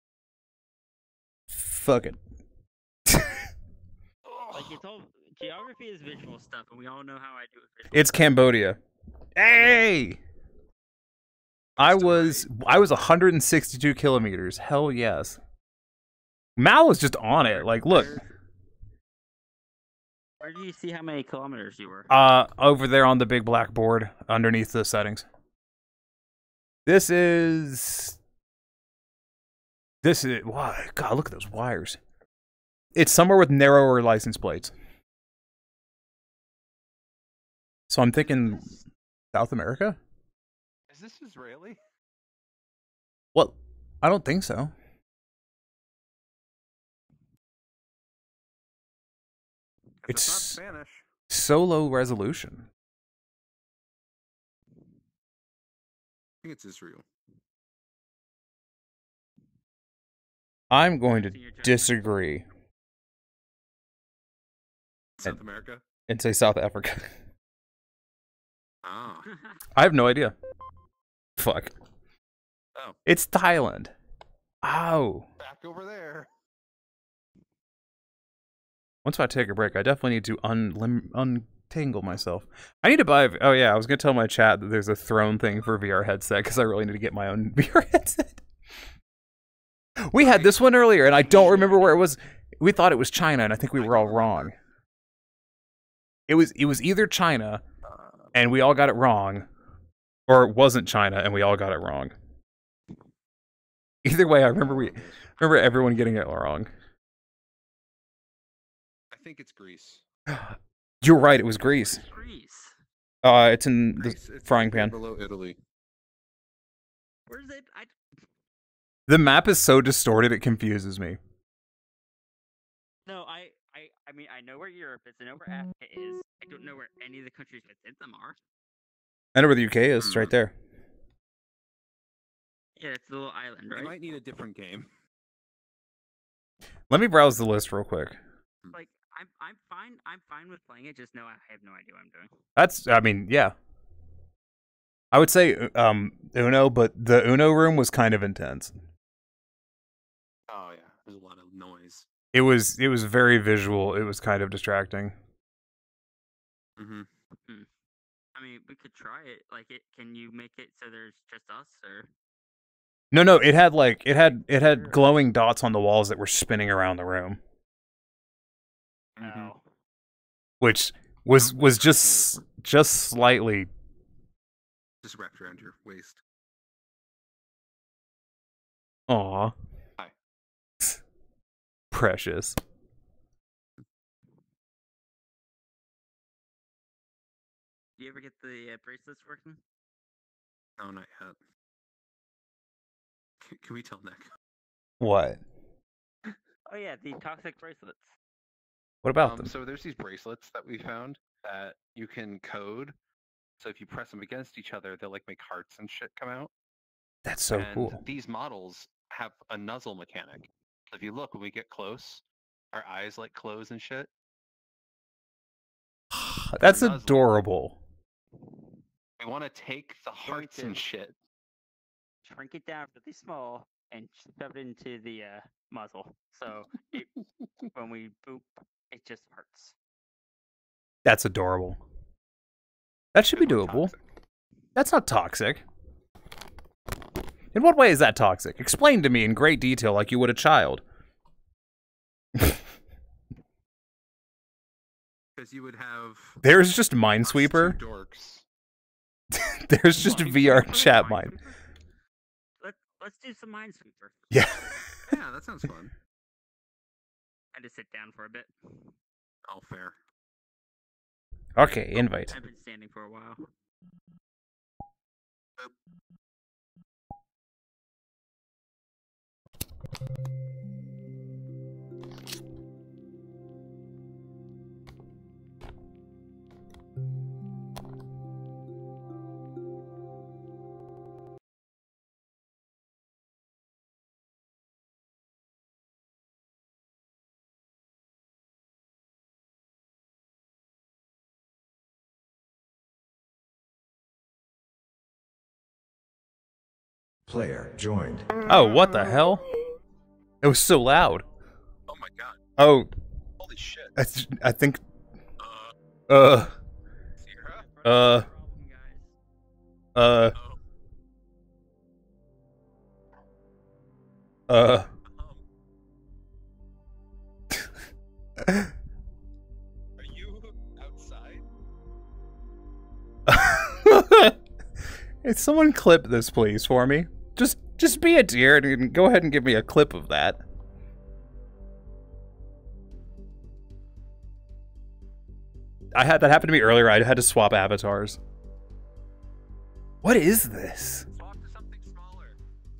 Fuck it. Like, it's all... Geography is visual stuff, and we all know how I do it. Visual It's Cambodia. Hey! I was... I was one hundred sixty-two kilometers. Hell yes. Mal was just on it. Like, look. Where do you see how many kilometers you were? Uh, over there on the big black board, underneath the settings. This is... This is... Why? God, look at those wires. It's somewhere with narrower license plates. So I'm thinking South America? Is this Israeli? Well, I don't think so. It's, It's not Spanish. so low resolution. I think it's Israel. I'm going to disagree. South and, America? and say South Africa. Oh. I have no idea. Fuck. Oh. It's Thailand. Oh. Back over there. Once I take a break, I definitely need to unlim untangle myself. I need to buy... Oh yeah, I was going to tell my chat that there's a throne thing for V R headset, because I really need to get my own V R headset. We had this one earlier, and I don't remember where it was. We thought it was China, and I think we were all wrong. It was it was either China, and we all got it wrong, or it wasn't China, and we all got it wrong. Either way, I remember we remember everyone getting it wrong. I think it's Greece. You're right, it was Greece. Greece. Uh, it's in the Greece, it's frying pan. below Italy. Where's it? I... The map is so distorted, it confuses me. No, I, I, I mean, I know where Europe is. I know where Africa is. I don't know where any of the countries within them are. I know where the U K is. It's right there. Yeah, it's a little island, right? You might need a different game. Let me browse the list real quick. Like, I'm, I'm fine. I'm fine with playing it. Just know I have no idea what I'm doing. That's, I mean, yeah. I would say um, Uno, but the Uno room was kind of intense. Oh yeah, there's a lot of noise. It was, it was very visual. It was kind of distracting. Mm-hmm. Hmm. I mean, we could try it. Like, it. Can you make it so there's just us, or? No, no, it had like it had it had glowing dots on the walls that were spinning around the room, No. which was was just just slightly. Just wrapped around your waist. Aw. Hi. Precious. Do you ever get the uh, bracelets working? No, not yet. C can we tell Nick? What? Oh yeah, the toxic bracelets. What about um, them? So there's these bracelets that we found that you can code. So if you press them against each other, they'll like make hearts and shit come out. That's so and cool. These models have a nuzzle mechanic. If you look, when we get close, our eyes like close and shit. That's adorable. We want to take the hearts and shit. Shrink it down really small and shove it into the uh, muzzle. So it, when we boop, it just hurts. That's adorable. That should be doable. That's not toxic. In what way is that toxic? Explain to me in great detail like you would a child. Because you would have... There's just Minesweeper. Dorks. There's just a V R chat mine. Let, let's do some Minesweeper. Yeah. Yeah, that sounds fun. I just sit down for a bit. Oh, fair. Okay, invite. I've been standing for a while. Player joined. Oh, what the hell? It was so loud. Oh my god. Oh. Holy shit. I, th I think. Uh. Uh. Uh. Uh. Are you outside? Hey, someone clip this, please, for me. Just, just be a dear and go ahead and give me a clip of that. I had that happen to me earlier. I had to swap avatars. What is this? Swap to something smaller.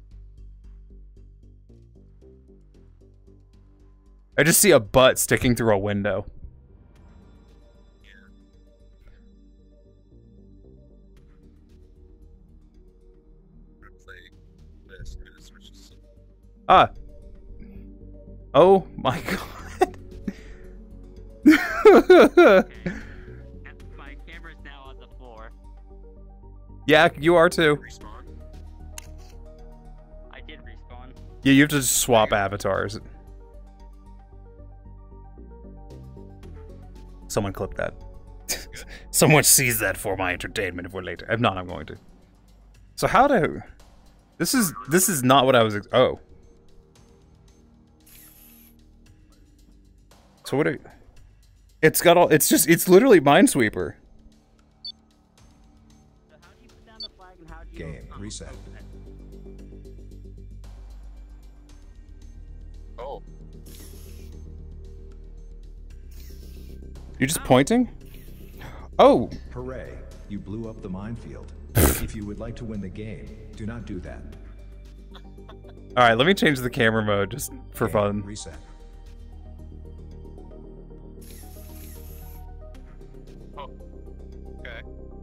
I just see a butt sticking through a window. Ah. Oh my god. My camera's now on the floor. Yeah, you are too. I did respawn. Yeah, you have to just swap avatars. Someone clip that. Someone sees that for my entertainment if we're later. If not, I'm going to. So how do... This is this is not what I was... Ex oh. So what are... It's got all... It's just... It's literally Minesweeper. Game reset. Oh. You're just pointing? Oh! Hooray, you blew up the minefield. If you would like to win the game, do not do that. Alright, let me change the camera mode just for Game fun. Reset. Oh. Okay.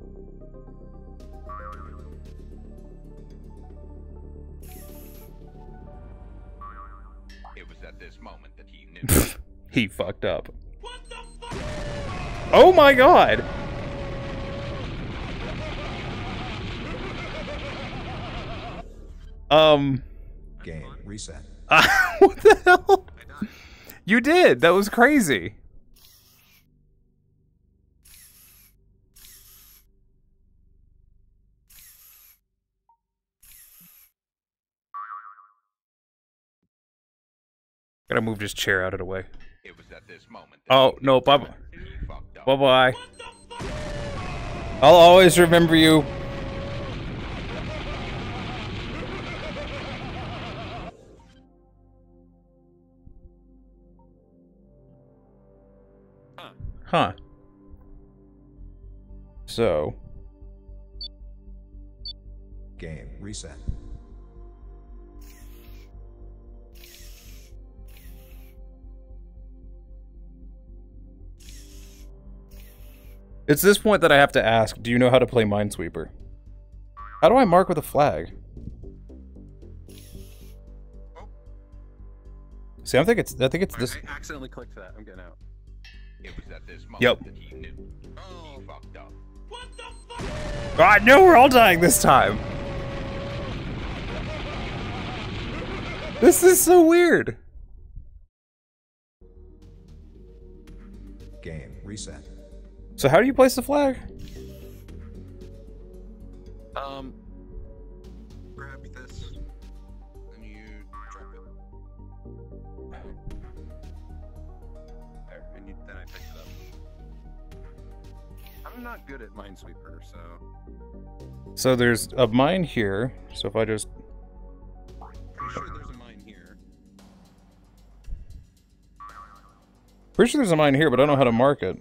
It was at this moment that he knew. He fucked up. Oh my god! Um. Game reset. Uh, what the hell? You did. That was crazy. Gotta move this chair out of the way. It was at this moment. Oh no, bye bye. Bye bye. I'll always remember you. Huh. So. Game reset. It's this point that I have to ask, do you know how to play Minesweeper? How do I mark with a flag? See, I think it's I think it's this. I accidentally clicked that. I'm getting out. It was at this moment Yep. that he knew. Oh. He fucked up. Ah, no, we're all dying this time. This is so weird. Game reset. So how do you place the flag? Um, grab this, and you drop it. There, and you, then I picked it up. I'm not good at Minesweeper, so... So there's a mine here, so if I just... Pretty sure there's a mine here. Pretty sure there's a mine here, but I don't know how to mark it.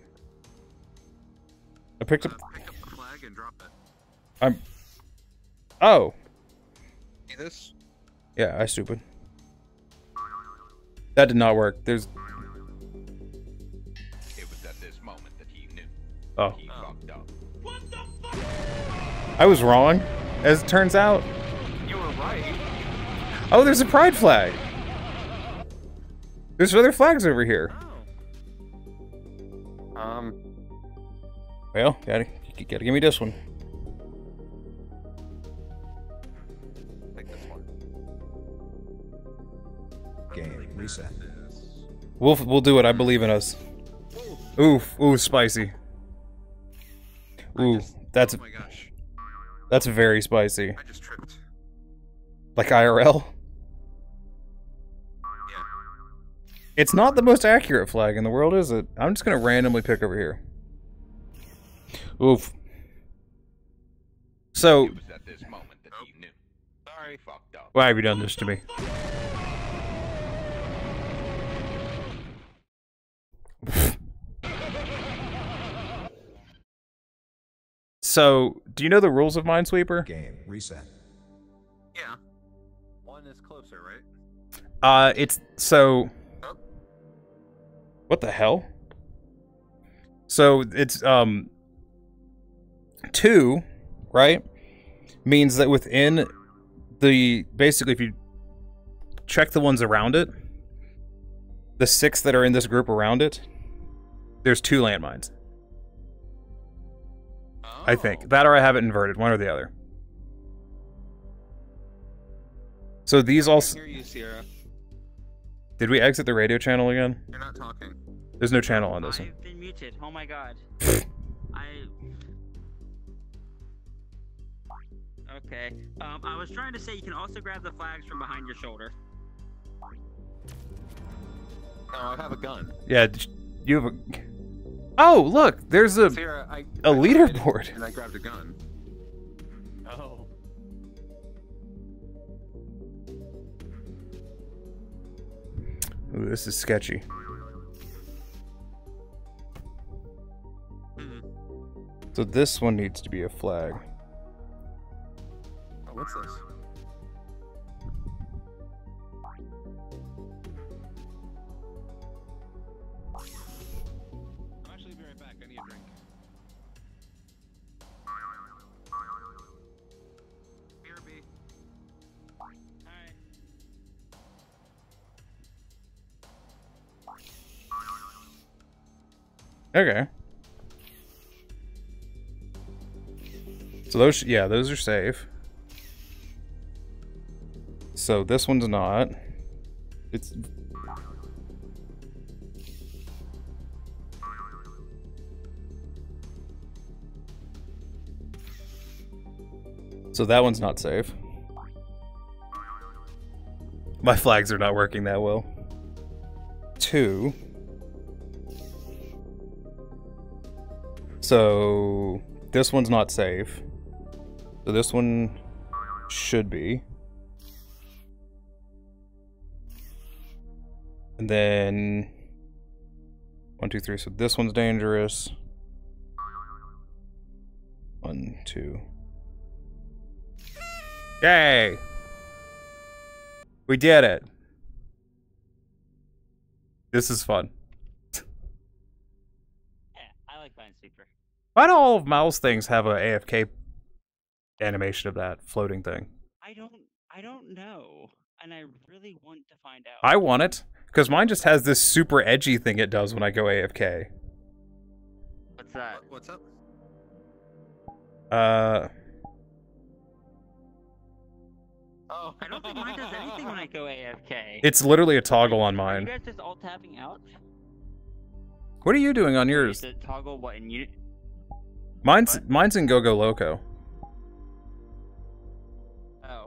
I picked up... Uh, pick up the flag and drop it. I'm... Oh! See this? Yeah, I stupid. That did not work. There's... It was at this moment that he knew. Oh. He fucked up. I was wrong, as it turns out. You were right. Oh, there's a pride flag! There's other flags over here. Oh. Um... Well, gotta, you gotta give me this one. Like this. reset. We'll we'll do it. I believe in us. Oof, ooh, spicy. Ooh, that's Oh my gosh. that's very spicy. I just tripped. Like I R L. Yeah. It's not the most accurate flag in the world, is it? I'm just gonna randomly pick over here. Oof. So, It was at this moment that he knew. Sorry, fucked up. why have you done this to me? So, do you know the rules of Minesweeper? Game reset. Yeah. One is closer, right? Uh, it's so. Oh. What the hell? So it's um. Two, right? Means that within the basically, if you check the ones around it, the six that are in this group around it, there's two landmines. Oh. I think that, or I have it inverted, one or the other. So these all. I can hear you, Sierra. Did we exit the radio channel again? You're not talking. There's no channel on this one. I've been muted. Oh my god. I. Okay. Um, I was trying to say you can also grab the flags from behind your shoulder. No, I have a gun. Yeah, you have a. Oh, look, there's a Sierra, I, a I leaderboard. And I grabbed a gun. Oh. Ooh, this is sketchy. Mm-hmm. So this one needs to be a flag. Oh, what's this? I'm actually be right back. I need a drink. B R B. Alright. Okay. So those, yeah, those are safe. So this one's not. It's. So that one's not safe. My flags are not working that well. Two. So this one's not safe. So this one should be. And then one, two, three. So this one's dangerous. One, two. Yay! We did it. This is fun. Yeah, I like Minesweeper. Why do all of Miles' things have a A F K animation of that floating thing? I don't I don't know. And I really want to find out. I want it. Because mine just has this super edgy thing it does when I go A F K. What's that? What's up? Uh... Oh. I don't think mine does anything when I go A F K. It's literally a toggle on Are mine. you guys just all tapping out? What are you doing on yours? Is it toggle what in you? Mine's What? mine's in Go Go Loco. Oh.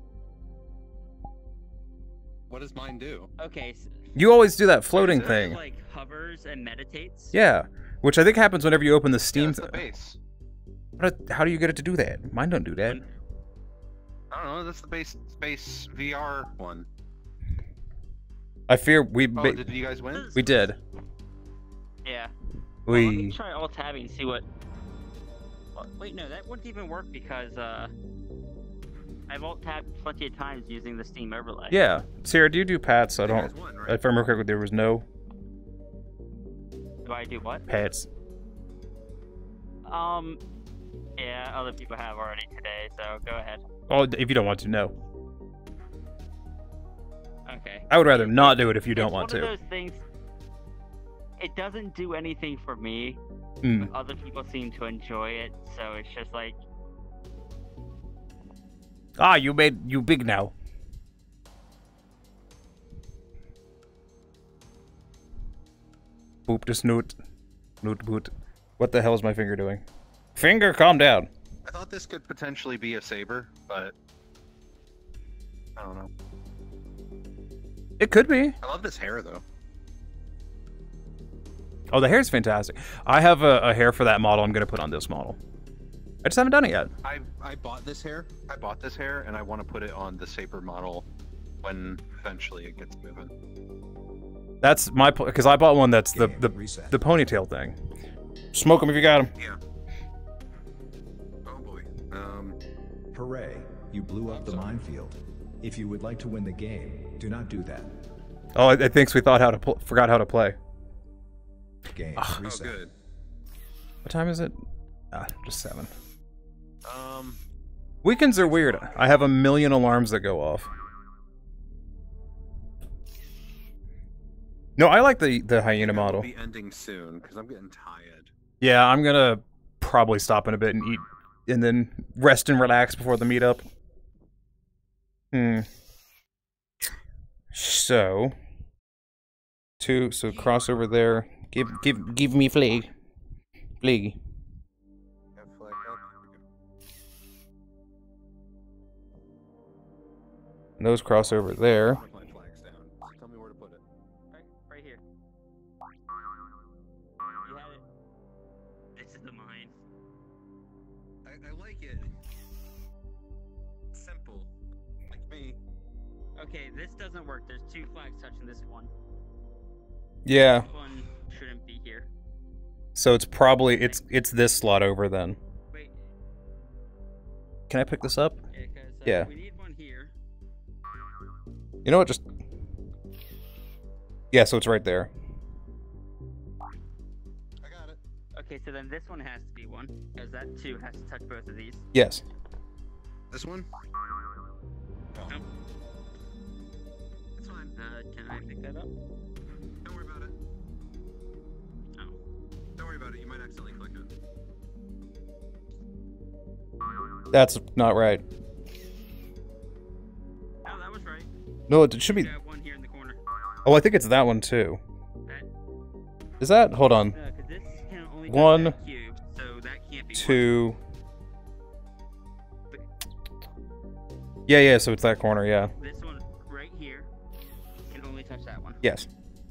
What does mine do? Okay. So You always do that floating it thing. like hovers and meditates. Yeah, which I think happens whenever you open the Steam. Yeah, that's the base. What, how do you get it to do that? Mine don't do that. I don't know. That's the base space V R one. I fear we Oh, ba- did you guys win? we did. Yeah. Well, let me We try alt tabbing and see what. Well, wait, no, that wouldn't even work because uh, I've alt tabbed plenty of times using the Steam overlay. yeah. Sarah, do you do pats? I You don't. guys won, right? If I remember correctly, there was no Do I do what? pats. Um, yeah, other people have already today, so go ahead. Oh, if you don't want to, no. Okay. I would rather not do it if you don't It's want one to. of those things. It doesn't do anything for me. Hmm. But other people seem to enjoy it, so it's just like. Ah, you made you big now. Boop de snoot. Noot boot. What the hell is my finger doing? Finger, calm down. I thought this could potentially be a saber, but I don't know. It could be. I love this hair though. Oh, the hair's fantastic. I have a, a hair for that model I'm gonna put on this model. I just haven't done it yet. I I bought this hair. I bought this hair, and I want to put it on the saber model when eventually it gets moving. That's my because I bought one that's the the, the ponytail thing. Smoke them if you got them. Yeah. Oh boy. Um. Hooray! You blew up the minefield. If you would like to win the game, do not do that. Oh, it, it thinks we thought how to pl forgot how to play. Game Oh, reset. good. What time is it? Ah, just seven. Um. Weekends are weird. I have a million alarms that go off. No, I like the the hyena model. It'll be ending soon because I'm getting tired. Yeah, I'm gonna probably stop in a bit and eat, and then rest and relax before the meetup. Hmm. So, two. So cross over there. Give give give me flag. Flag. And those cross over there. Tell me where to put it. Right, right here. You had it. This is the mine. I, I like it. Simple. Like me. Okay, this doesn't work. There's two flags touching this one. Yeah. This one shouldn't be here. So it's probably it's it's this slot over then. Wait. Can I pick this up? Yeah. 'Cause, uh, Yeah. we need one here. You know what? Just yeah. So it's right there. I got it. Okay, so then this one has to be one, because that two has to touch both of these. Yes. This one? Oh. That's fine. Uh, can I pick that up? Don't worry about it. Oh. Don't worry about it. You might accidentally click it. That's not right. Oh, that was right. No, it should be. You got one here in the corner. Oh, I think it's that one too. That. Is that? Hold on. Uh, 'cause this can only touch One, that cube, so that can't be two. Yeah, yeah. So it's that corner. Yeah. This one right here can only touch that one. Yes.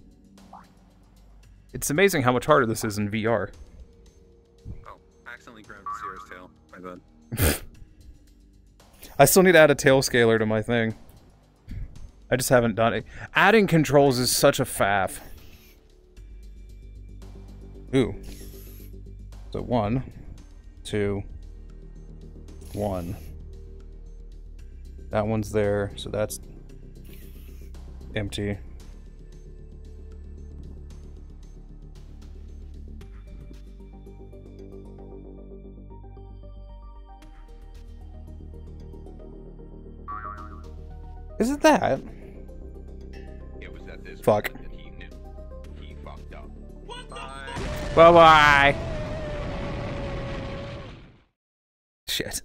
It's amazing how much harder this is in V R. Oh, I accidentally grabbed Sierra's tail. My bad. I still need to add a tail scaler to my thing. I just haven't done it. Adding controls is such a faff. Ooh. So one, two, one. That one's there, so that's empty. Is it that? It was at this Fuck. moment that he knew. He fucked up. Bye bye. Shit.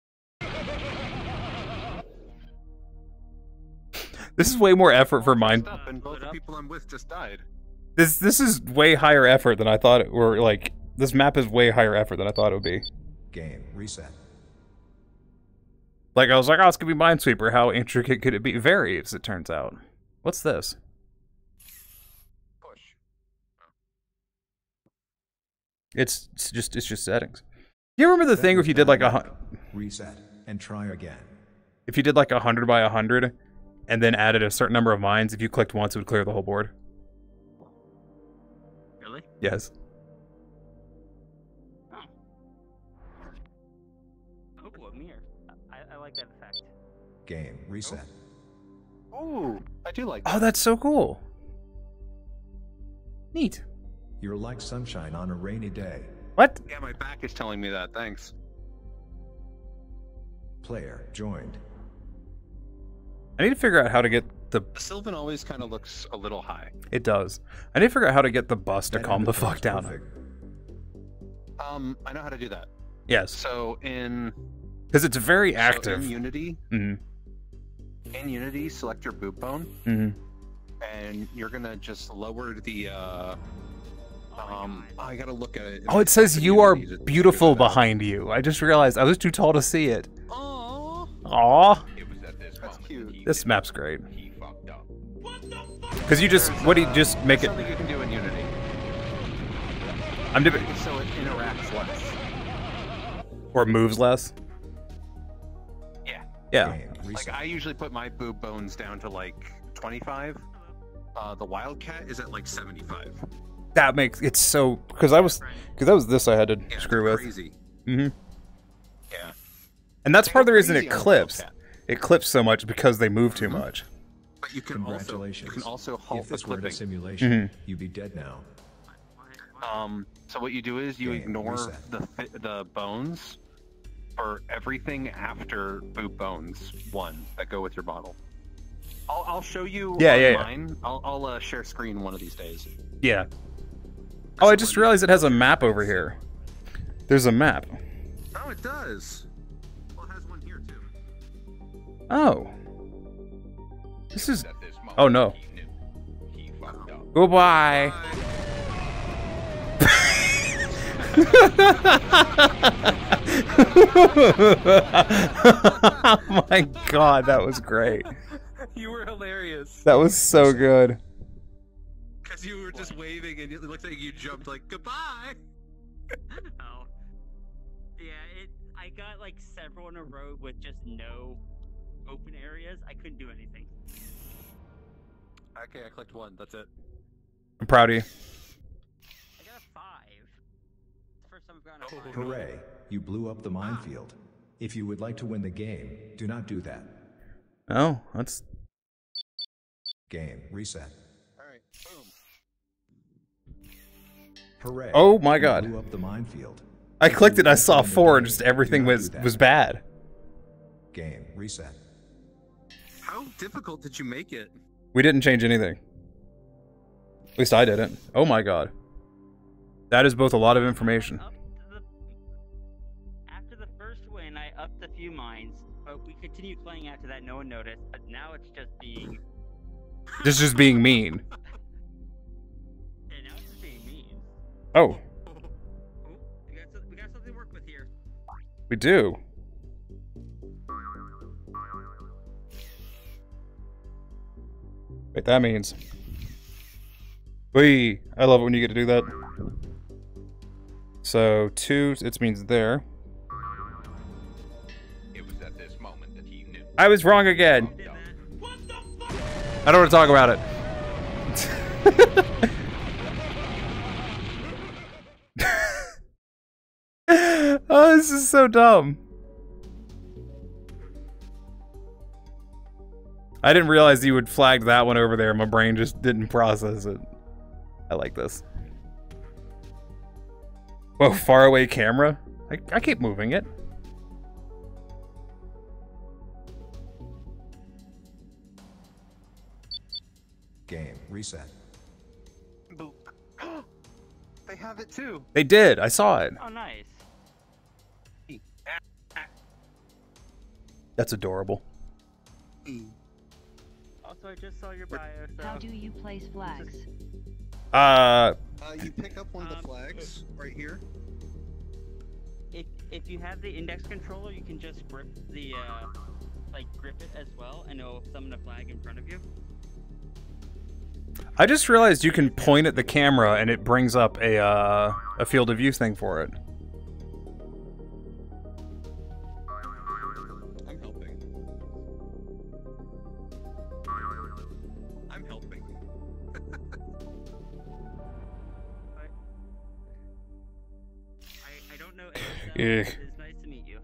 This is way more effort for mine. Up and both the people I'm with just died. This this is way higher effort than I thought it or like this map is way higher effort than I thought it would be. Game reset. Like I was like, oh, it's gonna be Minesweeper. How intricate could it be? Very, as it turns out. What's this? Push. It's, it's just it's just settings. You remember the thing if you did like a hun- reset and try again. if you did like a hundred by a hundred, and then added a certain number of mines, if you clicked once, it would clear the whole board. Really? Yes. Oh. Oh, a mirror. I, I like that effect. Game reset. Oh, I do like that. Oh, that's so cool. Neat. You're like sunshine on a rainy day. What? Yeah, my back is telling me that. Thanks. Player joined. I need to figure out how to get the... The Sylvan always kind of looks a little high. It does. I need to figure out how to get the bus to That calm the interface fuck down. perfect. Um, I know how to do that. Yes. So in... Because it's very so active. in Unity, Mm-hmm. in Unity, select your boot bone, Mm-hmm. and you're gonna just lower the uh, Um, I gotta look at it. Oh, it says you are beautiful behind you. I just realized I was too tall to see it. Aww. Aw. That's cute. This map's great. Because you just, what do you just make it? Something you can do in Unity. I'm doing. So it interacts less. Or moves less. Yeah. Yeah. Like I usually put my boob bones down to like twenty-five. Uh, the Wildcat is at like seventy-five. That makes it's so because I was because that was this I had to yeah, screw with. Crazy. Mm-hmm. Yeah. And that's They part of go the reason crazy it on the clips. Wildcat. It clips so much because they move too much. But you can also you can also halt If the this were a clipping. simulation, Mhm. you'd be dead now. Um. So what you do is you Game ignore reset. the fi- the bones for everything after boob bones one that go with your model. I'll I'll show you. Yeah, on yeah, yeah. mine. I'll I'll uh, share screen one of these days. Yeah. Oh, I just realized it has a map over here. There's a map. Oh, it does. Well, it has one here too. Oh. This is. Oh no. Goodbye. Oh my god, that was great. You were hilarious. That was so good. Because you were just waving and it looked like you jumped like goodbye. Oh. Yeah, it. I got like several in a row with just no open areas. I couldn't do anything. Okay, I clicked one. That's it. I'm proud of you. I got a five. It's the first time I've gotten a five. Hooray! You blew up the minefield. If you would like to win the game, do not do that. Oh, that's. Game reset. Alright, boom. Hooray! Oh my you god. Blew up the minefield. I If you clicked would it, I like to saw win the four, and game, just everything do not was do that. was bad. Game reset. How difficult did you make it? We didn't change anything. At least I didn't. Oh my god. That is both a lot of information. Up to the, after the first win, I upped a few mines, but we continued playing after that. No one noticed, but now it's just being. This is just being mean. Yeah, now it's just being mean. Oh, Oh, we got, some, we got something to work with here. we do. Wait, that means. Wee! I love it when you get to do that. So, two, it means there. It was at this moment that he knew. I was wrong again. I don't want to talk about it. Oh, this is so dumb. I didn't realize you would flag that one over there. My brain just didn't process it. I like this. Whoa, far away camera? I, I keep moving it. Game reset. Boop. They have it too. They did. I saw it. Oh, nice. That's adorable. Also, I just saw your bio. So. How do you place flags? Uh, Uh, you pick up one of the Um, flags right here. If if you have the index controller, you can just grip the uh, like grip it as well, and it'll summon a flag in front of you. I just realized you can point at the camera and it brings up a uh, a field of view thing for it. I'm helping. I'm helping. I I don't know. A S L, Yeah. but it's nice to meet you.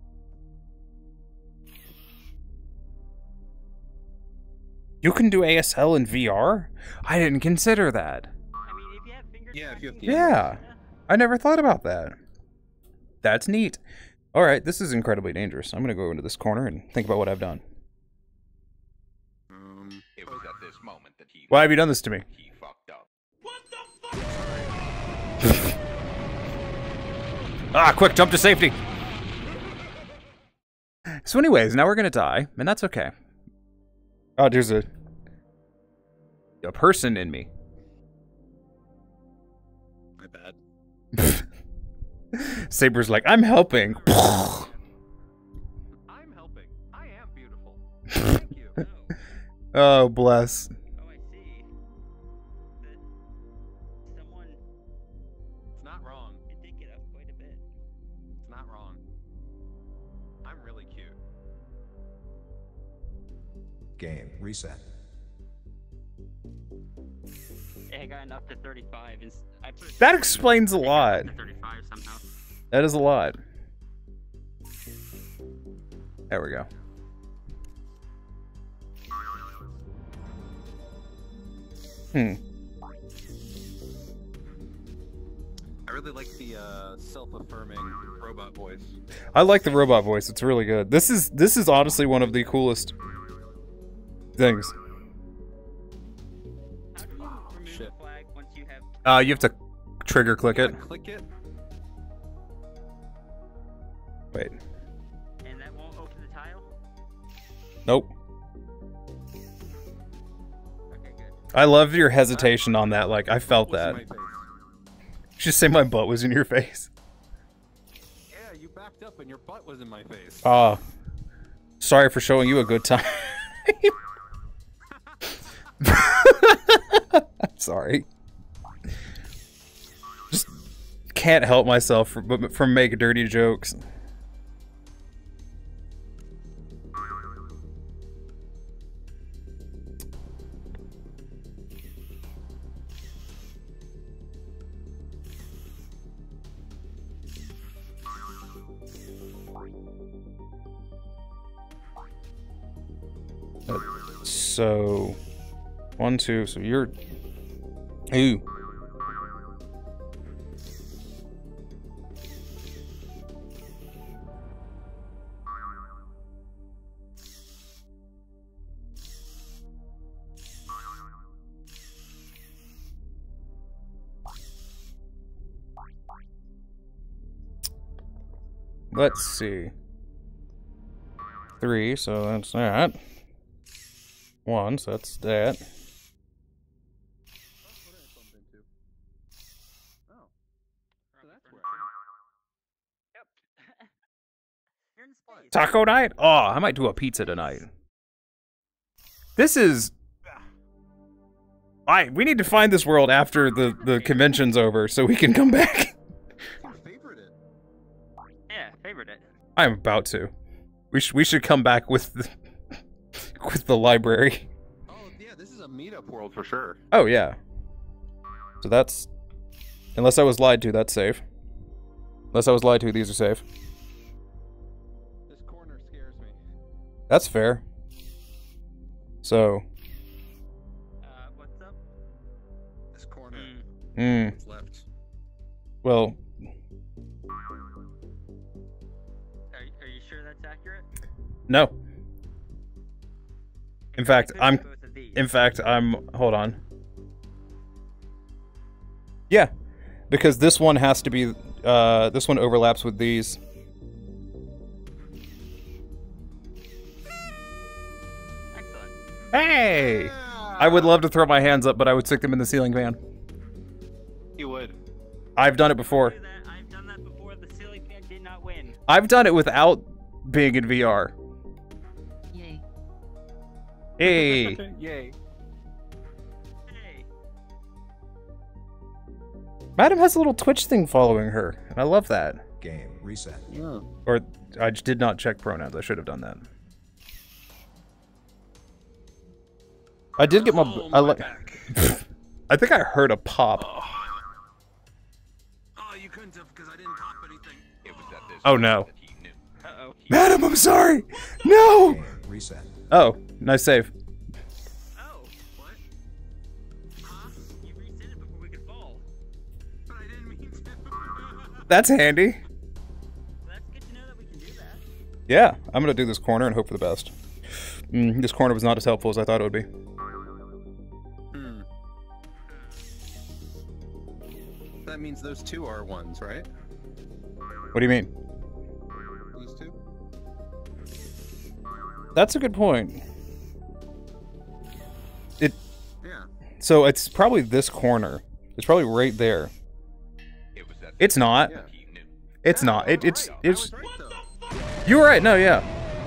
You can do A S L in V R? I didn't consider that. I mean, if you have finger Yeah, if you have the Yeah, I never thought about that. That's neat. All right, this is incredibly dangerous. I'm gonna go into this corner and think about what I've done. Um, It was at this moment that he Why have you done this to me? he fucked up. Ah, quick, jump to safety. So anyways, now we're gonna die, and that's okay. Oh, there's a a person in me. Saber's like, I'm helping. I'm helping. I am beautiful. Thank you. Oh, bless. Oh, I see. That someone. It's not wrong. It did get up quite a bit. It's not wrong. I'm really cute. Game reset. It had gotten up to thirty-five. And I put it That explains a lot. to thirty-five somehow. That is a lot. There we go. Hmm. I really like the uh, self-affirming robot voice. I like the robot voice. It's really good. This is this is honestly one of the coolest things. Oh, shit. Uh, you have to trigger click it. Click it. Wait. And that won't open the tile? Nope. Okay, good. I love your hesitation on that. Like, I felt that. Just say my butt was in your face. Yeah, you backed up and your butt was in my face. Ah. Uh, sorry for showing you a good time. I'm sorry. Just can't help myself from, from making dirty jokes. So, one, two, so you're, ooh. Let's see. Three, so that's that. One, so that's that. Taco night? Oh, I might do a pizza tonight. This is... I we need to find this world after the, the convention's over so we can come back. Yeah, favorite it. I'm about to. We, sh we should come back with the, with the library. Oh, yeah, this is a meetup world for sure. Oh, yeah. So that's... Unless I was lied to, that's safe. Unless I was lied to, these are safe. This corner scares me. That's fair. So... Uh, what's up? This corner. Hmm. What's left? Well... Are, are you sure that's accurate? No. In fact, I'm... In fact, I'm... Hold on. Yeah. Because this one has to be... Uh, this one overlaps with these. Excellent. Hey! I would love to throw my hands up, but I would stick them in the ceiling fan. You would. I've done it before. I've done that before. The ceiling fan did not win. I've done it without being in V R. Yay. Hey! Yay. Hey. Madam has a little Twitch thing following her, and I love that. Game reset. Yeah. Or, I just did not check pronouns. I should have done that. I did get my... Oh, I my like. I think I heard a pop. Oh, oh you couldn't have because I didn't pop anything. It was at this Oh, no. that he knew. Uh-oh. Madam, I'm sorry! No! Game reset. Oh, nice save. Oh. What? Huh? You reset it before we could fall. But I didn't mean to. That's handy. That's good to know that we can do that. Yeah, I'm gonna do this corner and hope for the best. Mm, this corner was not as helpful as I thought it would be. Hmm. That means those two are ones, right? What do you mean? These two? That's a good point. It. Yeah. So it's probably this corner. It's probably right there. It was at It's not. It's not. It, it's it's. You were right. No, yeah.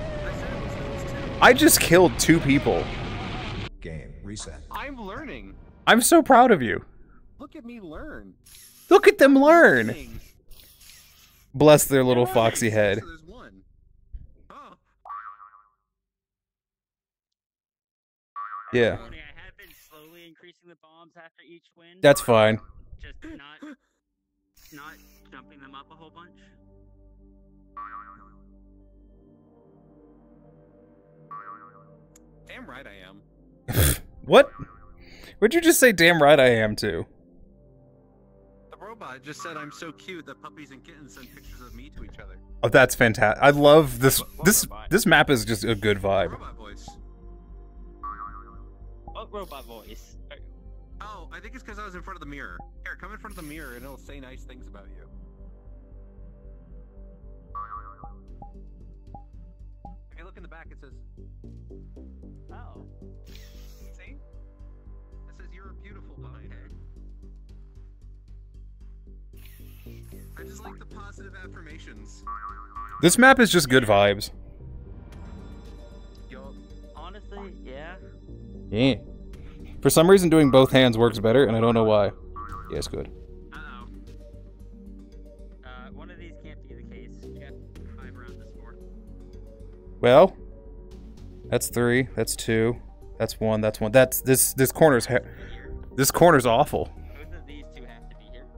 I just killed two people. Game reset. I'm learning. I'm so proud of you. Look at me learn. Look at them learn. Bless their little foxy head. Yeah. I have been slowly increasing the bombs after each win. That's fine. Just not, not jumping them up a whole bunch. Damn right I am. What? What'd you just say? Damn right I am too. The robot just said I'm so cute that puppies and kittens send pictures of me to each other. Oh, that's fantastic. I love this. This this map is just a good vibe. Robot voice. What robot voice? Oh, I think it's because I was in front of the mirror. Here, come in front of the mirror and it'll say nice things about you. If you look in the back, it says... Oh. See? It says you're beautiful behind it. I just like the positive affirmations. This map is just good vibes. Yo, honestly, yeah. Yeah. For some reason, doing both hands works better, and I don't know why. Yeah, it's good. Uh-oh. Uh, one of these can't be the case. You got five around this board. Well, that's three. That's two. That's one. That's one. That's this. This corner's ha this corner's awful. Both of these two have to be here.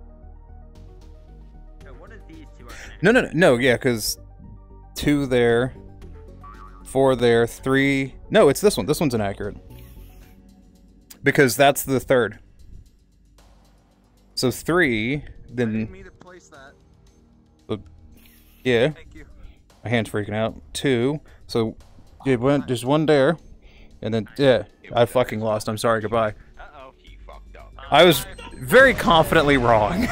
So one of these two are gonna No, no, no, no. Yeah, because two there, four there, three. No, it's this one. This one's inaccurate. Because that's the third. So three, then. I didn't mean to place that. Uh, yeah. Thank you. My hand's freaking out. Two. So, yeah, one, just one there, and then yeah, I fucking lost. I'm sorry. Goodbye. Uh-oh. He fucked up. I was very confidently wrong.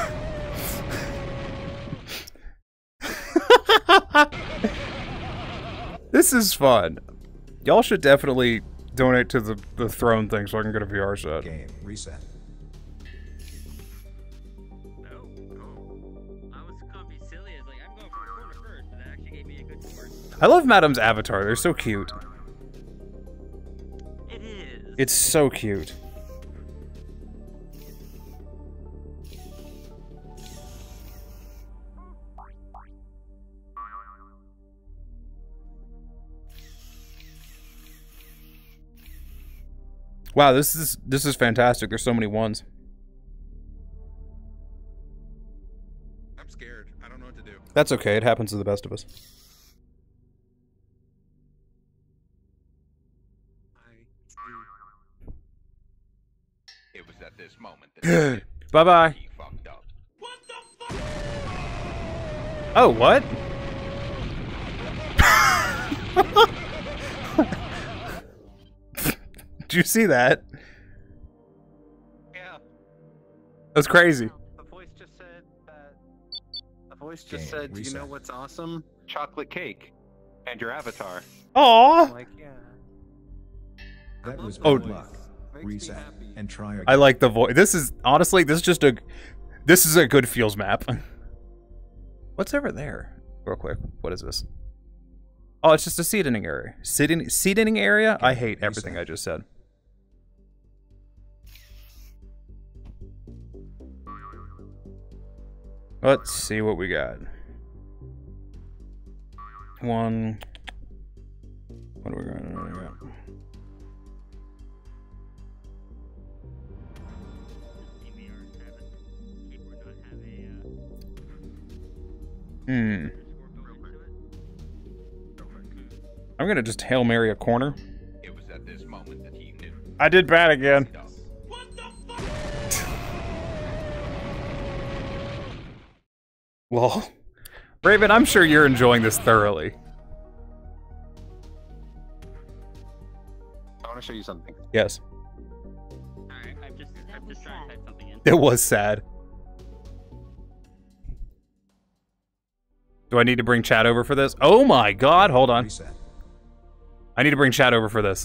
This is fun. Y'all should definitely donate to the, the throne thing so I can get a V R set. Game reset. No. I was gonna be silly. I was like, I'm going for the corner first, but that actually gave me a good score. I love Madam's avatar. They're so cute. It is. It's so cute. Wow, this is this is fantastic. There's so many ones. I'm scared. I don't know what to do. That's okay. It happens to the best of us. It was at this moment that Bye bye. he fucked up. Oh, what? Did you see that? Yeah. That's crazy. The voice just said that. The voice just Game said, "Do you reset. know what's awesome? Chocolate cake, and your avatar." Aww. I'm like, yeah. That was Oh. good luck. Reset and try again. I like the voice. This is honestly, this is just a, this is a good feels map. What's over there? Real quick, what is this? Oh, it's just a seating area. Seating seating area. I hate everything I just said. Let's see what we got. One. What are we going to do? Hmm. I'm gonna just Hail Mary a corner. It was at this moment that he knew. I did bad again. Well, Raven, I'm sure you're enjoying this thoroughly. I want to show you something. Yes. Alright, I'm just, I'm just trying to type something in. It was sad. Do I need to bring chat over for this? Oh my god, hold on. I need to bring chat over for this.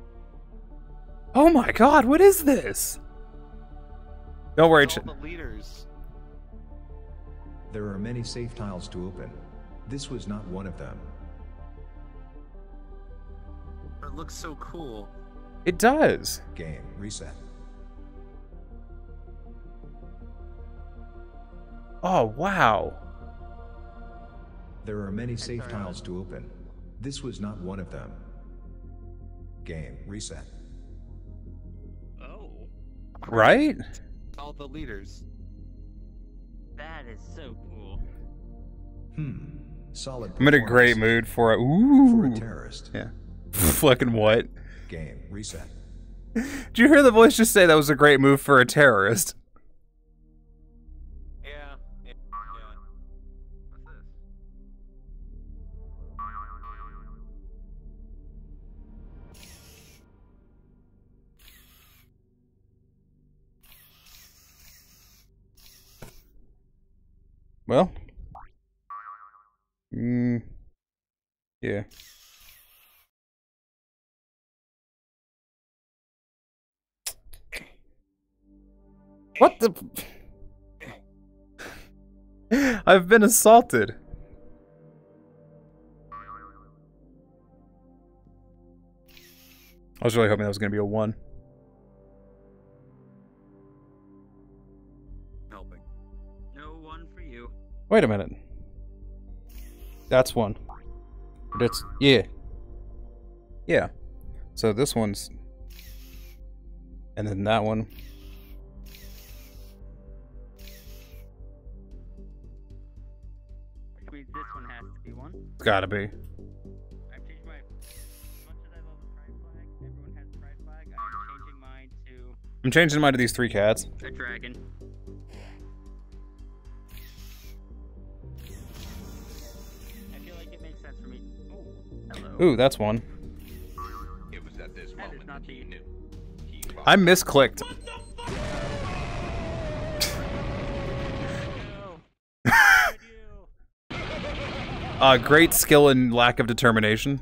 Oh my god, what is this? Don't worry, It's all chat. the leaders. There are many safe tiles to open. This was not one of them. It looks so cool. It does. Game reset. Oh, wow. There are many safe tiles to open. This was not one of them. Game reset. Oh. Right? All the leaders. That is so cool. Hmm. Solid. I'm in a great mood for a ooh. For a terrorist. Yeah. Fucking what? Game reset. Did you hear the voice just say that was a great move for a terrorist? Yeah. Yeah. yeah. What's this? Well. Mm. Yeah. What the? I've been assaulted. I was really hoping that was going to be a one. Helping. No one for you. Wait a minute. That's one. That's, yeah. Yeah. So this one's... And then that one. Which means this one has to be one. It's gotta be. I've changed my... As much as I love the pride flag, everyone has the pride flag, I am changing mine to... I'm changing mine to these three cats. a dragon. I feel like it makes sense for me. Ooh, hello. Ooh, that's one. It was at this That moment is not that the... you knew. I misclicked. uh, great skill and lack of determination.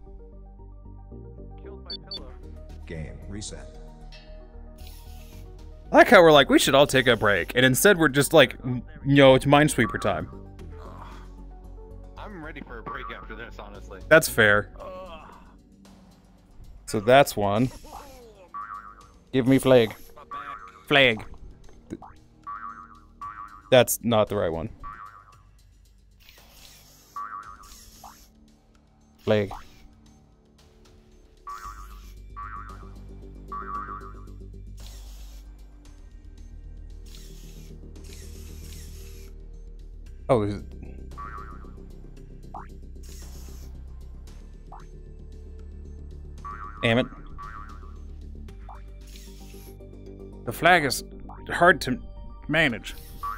Game reset. I like how we're like, we should all take a break. And instead we're just like, you know, it's Minesweeper time. I'm ready for a break after this, honestly. That's fair. So that's one. Give me flag. Flag. That's not the right one. Flag. Oh, is it? Damn it. The flag is hard to manage.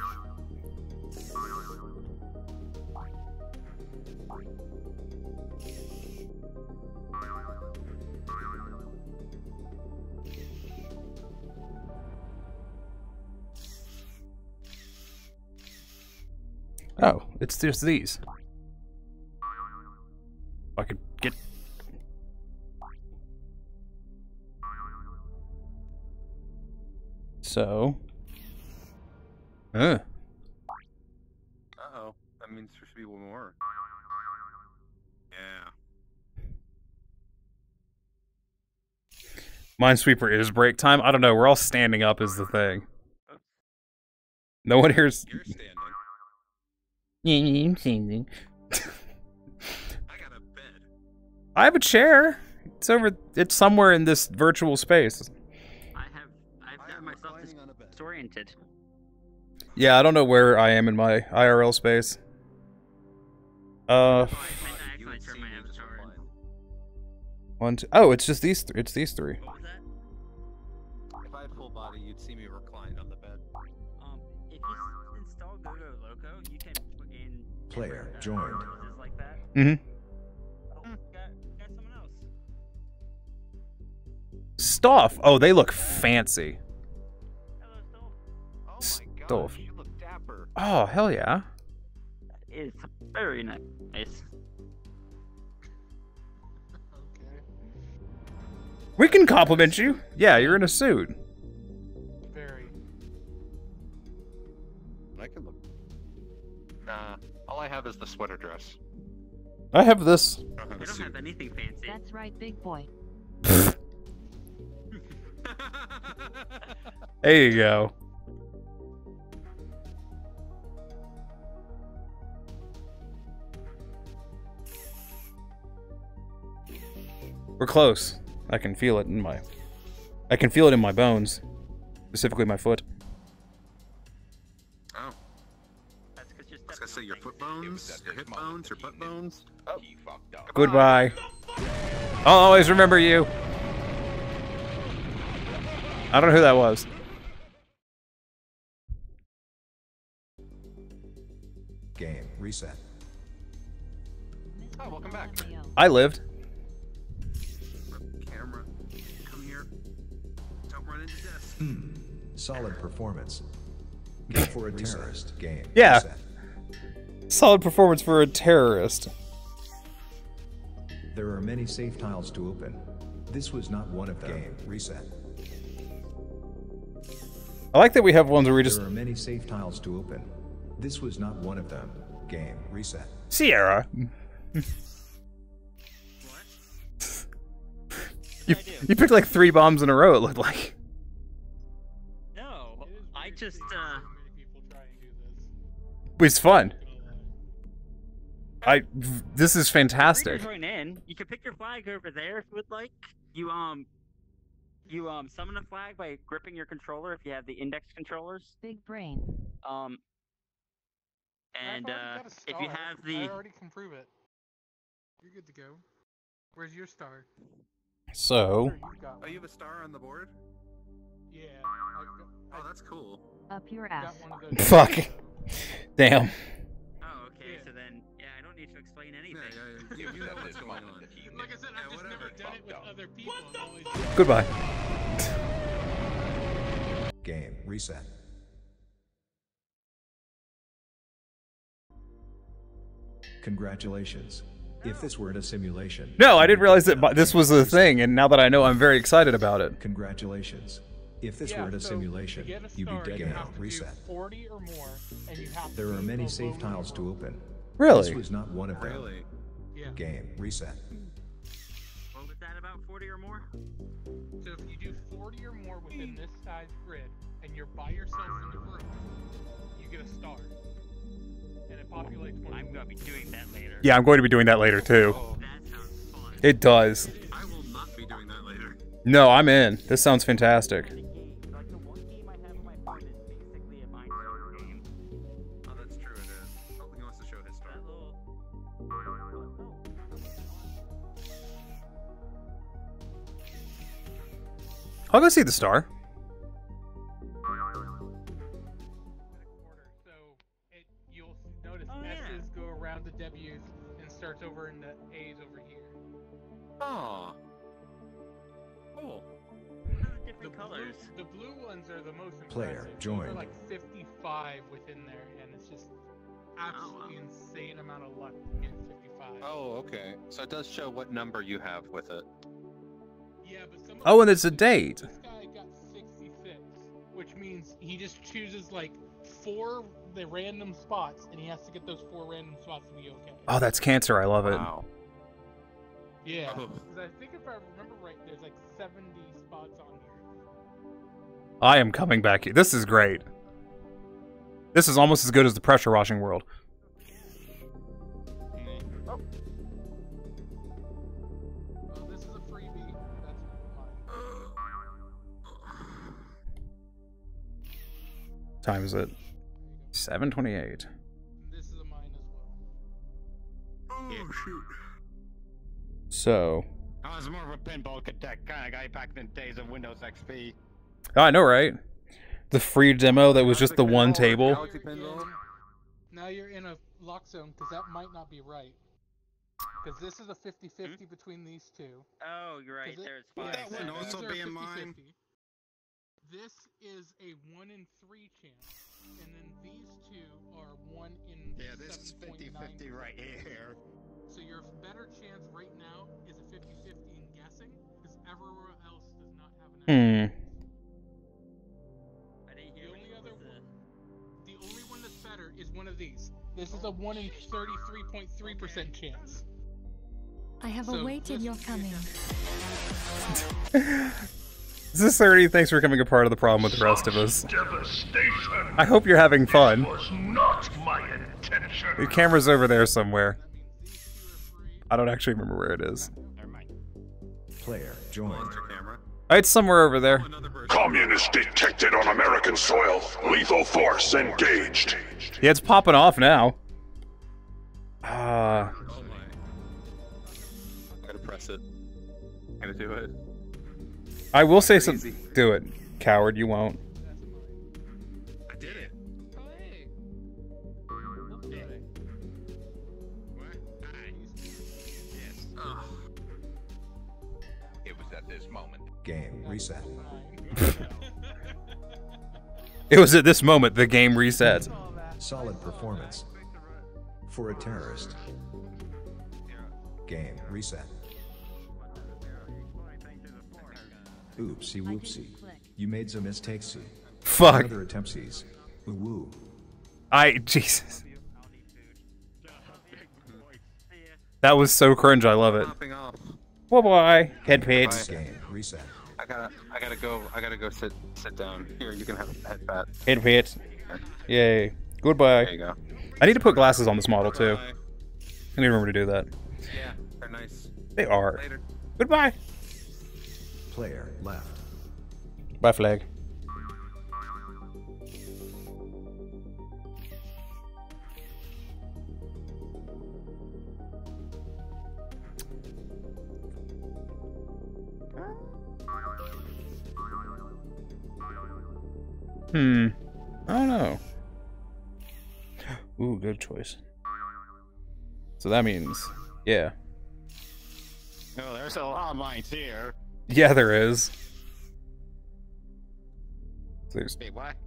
Oh, it's just these. I could get... So... Uh. Uh-oh. That means there should be one more. Yeah. Minesweeper is break time? I don't know, we're all standing up is the thing. No one here's... You're standing. Yeah, I'm standing. I got a bed. I have a chair. It's over... It's somewhere in this virtual space. I have... I've got myself disoriented. Yeah, I don't know where I am in my I R L space. Uh... One, two... Oh, it's just these th it's these three. What was that? If I had full body, you'd see me reclined on the bed. Um, if you install Go Go Loco, you can put in Player uh, joined. poses like that. Mm-hmm. Oh, got, got someone else. Stuff. Oh, they look fancy. Hello, Stolf. Stuff. You look dapper. Oh, hell yeah. That is very nice. We can compliment you. Yeah, you're in a suit. Very. I can look. have is the sweater dress. I have this. You don't have anything fancy. That's right, big boy. There you go. We're close. I can feel it in my... I can feel it in my bones. Specifically my foot. Oh. That's because you're I was gonna say your foot bones, your hip bones, your butt bones. Oh. Goodbye. I'll always remember you. I don't know who that was. Game reset. Oh, welcome back. I lived. Camera, come here. Don't run into death. Hmm. Solid performance. Game for a terrorist. Game Yeah. reset. Solid performance for a terrorist. There are many safe tiles to open. This was not one of them. Game reset. I like that we have ones where we just... There are many safe tiles to open. This was not one of them. Game reset. Sierra. You, you picked like three bombs in a row, it looked like. No, I just, uh... It's fun. I... This is fantastic. Join in. You can pick your flag over there if you would like. You, um... You, um, summon a flag by gripping your controller if you have the index controllers. Big brain. Um... And, uh, if you have the... I already can prove it. You're good to go. Where's your star? So... Oh, you have a star on the board? Yeah. Oh, that's cool. Up your ass. Fuck. Damn. Oh, okay, so then, yeah, I don't need to explain anything. Yeah, yeah, you, you know what's going on. Like I said, I've just never done it with other people. Goodbye. Game reset. Congratulations. If this weren't a simulation... No, I didn't realize that this was a thing, and now that I know, I'm very excited about it. Congratulations. If this yeah, weren't a so simulation, to get a you'd star, be you dead. have to Reset. do forty or more, and you have There to are be many below safe tiles to open. Really? This was not one of them. Really? Yeah. Game reset. What was that, about forty or more? So if you do forty or more within this size grid, and you're by yourself in the room, you get a star. And it populates one. I'm gonna be doing that later. Yeah, I'm going to be doing that later, too. Oh, that sounds fun. It does. I will not be doing that later. No, I'm in. This sounds fantastic. Like, the one game I have on my phone is basically a Minecraft game. Oh, that's true, it is. Oh, he wants to show his star. I'll go see the star. So it, you'll notice oh, S's yeah. go around the W's and starts over in the A's over here. Oh. Cool. Different the colors. Blue, the blue ones are the most impressive. Player joined. There are like fifty-five within there, and it's just absolutely oh, wow. insane amount of luck to get fifty-five. Oh, okay. So it does show what number you have with it. Yeah, but some oh, and it's a date. This guy got sixty-six, which means he just chooses like four the random spots, and he has to get those four random spots to be okay. Oh, that's cancer. I love it. Wow. Yeah, because oh. I think if I remember right, there's like seventy spots on here. I am coming back here. This is great. This is almost as good as the pressure washing world. Oh. Well, this is a freebie. That's mine. Time is it? seven twenty-eight. This is a mine as well. Oh, shoot. So. I was more of a pinball kind of guy back in the days of Windows X P. Oh, I know, right? The free demo that was just the one table. Now you're in a lock zone, because that might not be right. Because this is a fifty fifty hmm? between these two. Oh, you're right. It, There's five. That one also being mine. This is a one in three chance, and then these two are one in yeah, this is fifty fifty right here. So your better chance right now is a fifty fifty in guessing, because everywhere else does not have an. Hmm. The only other one, the only one that's better is one of these. This is a one in thirty-three point three percent chance. I have So awaited this- your coming. This is thirty. Thanks for becoming a part of the problem with the rest of us. Devastation. I hope you're having fun. Was not my intention. The camera's over there somewhere. I don't actually remember where it is. Player joined. It's somewhere over there. Communist detected on American soil. Lethal force engaged. Yeah, it's popping off now. Uh, Gotta press it. Gotta do it. I will say something. Do it, coward. You won't. I did it. It was at this moment. Game reset. It was at this moment the game reset. Solid performance. For a terrorist. Game reset. Oopsie whoopsie. You made some mistakes. Fuck. Another attemptsies. Woo woo. I Jesus. That was so cringe. I love it. Bye bye. Head pits. Game reset. I gotta, I gotta go. I gotta go sit, sit down. Here, you can have a head pat. Head pits. Yay. Goodbye. There you go. I need to put glasses on this model too. I need to remember to do that. Yeah, they're nice. They are. Later. Goodbye. Player left. Bye, flag. Hmm. I don't know. Ooh, good choice. So that means, yeah. No, there's a lot of lines here. Yeah, there is. There's... Wait, what?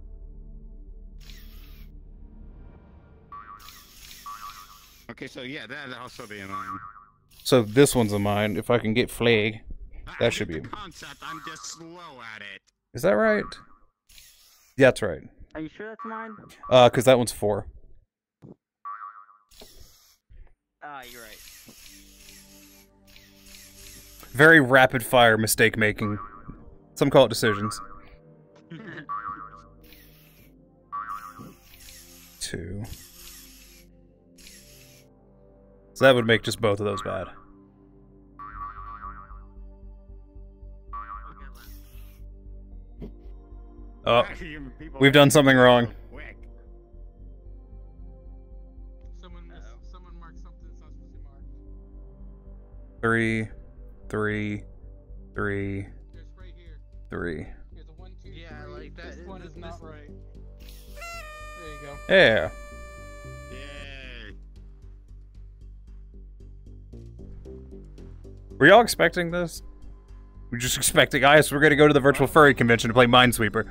Okay, so yeah, that'd also be in line. So this one's of mine. If I can get flag, that I should get be. the concept. I'm just slow at it. Is that right? Yeah, that's right. Are you sure that's mine? Uh, cause that one's four. Ah, you're right. Very rapid fire mistake making. Some call it decisions. Two. So that would make just both of those bad. Oh, we've done something wrong. Someone, mis- someone marked something that's not supposed to be marked. Three, three, three, There's right here. three. Here's a one, two, yeah, three. Like that. This one is not right. There you go. Yeah. Were y'all expecting this? We're just expecting, guys, we're gonna go to the virtual furry convention to play Minesweeper.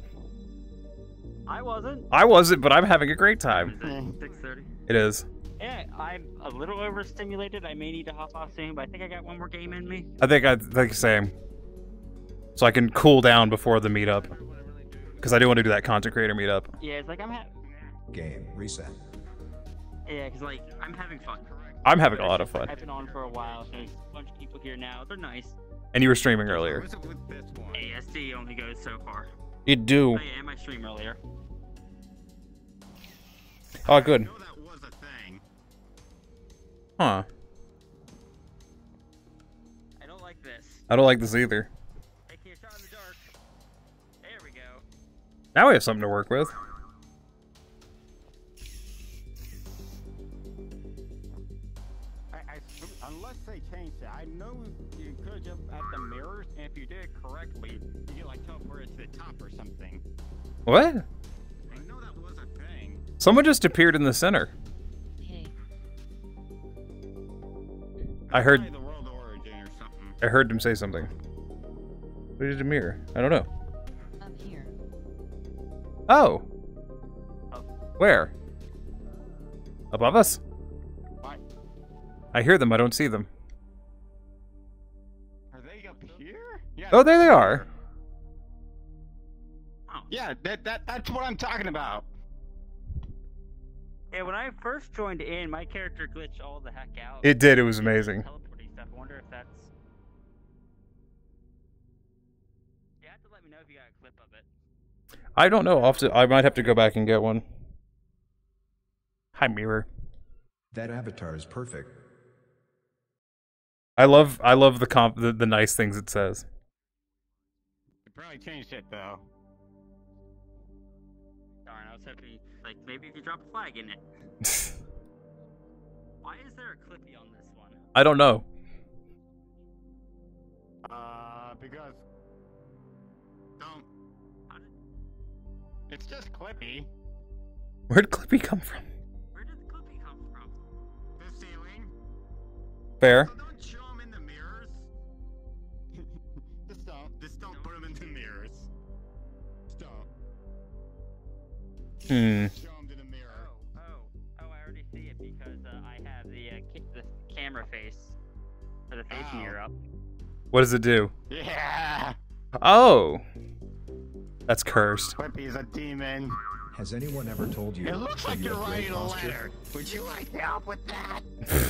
I wasn't. I wasn't, but I'm having a great time. six thirty. It is. Yeah, I'm a little overstimulated. I may need to hop off soon, but I think I got one more game in me. I think I think the same. So I can cool down before the meetup. Because I do want to do that content creator meetup. Yeah, it's like I'm ha- Game reset. Yeah, because like I'm having fun. I'm having a lot of fun. I've been on for a while. So there's a bunch of people here now. They're nice. And you were streaming earlier. A S D only goes so far. You do. Oh yeah, and I streamed earlier. Oh, good. Huh. I don't like this. I don't like this either. Taking a shot in the dark. There we go. Now we have something to work with. I, I, unless they changed it, I know you could jump at the mirrors, and if you did it correctly, you get like teleport to the top or something. What? I know that was a thing. Someone just appeared in the center. I heard. The world origin or something. I heard him say something. Where did Amir? I don't know. Up here. Oh. Where? Above us? What? I hear them. I don't see them. Are they up here? Yeah. Oh, there they are. Yeah, that that that's what I'm talking about. Yeah, when I first joined in, my character glitched all the heck out. It did. It was amazing. Teleporting stuff. I wonder if that's. You have to let me know if you got a clip of it. I don't know. I'll have to, I might have to go back and get one. Hi, Mirror. That avatar is perfect. I love I love the comp the, the nice things it says. You probably changed it though. Darn, I was hoping, like, maybe if you drop a flag in it. Why is there a Clippy on this one? I don't know. Uh, because don't. It's just Clippy. Where'd Clippy come from? Where did the Clippy come from? The ceiling. Fair. So don't show them in the mirrors. Just don't. Just don't put them in the mirrors. Just don't. Hmm. Show them to the mirror. Oh, oh, oh! I already see it because uh, I have the uh, ca the camera face for the face Oh. mirror up. What does it do? Yeah. Oh. That's cursed. Clippy's a demon. Has anyone ever told you? It looks that like you you're have great writing a posture? letter. Would you like help with that?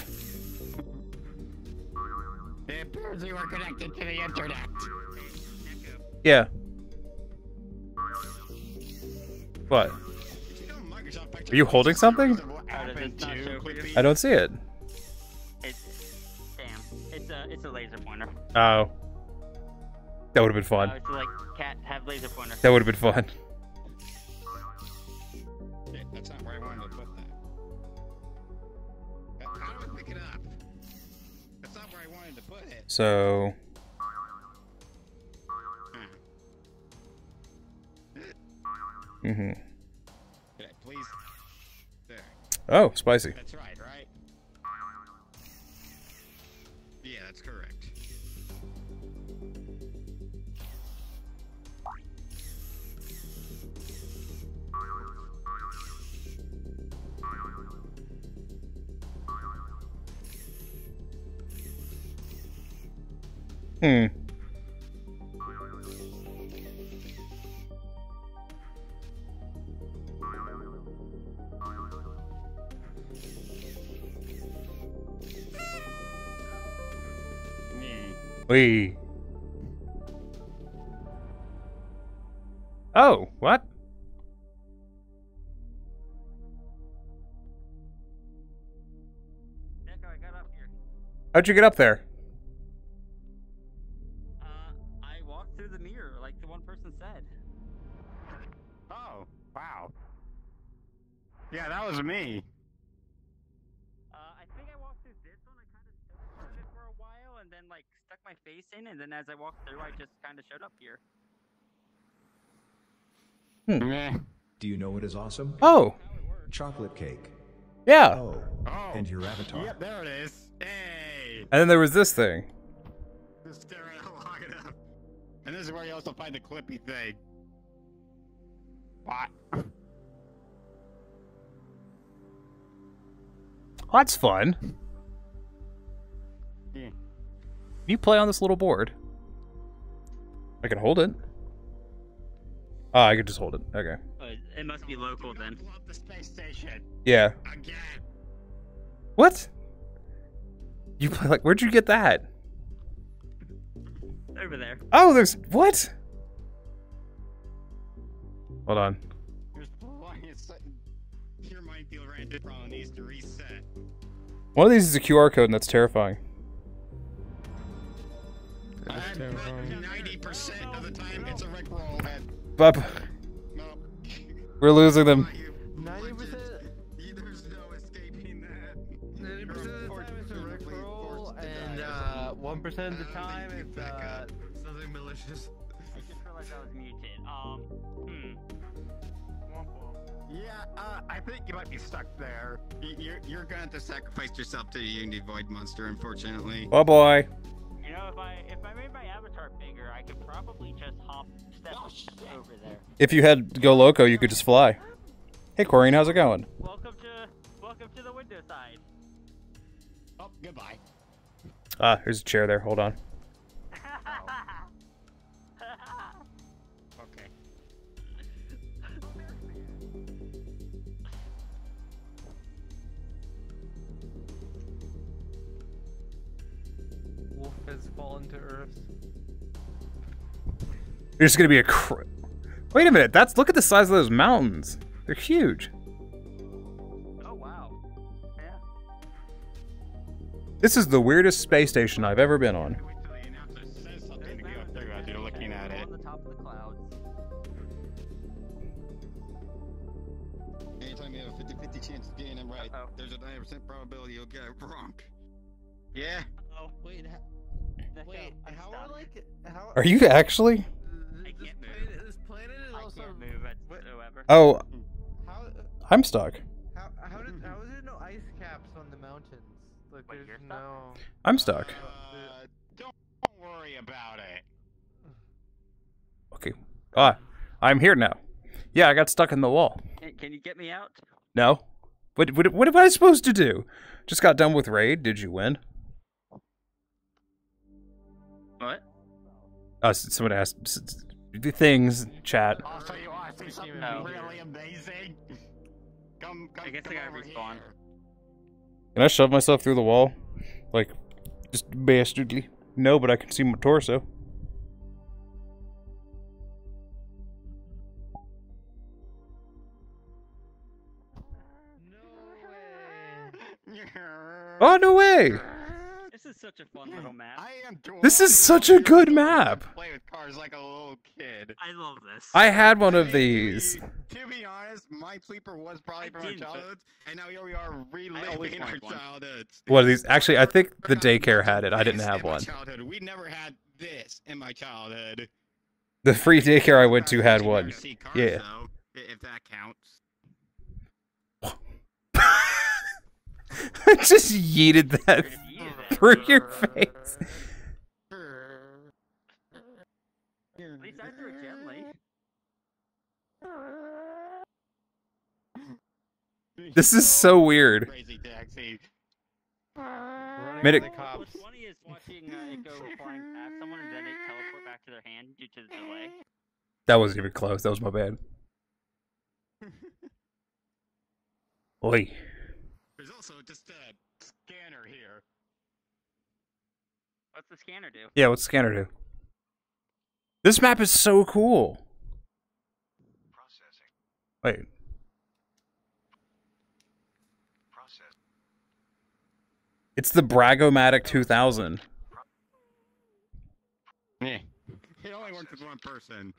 It appears you are connected to the internet. Yeah. What? Are you holding something? I don't see it. It's damn. It's a it's a laser pointer. Oh. That would have been fun. Uh, it's like cat have laser pointer. That would have been fun. Yeah, that's not where I wanted to put that. Uh, How do I pick it up? That's not where I wanted to put it. So. Mm-hmm. Could I please? There. Oh, spicy. That's right, right? Yeah, that's correct. Hmm. Wee. Oh, what? Deco, I got up here. How'd you get up there? Uh, I walked through the mirror like the one person said. Oh, wow. Yeah, that was me. Uh, I think I walked through this one. I kind of stood it for a while and then like stuck my face in, and then as I walked through, I just kind of showed up here. Hmm. Do you know what is awesome? Oh. Chocolate cake. Yeah. Oh. Oh. And your avatar. Yep, there it is. Hey. And then there was this thing. Just staring at it long enough. And this is where you also find the Clippy thing. What? Oh, that's fun. Yeah. Can you play on this little board? I can hold it. Oh, I could just hold it. Okay. Uh, it must be local then. Blow up the space station. Yeah. Again. What? You play like? Where'd you get that? Over there. Oh, there's what? Hold on. Your mind feel random probably needs to reset. One of these is a Q R code, and that's terrifying. ninety percent of the time, it's a Rickroll. Bub. Nope. We're losing them. ninety percent. There's no escaping that. ninety percent of the time it's a Rickroll, and uh, one percent of the time it's uh, something malicious. I just realized I was muted. Um, hmm. Yeah, uh, I think you might be stuck there. Y- You're, you're gonna have to sacrifice yourself to the Unity Void monster, unfortunately. Oh boy. You know, if I if I made my avatar bigger, I could probably just hop step over there. If you had Go Loco, you could just fly. Hey, Corrine, how's it going? Welcome to welcome to the window side. Oh, goodbye. Ah, there's a chair there. Hold on. Okay. fall into Earth. There's gonna be a cr- Wait a minute, that's look at the size of those mountains. They're huge. Oh wow. Yeah. This is the weirdest space station I've ever been on. You're looking at it. On the top of the clouds. Anytime you have a fifty fifty chance of getting them right, uh-oh, there's a ninety percent probability you'll get it wrong. Yeah. Oh wait, ha wait, how are like how Are you actually? I can't move. This planet is I also can't move whatsoever. Oh, how I'm stuck. how how did how is there no ice caps on the mountains? Like Wait, there's no. I'm stuck. Uh, don't worry about it. Okay. Ah, I'm here now. Yeah, I got stuck in the wall. Can, can you get me out? No. What, what, what am I supposed to do? Just got done with raid. Did you win? What? Uh, someone asked s- s- the things, chat. Also, you want to see something Oh. really amazing? Come, come, I guess I come gotta over respawn. here. Can I shove myself through the wall? Like, just bastardly? No, but I can see my torso. Oh, no way! This is such a fun little map. I am This is such a good map! Play with cars like a little kid. I love this. I had one of these. To be honest, my sleeper was probably I from our did, but- childhood, and now here we are reliving our wanted one. childhoods. What are these? Actually, I think the daycare had it. I didn't This have in my one. Childhood. We never had this in my childhood. The free daycare I went to had one. V R C cars, Yeah. though, i- if that counts. I just yeeted that through your face. At least I threw it gently. This is so weird. Crazy taxi. Made it- What's funny is watching uh, it go flying past someone and then it teleport back to their hand due to the delay. That wasn't even close. That was my bad. Oi. There's also just a scanner here. What's the scanner do? Yeah, what's the scanner do? This map is so cool. Processing. Wait. Process. It's the Bragomatic two thousand. Yeah. It only works with one person.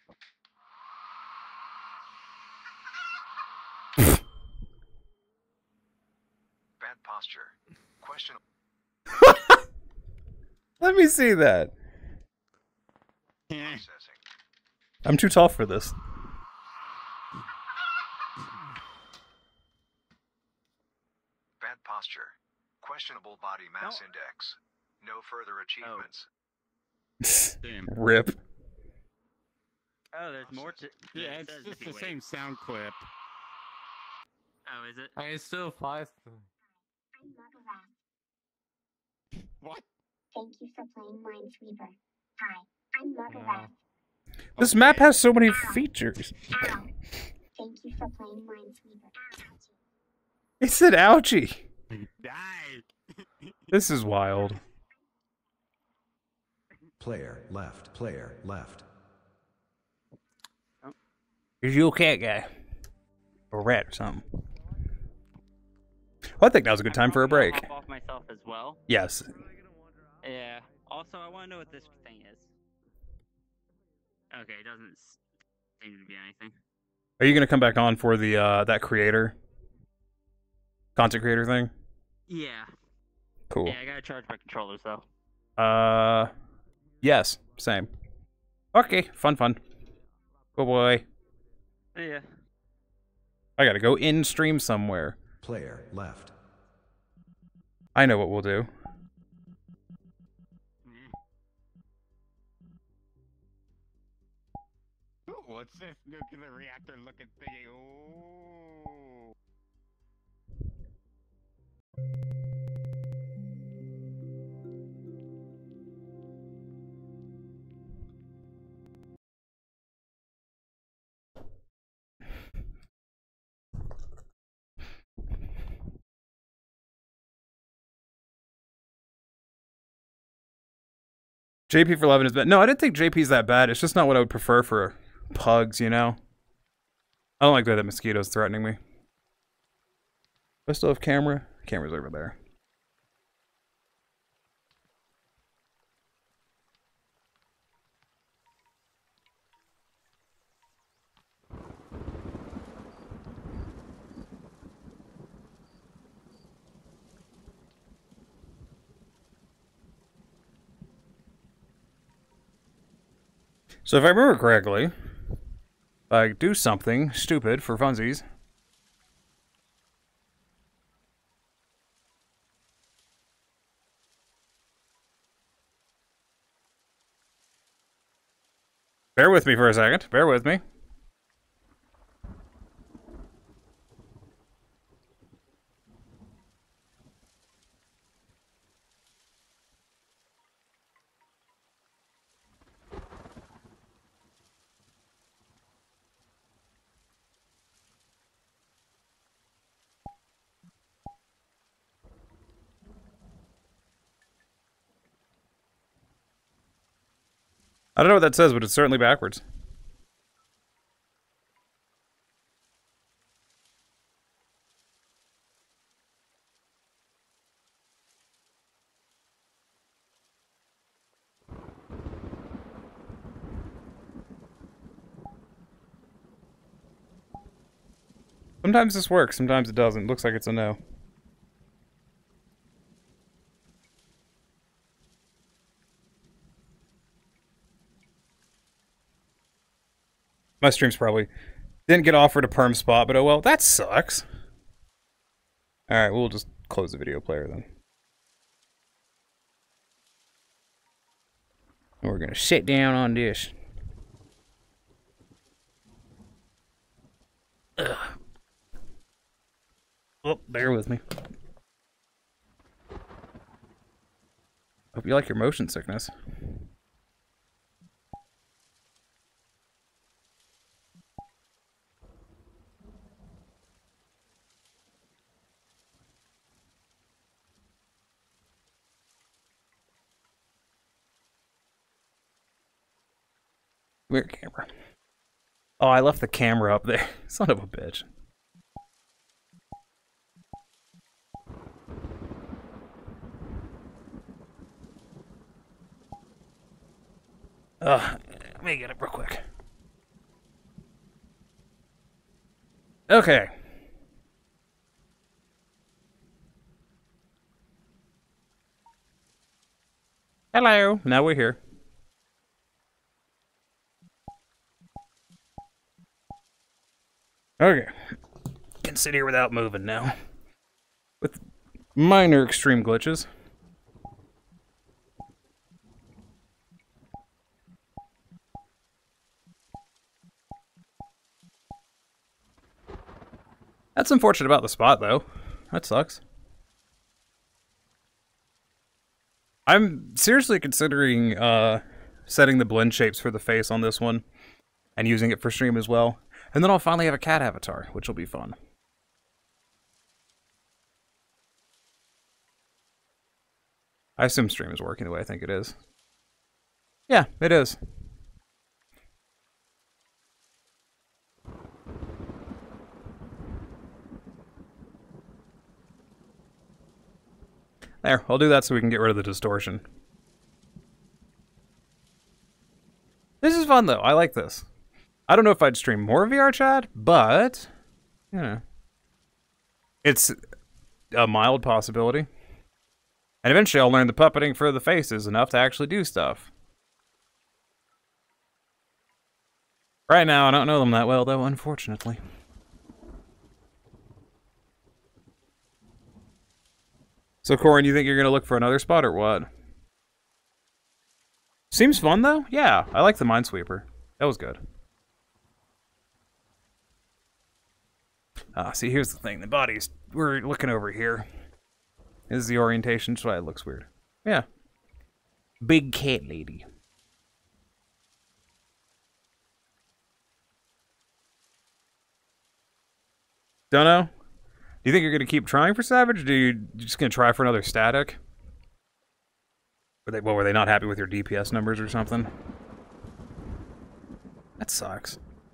Bad posture. Question. Let me see that. Processing. I'm too tall for this. Bad posture. Questionable body mass index. No further achievements. Damn. Rip. Oh, there's more to. Yeah, it it's says just if you the wait. same sound clip. Oh, is it? I mean, it still flies. What? Thank you for playing Minesweeper. Hi, I'm Mother No. This map has so many features. Ow. Thank you for playing Minesweeper. It said ouchie. Die. This is wild. Player left. Player left. Is you a cat guy? Or a rat or something? Well, I think now's a good time for a break. I'll hop off myself as well. Yes. Yeah. Also, I want to know what this thing is. Okay, it doesn't s- seem to be anything. Are you gonna come back on for the uh that creator? Content creator thing? Yeah. Cool. Yeah, I gotta charge my controllers though. Uh yes, same. Okay, fun fun. Good boy. Yeah. I gotta go in stream somewhere. Player left. I know what we'll do. Ooh, what's this nuclear reactor looking thingy? Ooh. J P for eleven is bad. No, I didn't think J P's that bad. It's just not what I would prefer for pugs, you know? I don't like the way that mosquito's threatening me. Do I still have camera? Camera's over there. So if I remember correctly, if I do something stupid for funsies, bear with me for a second. Bear with me. I don't know what that says, but it's certainly backwards. Sometimes this works, sometimes it doesn't. Looks like it's a no. My stream's probably didn't get offered a perm spot, but oh well, that sucks. Alright, we'll just close the video player then. And we're gonna sit down on this. Ugh. Oh, bear with me. Hope you like your motion sickness. Weird camera. Oh, I left the camera up there. Son of a bitch. Uh, let me get it real quick. Okay. Hello. Now we're here. Okay. Can sit here without moving now. With minor extreme glitches. That's unfortunate about the spot, though. That sucks. I'm seriously considering uh, setting the blend shapes for the face on this one and using it for stream as well. And then I'll finally have a cat avatar, which will be fun. I assume stream is working the way I think it is. Yeah, it is. There, I'll do that so we can get rid of the distortion. This is fun, though. I like this. I don't know if I'd stream more V R chat, but, you know, it's a mild possibility. And eventually I'll learn the puppeting for the faces enough to actually do stuff. Right now, I don't know them that well, though, unfortunately. So, Corin, you think you're going to look for another spot or what? Seems fun, though. Yeah, I like the Minesweeper. That was good. Ah, see, here's the thing. The bodies, we're looking over here. This is the orientation, so it looks weird. Yeah. Big cat lady. Don't know. Do you think you're going to keep trying for Savage? Or are you just going to try for another static? Were they, what, were they not happy with your D P S numbers or something? That sucks.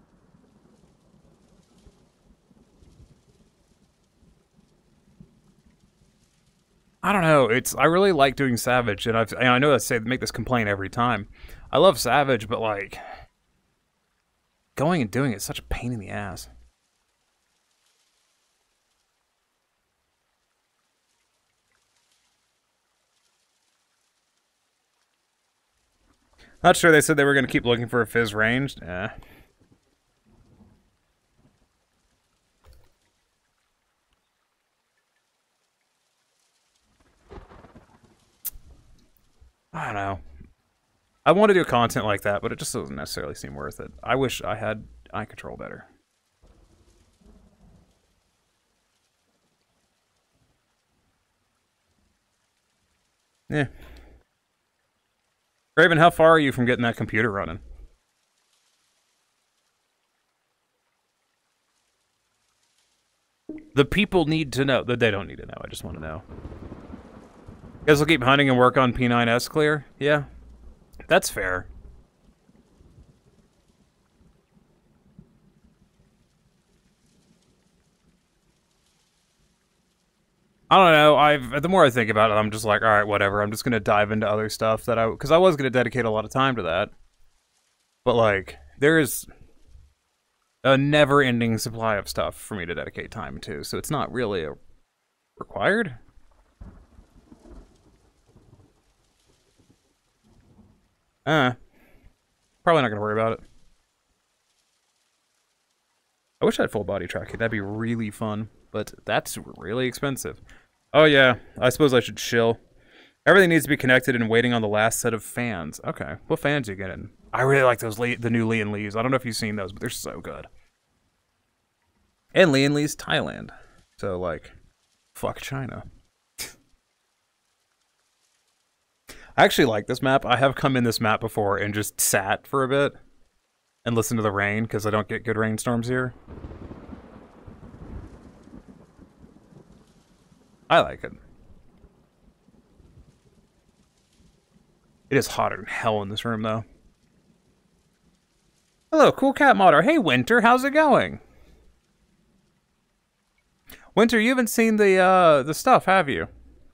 I don't know. It's I really like doing Savage, and I've and I know I say make this complaint every time. I love Savage, but like going and doing it is such a pain in the ass. Not sure they said they were going to keep looking for a Fizz ranged. Eh. I don't know. I want to do content like that, but it just doesn't necessarily seem worth it. I wish I had eye control better. Yeah. Raven, how far are you from getting that computer running? The people need to know. They don't need to know. I just want to know. You guys will keep hunting and work on P nine S clear? Yeah. That's fair. I don't know. I've the more I think about it, I'm just like, all right, whatever. I'm just gonna dive into other stuff that I because I was gonna dedicate a lot of time to that. But like, there is a never-ending supply of stuff for me to dedicate time to, so it's not really a required. Uh, probably not gonna worry about it. I wish I had full body tracking. That'd be really fun, but that's really expensive. Oh yeah, I suppose I should chill. Everything needs to be connected and waiting on the last set of fans. Okay, what fans are you getting? I really like those Lee, the new Lee and Lee's. I don't know if you've seen those, but they're so good. And Lee and Lee's Thailand. So like, fuck China. I actually like this map. I have come in this map before and just sat for a bit and listened to the rain because I don't get good rainstorms here. I like it. It is hotter than hell in this room, though. Hello, Cool Cat Modder. Hey, Winter, how's it going? Winter, you haven't seen the uh, the stuff, have you?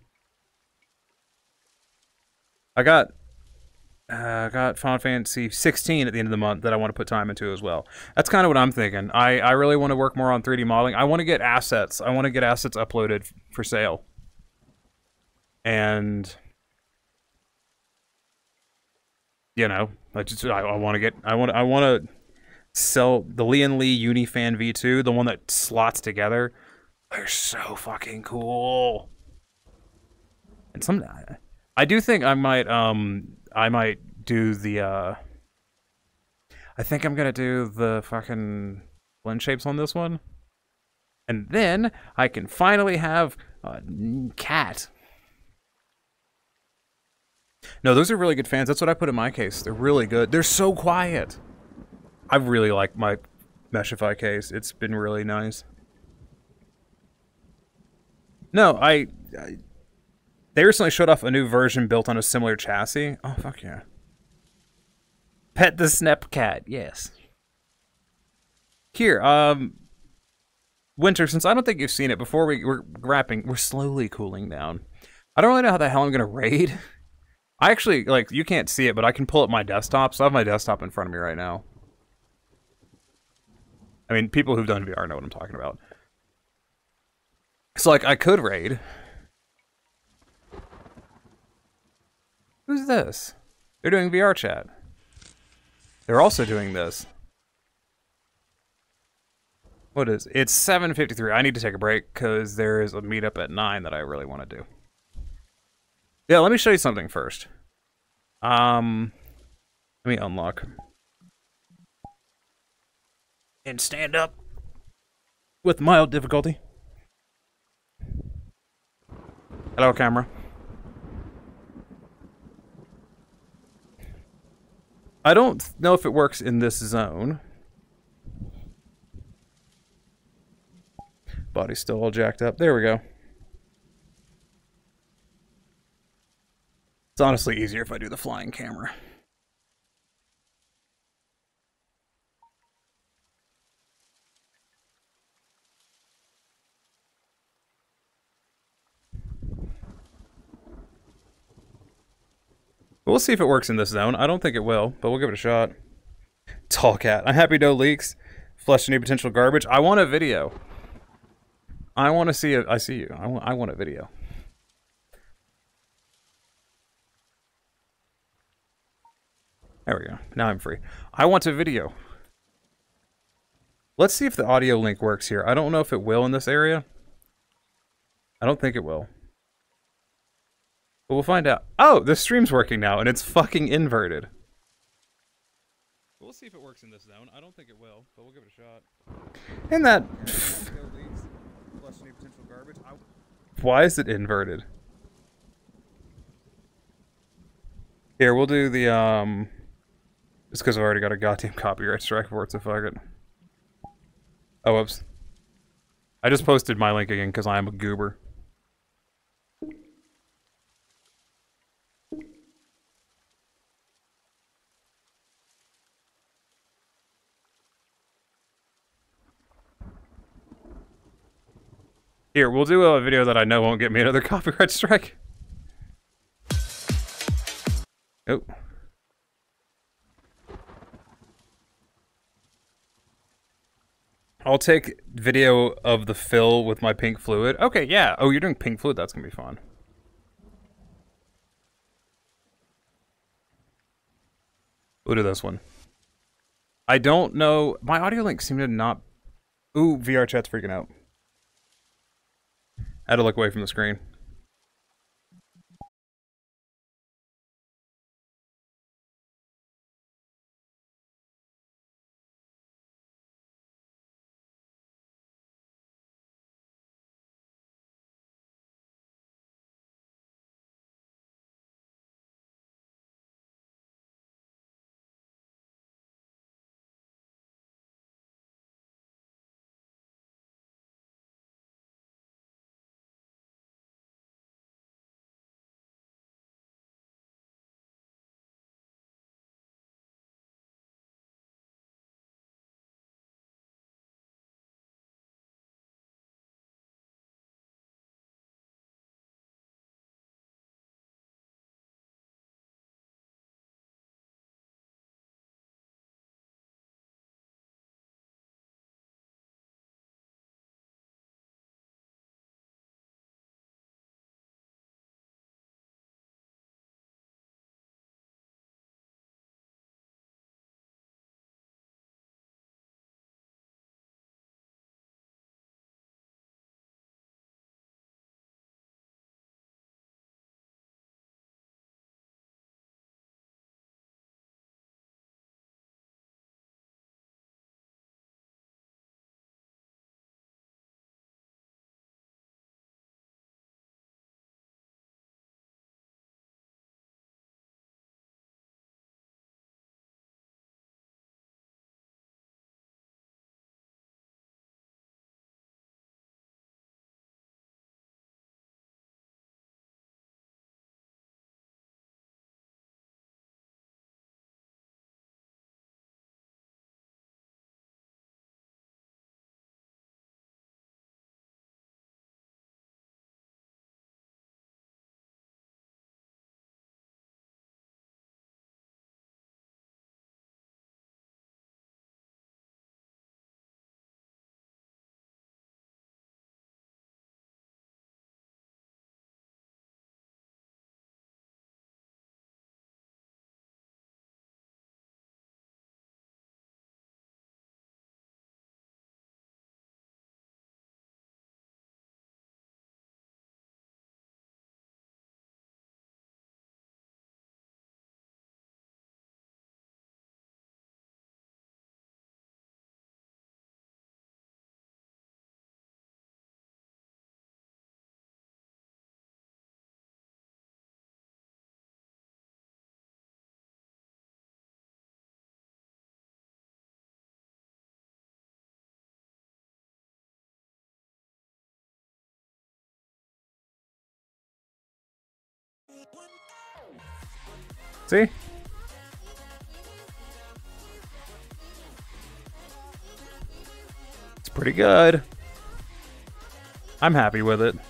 I got uh, got Final Fantasy sixteen at the end of the month that I want to put time into as well. That's kind of what I'm thinking. I, I really want to work more on three D modeling. I want to get assets. I want to get assets uploaded for sale. And you know, I just I, I want to get I want I want to sell the Lee and Lee Unifan V two, the one that slots together. They're so fucking cool. And some I do think I might um I might do the uh I think I'm gonna do the fucking blend shapes on this one. And then I can finally have a cat. No, those are really good fans. That's what I put in my case. They're really good. They're so quiet. I really like my Meshify case. It's been really nice. No, I, I... They recently showed off a new version built on a similar chassis. Oh, fuck yeah. Pet the Snap Cat, yes. Here, um... Winter, since I don't think you've seen it, before we, we're wrapping, we're slowly cooling down. I don't really know how the hell I'm gonna raid. I actually, like, you can't see it, but I can pull up my desktop, so I have my desktop in front of me right now. I mean, people who've done V R know what I'm talking about. So, like, I could raid. Who's this? They're doing V R chat. They're also doing this. What is it? It's seven fifty-three. I need to take a break because there is a meetup at nine that I really want to do. Yeah, let me show you something first. Um, let me unlock. And stand up with mild difficulty. Hello, camera. I don't know if it works in this zone. Body's still all jacked up. There we go. It's honestly easier if I do the flying camera. We'll see if it works in this zone. I don't think it will, but we'll give it a shot. Tall cat. I'm happy no leaks. Flushed any potential garbage. I want a video. I want to see it. I see you. I want, I want a video. There we go. Now I'm free. I want a video. Let's see if the audio link works here. I don't know if it will in this area. I don't think it will. But we'll find out. Oh, the stream's working now, and it's fucking inverted. We'll see if it works in this zone. I don't think it will, but we'll give it a shot. And that... Why is it inverted? Here, we'll do the, um... Just because I've already got a goddamn copyright strike for it, so fuck it. Oh, whoops. I just posted my link again because I am a goober. Here, we'll do a video that I know won't get me another copyright strike. Oh. I'll take video of the fill with my pink fluid. Okay, yeah. Oh, you're doing pink fluid? That's gonna be fun. We'll do this one. I don't know. My audio link seemed to not... Ooh, V R chat's freaking out. I had to look away from the screen. See? It's pretty good. I'm happy with it.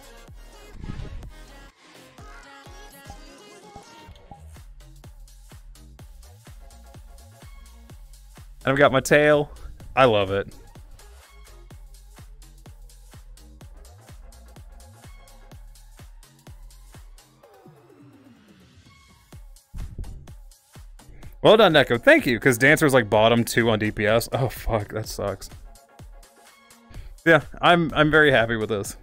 And I've got my tail. I love it. Well done, Neko. Thank you, because Dancer's like bottom two on D P S. Oh fuck, that sucks. Yeah, I'm I'm very happy with this.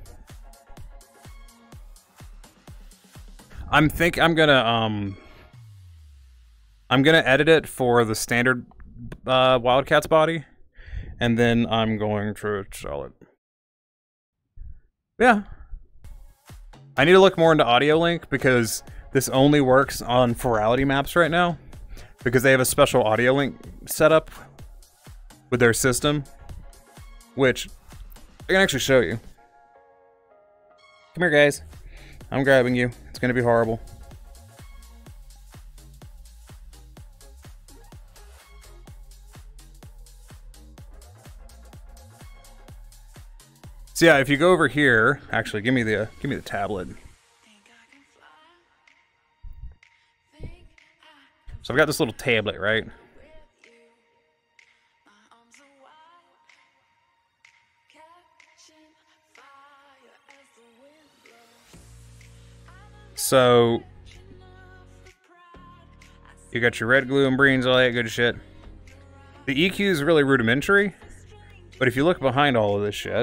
I'm think I'm gonna um I'm gonna edit it for the standard uh, Wildcat's body, and then I'm going to sell it. Yeah. I need to look more into Audio Link because this only works on Furality maps right now. Because they have a special audio link set up with their system, which I can actually show you. Come here, guys. I'm grabbing you. It's gonna be horrible. So yeah, if you go over here, actually, give me the give me the tablet. So I've got this little tablet, right? So you got your red glue and greens, all that good shit. The E Q is really rudimentary, but if you look behind all of this shit,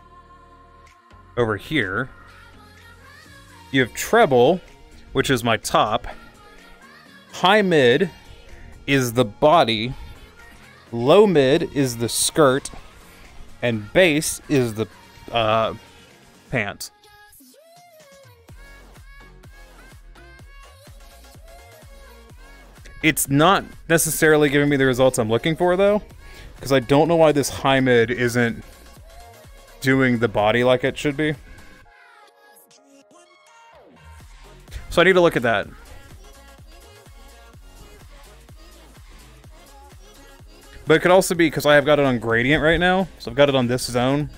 over here, you have treble, which is my top. High mid is the body, low mid is the skirt, and bass is the uh, pants. It's not necessarily giving me the results I'm looking for though, because I don't know why this high mid isn't doing the body like it should be. So I need to look at that. But it could also be because I have got it on gradient right now. So I've got it on this zone.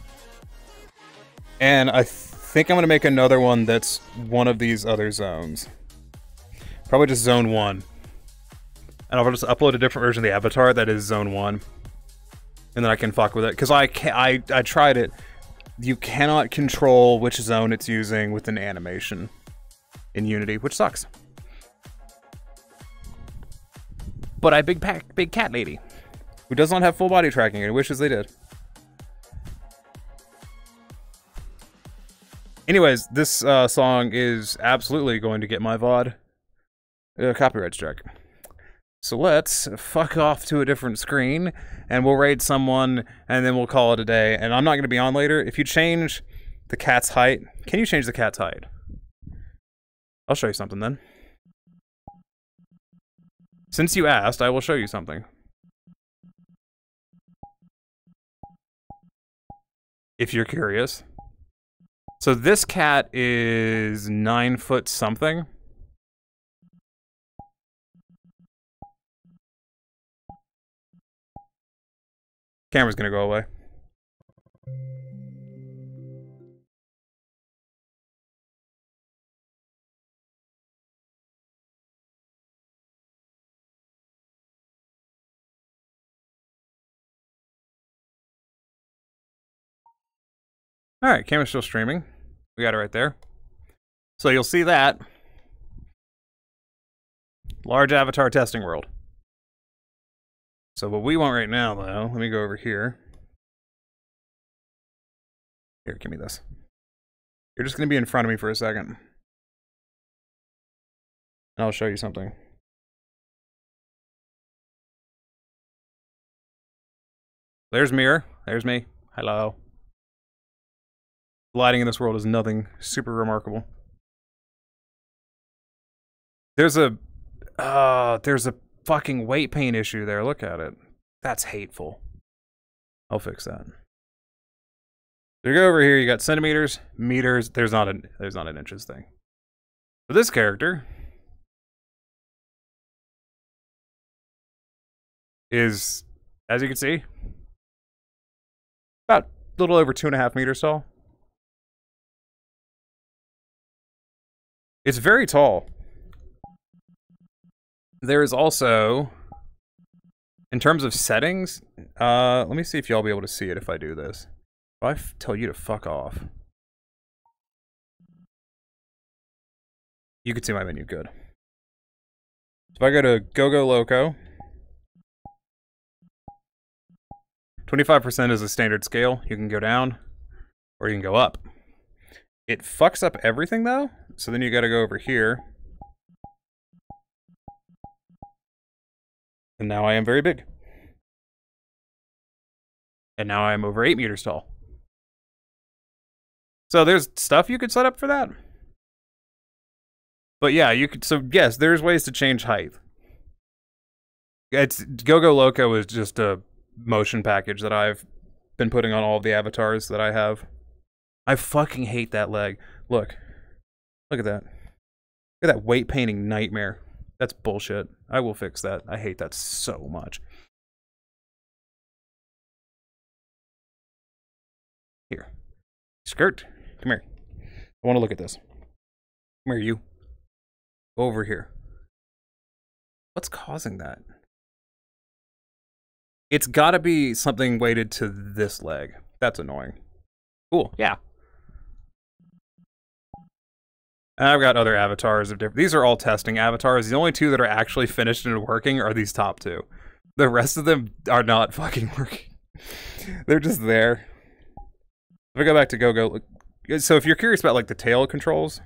And I th think I'm going to make another one that's one of these other zones. Probably just zone one. And I'll just upload a different version of the avatar that is zone one. And then I can fuck with it. Because I, ca I, I tried it. You cannot control which zone it's using with an animation in Unity, which sucks. But I big pack, big cat lady. Who does not have full body tracking and wishes they did. Anyways, this uh, song is absolutely going to get my V O D uh, copyright strike. So let's fuck off to a different screen and we'll raid someone and then we'll call it a day. And I'm not going to be on later. If you change the cat's height, can you change the cat's height? I'll show you something then. Since you asked, I will show you something. If you're curious. So this cat is nine foot something. Camera's gonna go away. Alright, camera's still streaming. We got it right there. So you'll see that. Large avatar testing world. So what we want right now, though, let me go over here. Here, give me this. You're just going to be in front of me for a second. And I'll show you something. There's Mirror. There's me. Hello. Lighting in this world is nothing super remarkable. There's a... Uh, there's a fucking weight paint issue there. Look at it. That's hateful. I'll fix that. So you go over here, you got centimeters, meters. There's not a there's not an inches thing. For this character, is, as you can see, about a little over two and a half meters tall. It's very tall. There is also, in terms of settings, uh, let me see if y'all be able to see it if I do this. If I f tell you to fuck off. You can see my menu, good. So if I go to Go Go Loco, twenty-five percent is a standard scale. You can go down, or you can go up. It fucks up everything though, so then you gotta go over here. And now I am very big. And now I am over eight meters tall. So there's stuff you could set up for that. But yeah, you could, so yes, there's ways to change height. It's, Go Go Loco is just a motion package that I've been putting on all of the avatars that I have. I fucking hate that leg. Look. Look at that. Look at that weight painting nightmare. That's bullshit. I will fix that. I hate that so much. Here. Skirt. Come here. I want to look at this. Come here, you. Go over here. What's causing that? It's gotta be something weighted to this leg. That's annoying. Cool. Yeah. And I've got other avatars of different... These are all testing avatars. The only two that are actually finished and working are these top two. The rest of them are not fucking working. They're just there. If I go back to Go Go... So if you're curious about, like, the tail controls...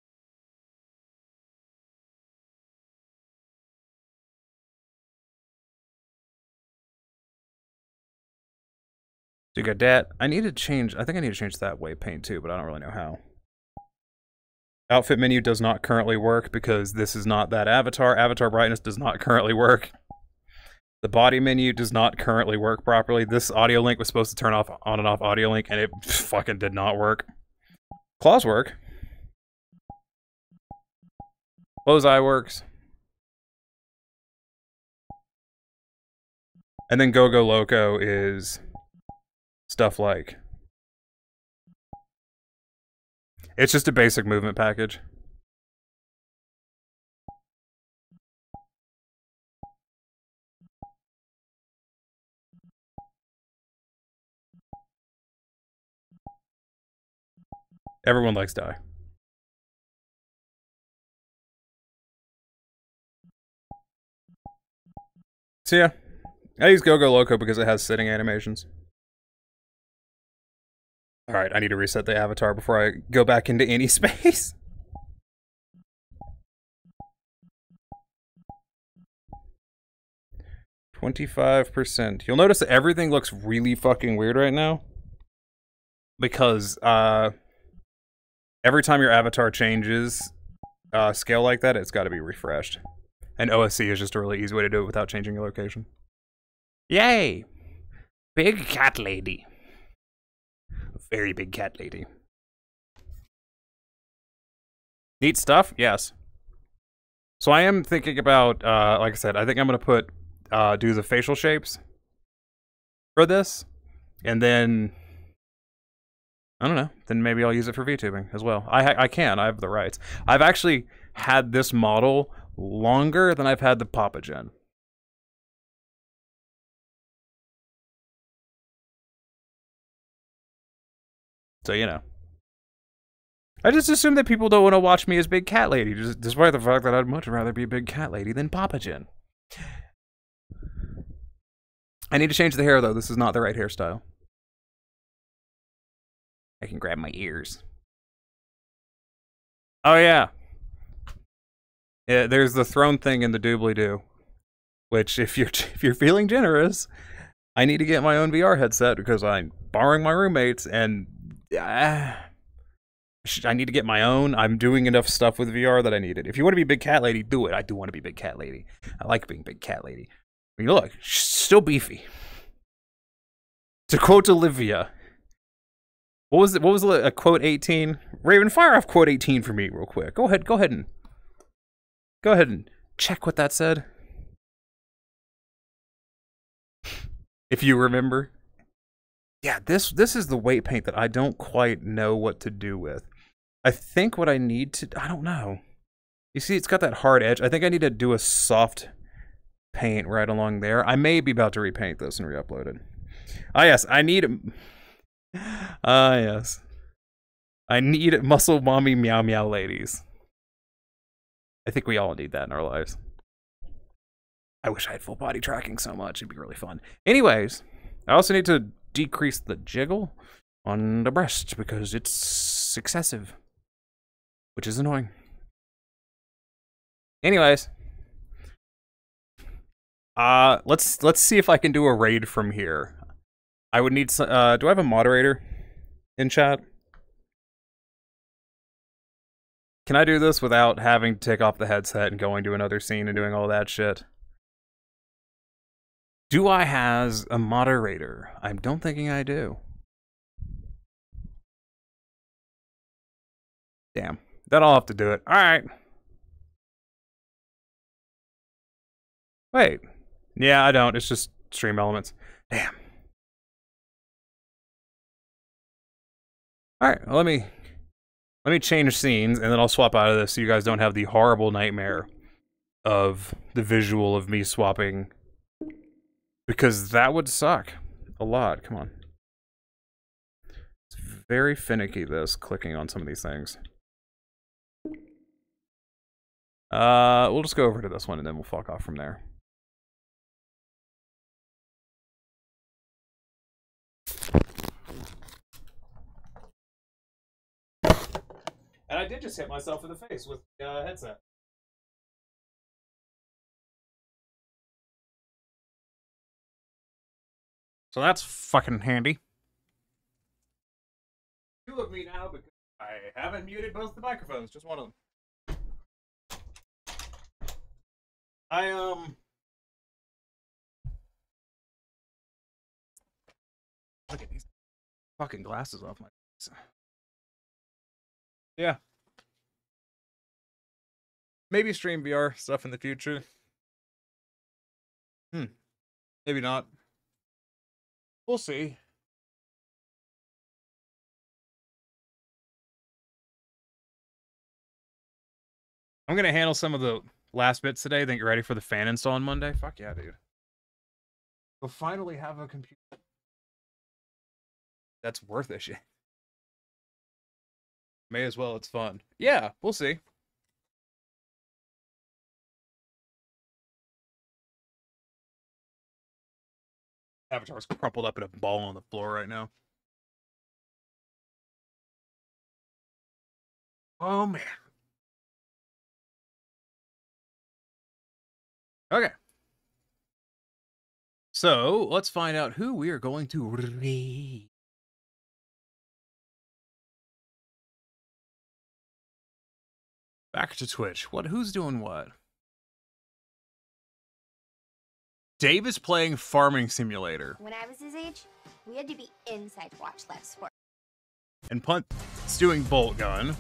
So you got that. I need to change... I think I need to change that weight paint, too, but I don't really know how. Outfit menu does not currently work because this is not that avatar. Avatar brightness does not currently work. The body menu does not currently work properly. This audio link was supposed to turn off on and off audio link, and it fucking did not work. Claws work. Close eye works. And then Go Go Loco is stuff like... It's just a basic movement package. Everyone likes die. So yeah, I use Go Go Loco because it has sitting animations. Alright, I need to reset the avatar before I go back into any space. twenty-five percent. You'll notice that everything looks really fucking weird right now. Because, uh... every time your avatar changes uh, scale like that, it's gotta be refreshed. And O S C is just a really easy way to do it without changing your location. Yay! Big cat lady. Very big cat lady. Neat stuff? Yes. So I am thinking about, uh, like I said, I think I'm going to put, uh, do the facial shapes for this. And then, I don't know, then maybe I'll use it for VTubing as well. I, I can, I have the rights. I've actually had this model longer than I've had the Papa Gen. So, you know. I just assume that people don't want to watch me as Big Cat Lady, just, despite the fact that I'd much rather be Big Cat Lady than Papa Gen. I need to change the hair, though. This is not the right hairstyle. I can grab my ears. Oh, yeah. Yeah, there's the throne thing in the doobly-doo. Which, if you're, if you're feeling generous, I need to get my own V R headset because I'm borrowing my roommates, and... Uh, I need to get my own. I'm doing enough stuff with V R that I need it. If you want to be Big Cat Lady, do it. I do want to be Big Cat Lady. I like being Big Cat Lady. I mean, look, she's still beefy. To quote Olivia, what was it? What was a quote eighteen? Raven, fire off quote eighteen for me real quick. Go ahead. Go ahead and go ahead and check what that said. If you remember. Yeah, this this is the weight paint that I don't quite know what to do with. I think what I need to... I don't know. You see, it's got that hard edge. I think I need to do a soft paint right along there. I may be about to repaint this and re-upload it. Ah, yes, I need... Ah, yes. I need muscle mommy meow meow ladies. I think we all need that in our lives. I wish I had full body tracking so much. It'd be really fun. Anyways, I also need to decrease the jiggle on the breast because it's excessive, which is annoying. Anyways, uh, let's let's see if I can do a raid from here. I would need some, uh, do I have a moderator in chat? Can I do this without having to take off the headset and going to another scene and doing all that shit? Do I has a moderator? I'm don't thinking I do. Damn. Then I'll have to do it. Alright. Wait. Yeah, I don't. It's just stream elements. Damn. Alright, well, let me let me change scenes and then I'll swap out of this so you guys don't have the horrible nightmare of the visual of me swapping. Because that would suck a lot. Come on. It's very finicky, this, clicking on some of these things. Uh, we'll just go over to this one and then we'll fuck off from there. And I did just hit myself in the face with the uh, headset. So that's fucking handy. Two of me now because I haven't muted both the microphones, just one of them. I, um... Look at these fucking glasses off my face. Yeah. Maybe stream V R stuff in the future. Hmm. Maybe not. We'll see. I'm gonna handle some of the last bits today. Think you're ready for the fan install on Monday? Fuck yeah, dude. We'll finally have a computer that's worth a shit. May as well, it's fun. Yeah, we'll see. Avatar's crumpled up in a ball on the floor right now. Oh, man. Okay. So, let's find out who we are going to raid. Back to Twitch. What? Who's doing what? Dave is playing Farming Simulator. When I was his age, we had to be inside to watch live sport. And Punt's doing Bolt Gun.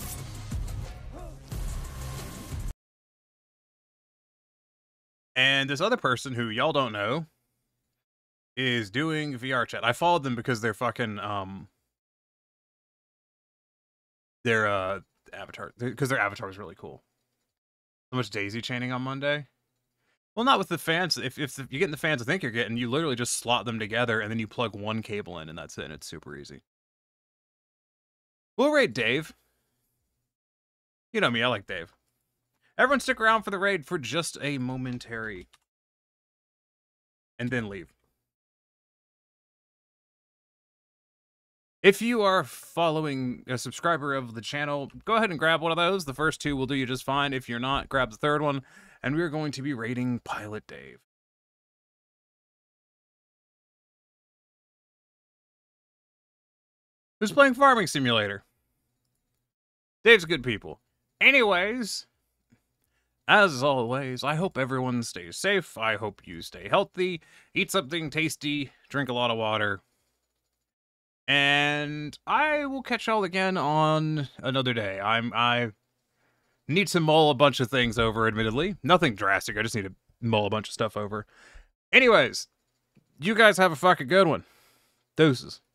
And this other person who y'all don't know is doing V R chat. I followed them because they're fucking, um... Their, uh, avatar. Because their avatar was really cool. So much daisy chaining on Monday. Well, not with the fans. If, if you're getting the fans I think you're getting, you literally just slot them together and then you plug one cable in and that's it. And it's super easy. We'll raid Dave. You know me, I like Dave. Everyone stick around for the raid for just a momentary. And then leave. If you are following a subscriber of the channel, go ahead and grab one of those. The first two will do you just fine. If you're not, grab the third one. And we're going to be raiding Pilot Dave. Who's playing Farming Simulator? Dave's good people. Anyways, as always, I hope everyone stays safe. I hope you stay healthy. Eat something tasty. Drink a lot of water. And I will catch y'all again on another day. I'm I need to mull a bunch of things over, admittedly. Nothing drastic. I just need to mull a bunch of stuff over. Anyways, You guys have a fucking good one. Deuces.